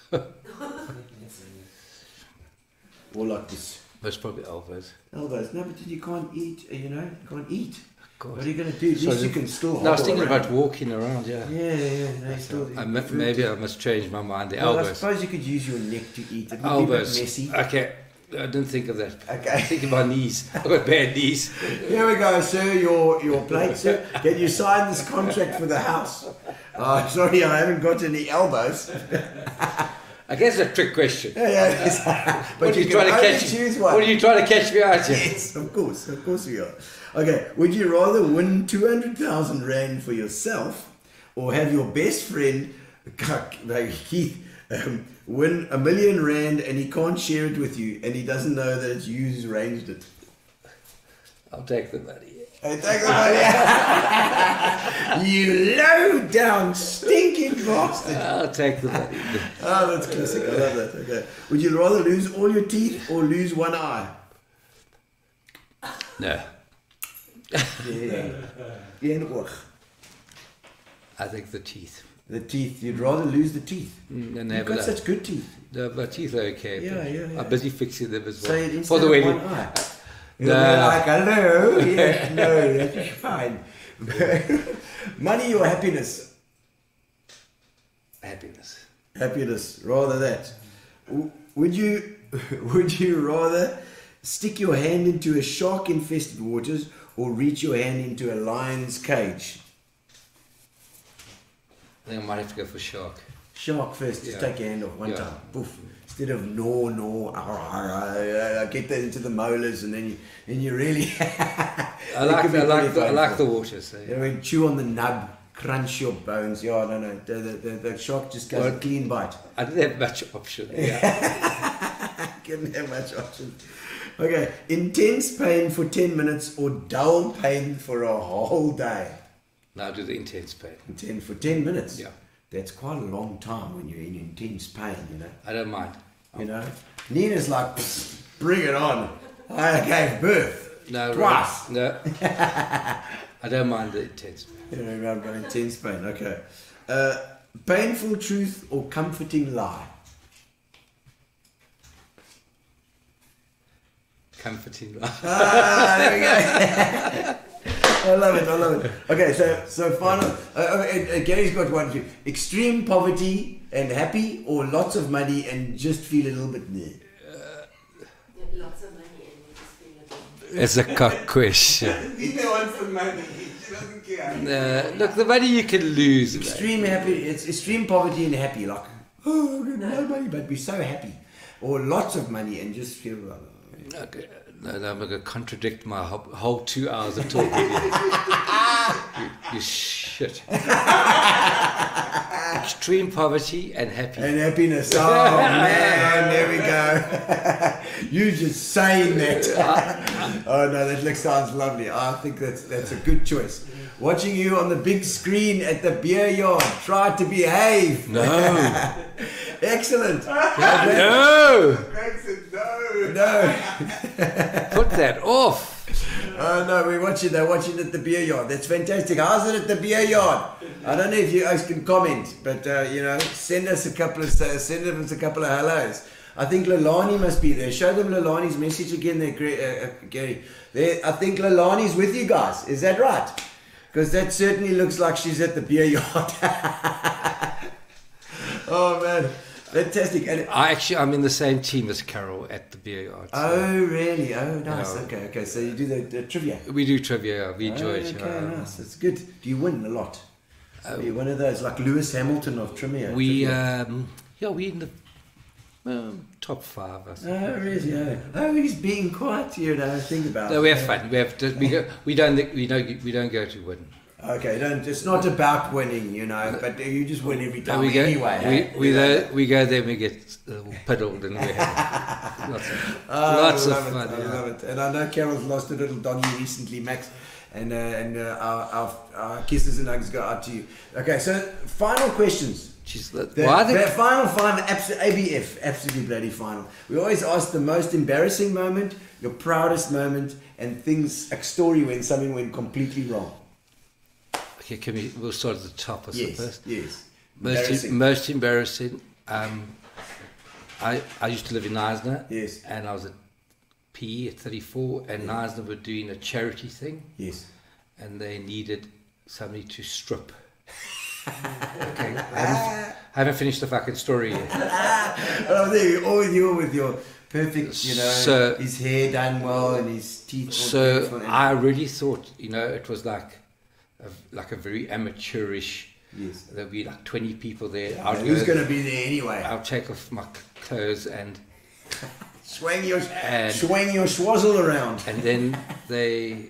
Or like this. Most probably elbows. Elbows. No, but then you can't eat, you can't eat. God. What are you going to do? At least you can still No, I was hobble thinking around. about walking around, yeah. Yeah. No, still, Maybe I must change my mind. The well, I elbows. suppose you could use your neck to eat. It would be a bit Elbows. messy. Okay. I didn't think of that. Okay. Think of my knees. I've got bad knees. Here we go, sir. Your plate, sir. Can you sign this contract for the house? Sorry, I haven't got any elbows. I guess it's a trick question. Yeah. But What are you you can trying to only catch? choose one. What are you trying to catch me out here? Yes, of course we are. Okay, would you rather win 200,000 rand for yourself, or have your best friend Keith win R1 million and he can't share it with you, and he doesn't know that it's you who's arranged it? I'll take the money. Hey, take the money. You low down stinking bastard. I'll take the money. Oh, that's classic. I love that. Okay. Would you rather lose all your teeth or lose one eye? No. Yeah. Een oog. I think the teeth. The teeth. You'd rather lose the teeth. And You've have got that. such good teeth. My teeth are okay. Yeah, but yeah. I'm busy fixing them as well. Say it instead For the of wedding. one eye. No. You'll be like, hello. Yeah, no, that's fine. Money or happiness? Happiness. Happiness. Rather that. Would you rather stick your hand into a shark-infested waters or reach your hand into a lion's cage? I think I might have to go for shark. Shark first, just Yeah. take your hand off one Yeah. time. Poof. Instead of get that into the molars, and then you really. I like the water. So You know, chew on the nub, crunch your bones. Yeah, no. The shark just goes a clean bite. I didn't have much option. Yeah. Couldn't have much option. Okay, intense pain for 10 minutes or dull pain for a whole day. Now do the intense pain. For 10 minutes. Yeah. That's quite a long time when you're in intense pain, I don't mind. Nina's like, bring it on. I gave birth. No, Twice. No. I don't mind the intense pain. Intense pain, okay. Painful truth or comforting lie? Comforting. There we go. I love it. Okay, so final. Gary's got one for you. Extreme poverty and happy, or lots of money and just feel a little bit near? Lots of money and we just feel it. It's a cock question. He wants the money. He doesn't care. Look, the money you can lose. Extreme happy. It's extreme poverty and happy, like no money, but be so happy, or lots of money and just feel. Okay. No, I'm going to contradict my whole 2 hours of talking. you shit. Extreme poverty and happiness. And happiness. Oh man, there we go. You just saying that. Oh no, that sounds lovely. I think that's a good choice. Watching you on the big screen at the beer yard. Try to behave. No. Excellent. No. Craig said no. No. Put that off. Oh no, they're watching at the beer yard. That's fantastic. How's it at the beer yard? I don't know if you guys can comment, but send us a couple of hellos. I think Lalani must be there. Show them Lalani's message again there, Gary. I think Lalani's with you guys. Is that right? Because that certainly looks like she's at the beer yard. Oh man. Fantastic. And I'm in the same team as Carol at the beer yard. So. Oh, really? Oh, nice. Okay. So you do the trivia? We do trivia. We enjoy it. Okay, nice. That's good. Do you win a lot? Are you one of those, like Lewis Hamilton of trivia? We in the top 5. I suppose. Oh, really? Oh, he's being quiet here now. Think about it. No, we have fun. We don't go to win. Okay, it's not about winning, but you just win every time we go, anyway. We go there and we get piddled and we have lots of fun. I love it. And I know Carol's lost a little doggy recently, Max, and our kisses and hugs go out to you. Okay, so final questions. The final, ABF, absolutely bloody final. We always ask the most embarrassing moment, your proudest moment, and a story when something went completely wrong. Okay, we'll start at the top, I suppose. Yes. Most embarrassing. I used to live in Neisner. Yes. And I was at PE at 34, and Neisner were doing a charity thing. Yes. And they needed somebody to strip. Okay. I haven't finished the fucking story yet. Oh, there you with your perfect, his hair done well and his teeth. So I really thought, it was like a very amateurish. Yes. There'll be like 20 people there. Who's going to be there anyway? I'll take off my clothes and swing your swazzle around. And then they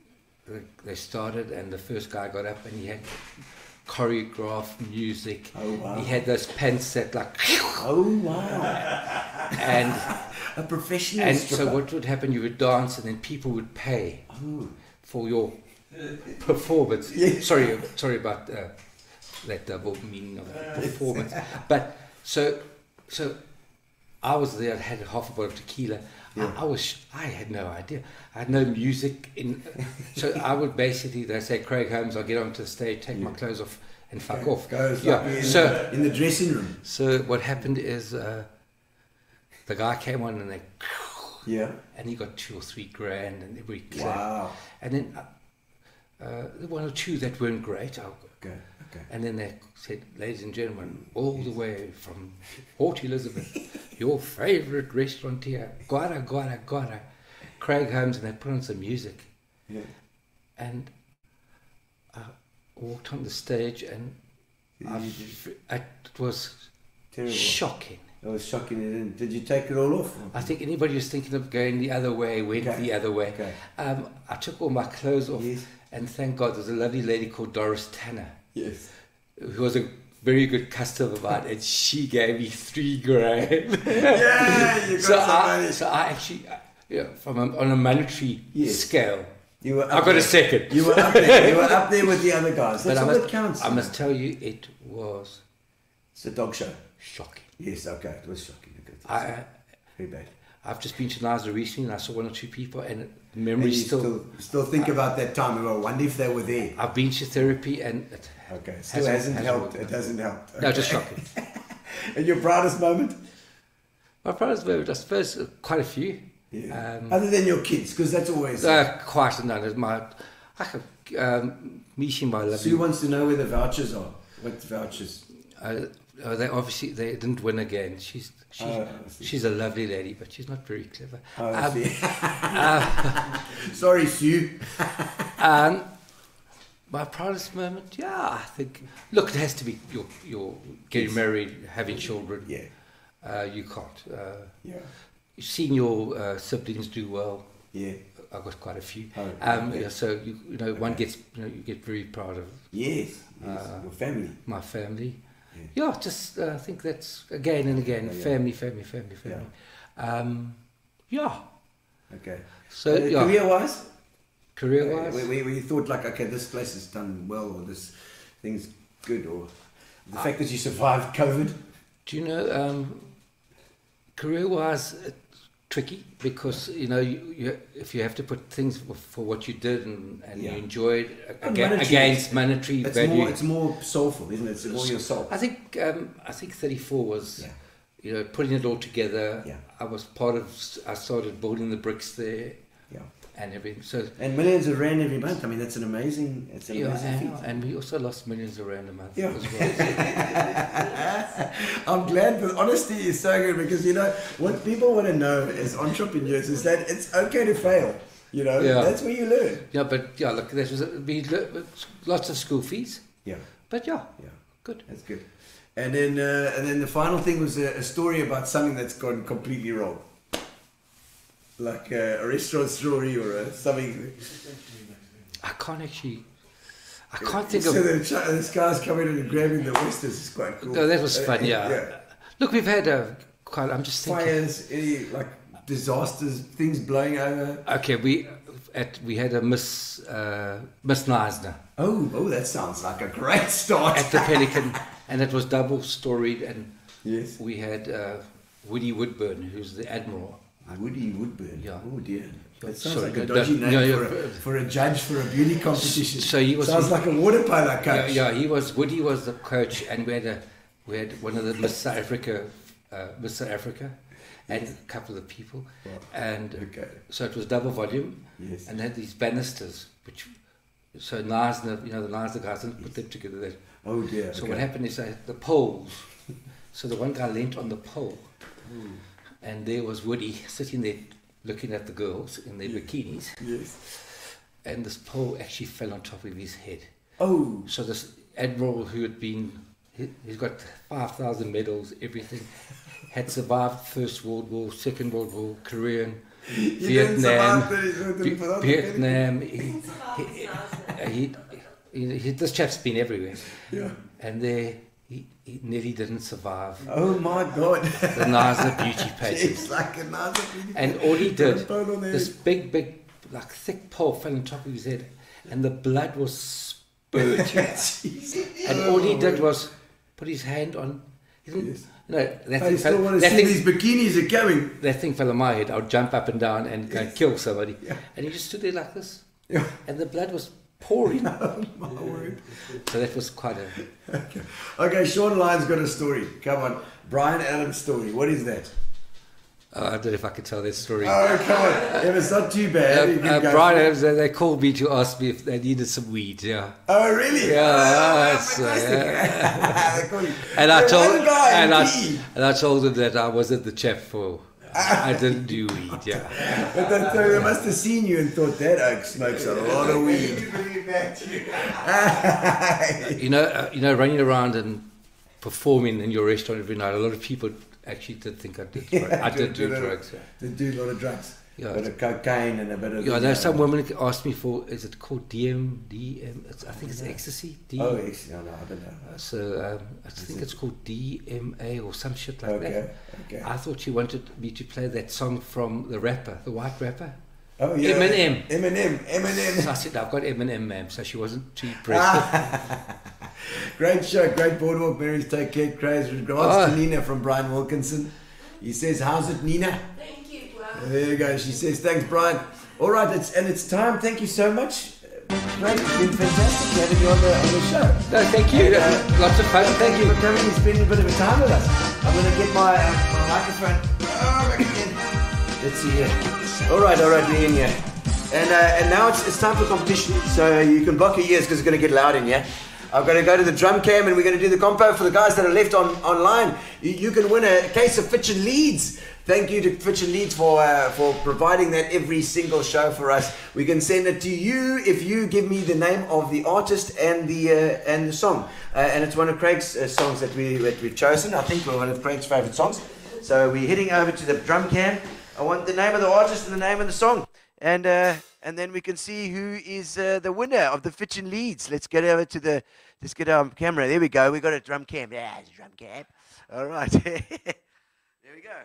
started, and the first guy got up and he had choreographed music. Oh wow! He had those pants that like. Oh wow! And a professional. And stripper. so what would happen? You would dance, and then people would pay for your performance. Yes. Sorry about that double meaning of performance. But so I was there. I had half a bottle of tequila. Yeah. I had no idea. I had no music in. So I would basically, they say, Craig Holmes, I'll get onto the stage, take my clothes off, and fuck off. In the dressing room. So what happened is the guy came on and and he got 2 or 3 grand and every clap. Wow. And then one or two that weren't great. Okay. And then they said, ladies and gentlemen, all the way from Port Elizabeth, your favourite restaurateur, Guara, Craig Holmes, and they put on some music. Yeah. And I walked on the stage, and it was terrible. Shocking. It was shocking. Did you take it all off? I think anybody who's thinking of going the other way went the other way. Okay. I took all my clothes off, and thank God there's a lovely lady called Doris Tanner. Yes. Who was a very good customer of mine, and she gave me 3 grand. Yeah, you got some money. So I actually, on a monetary scale, I got a second. You were up there. You were up there with the other guys. That's all that counts. I must tell you, it's a dog show. Shocking. Yes, okay, it was shocking. Okay. Very bad. I've just been to Nazareth recently, and I saw 1 or 2 people, and memories still think about that time. I wonder if they were there. I've been to therapy, and it still hasn't helped. It hasn't helped. Okay. No, just shocking. And your proudest moment? My proudest moment, I suppose, quite a few. Yeah. Other than your kids, because that's always quite a number. Meeting my lovely. Sue wants to know where the vouchers are. What vouchers? They didn't win again. She's a lovely lady, but she's not very clever. Sorry, Sue. My proudest moment, I think. Look, it has to be your getting married, having children. Yeah. You can't. Seeing your siblings do well. Yeah. I've got quite a few. Oh, yeah, so you know, one gets, you know, you get very proud of. Yes, your family. My family. Yeah, just I think that's again and again, family. Yeah. Okay. So yeah. Career-wise, where you thought like, okay, this place has done well, or this thing's good, or the fact that you survived COVID. Do you know, career-wise, it's tricky because you know if you have to put things for what you did and you enjoyed against monetary value. It's more soulful, isn't it? It's more your soul. I think 34 was, you know, putting it all together. Yeah. I started building the bricks there. Yeah. And everything. So and millions of rand every month. I mean, that's an amazing. It's an amazing feat. And we also lost millions of rand a month Yeah. as well. I'm glad the honesty is so good because you know what people want to know as entrepreneurs is that it's okay to fail. You know, that's where you learn. Yeah, but look, there was lots of school fees. Yeah. But good. That's good. And then the final thing was a story about something that's gone completely wrong. Like a restaurant story or something. I can't think of. So this guy's coming in and grabbing the oysters is quite cool. No, that was fun. Yeah. Look, we've had I'm just thinking. Fires, any like disasters, things blowing over. Okay, we had a Miss Neisner. Oh, that sounds like a great start. At the Pelican, and it was double storied, and yes, we had Woody Woodburn, who's the admiral. Woody Woodburn. Yeah. Oh dear. That sounds Sorry, like a dodgy name for a judge for a beauty competition. So he was. Sounds like a water polo coach. Yeah, Woody was the coach, and we had one of the Miss South Africa, and a couple of people, and so it was double volume, and they had these banisters, so Neisner, you know, the Neisner guys didn't put them together. Oh dear. So what happened is the poles. So the one guy leant on the pole. And there was Woody sitting there looking at the girls in their bikinis. Yes. And this pole actually fell on top of his head. Oh. So this admiral who had been, he's got 5,000 medals, everything, had survived First World War, Second World War, Korean, Vietnam. This chap's been everywhere. Yeah. And there, he nearly didn't survive. Oh my God! The Neisner beauty pageant. It's like a Neisner beauty pageant. And all he did, this big, like thick pole fell on top of his head, and the blood was spurting. And all he did was put his hand on. He didn't. No, that thing still want to see these bikinis are going. That thing fell on my head. I would jump up and down and go kill somebody. Yeah. And he just stood there like this. Yeah. And the blood was pouring. Oh my word. So that was quite a... Okay, Sean Lyon's got a story. Come on. Brian Adams' story. What is that? I don't know if I can tell that story. Oh, come on. If it's not too bad, you can go. Brian Adams, they called me to ask me if they needed some weed, yeah. Oh, really? Yeah. And I told them that I wasn't the chap for... I didn't do weed, yeah. But they must have seen you and thought that oak smokes a lot of weed. You know, running around and performing in your restaurant every night, a lot of people actually did think I did. I did do drugs. Yeah. Did do a lot of drugs. Yeah, a bit of cocaine and a bit of. Yeah, there's some women asked me for. Is it called DM? I think it's ecstasy. Oh, ecstasy. No, I don't know. So I think it's called DMA or some shit like that. Okay. I thought she wanted me to play that song from the rapper, the white rapper. Oh yeah. Eminem. So I said, I've got Eminem, ma'am. So she wasn't too impressed. Great show, great Boardwalk Berries. Take care, Craig. Regards to Nina from Brian Wilkinson. He says, "How's it, Nina?" Thank you, Brian. There you go. She says, "Thanks, Brian." All right, it's time. Thank you so much. Great, it's been fantastic having you on the show. No, thank you. Lots of fun. Thank you for coming and spending a bit of time with us. I'm going to get my microphone. Back again. Let's see here. All right, we're in here. And now it's time for competition. So you can block your ears because it's going to get loud in here. I'm going to go to the drum cam and we're going to do the compo for the guys that are left online. You can win a case of Fitch and Leeds. Thank you to Fitch and Leeds for providing that every single show for us. We can send it to you if you give me the name of the artist and the song. And it's one of Craig's songs that we've chosen. I think we're one of Craig's favourite songs. So we're heading over to the drum cam. I want the name of the artist and the name of the song. And and then we can see who is the winner of the Fitch and Leeds. Let's get over to the. Let's get our camera. There we go. We got a drum cam. Yeah, it's a drum cam. All right. There we go.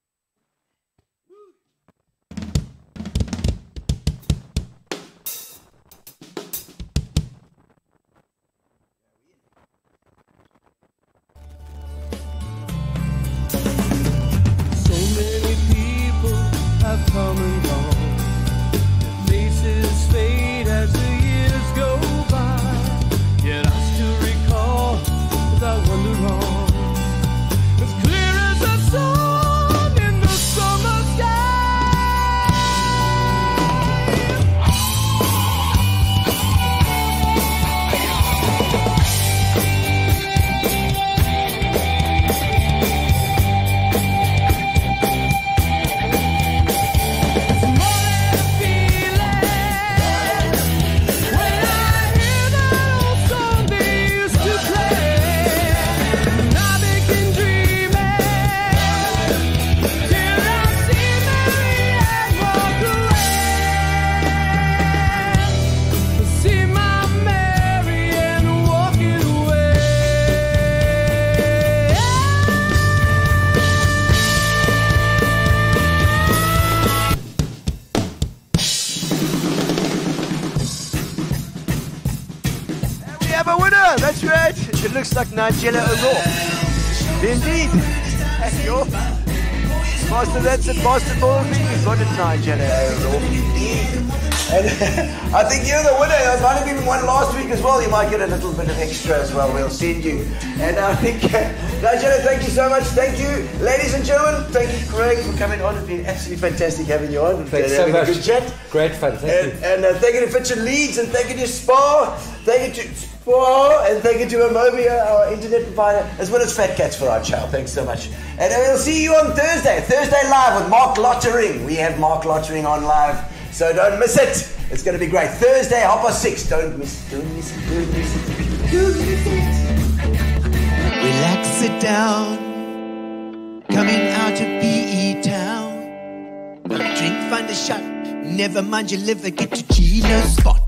Have come and gone. Their faces fade as the years go by. Yet I still recall without wonder wrong. As clear as the sun in the summer sky. That's right. It looks like Nigella O'Rourke. Indeed. That's your Master, that's it. Master told me you've got it, Nigella O'Rourke. And I think you're the winner. There might have been one last week as well. You might get a little bit of extra as well. We'll send you. And I think, Nigella, thank you so much. Thank you. Ladies and gentlemen, thank you, Craig, for coming on. It's been absolutely fantastic having you on. Thanks so much. A good chat. Great fun. Thank you. And thank you to Fitch and Leeds, and thank you to Spa. Thank you to Spa, and thank you to Amobia, our internet provider, as well as Fat Cats for our chow. Thanks so much. And we'll see you on Thursday live with Mark Lottering. We have Mark Lottering on live, so don't miss it. It's going to be great. Thursday, 6:30. Don't miss it. Relax, sit down. Coming out of PE town. Drink, find a shot. Never mind your liver. Get to Gino's spot.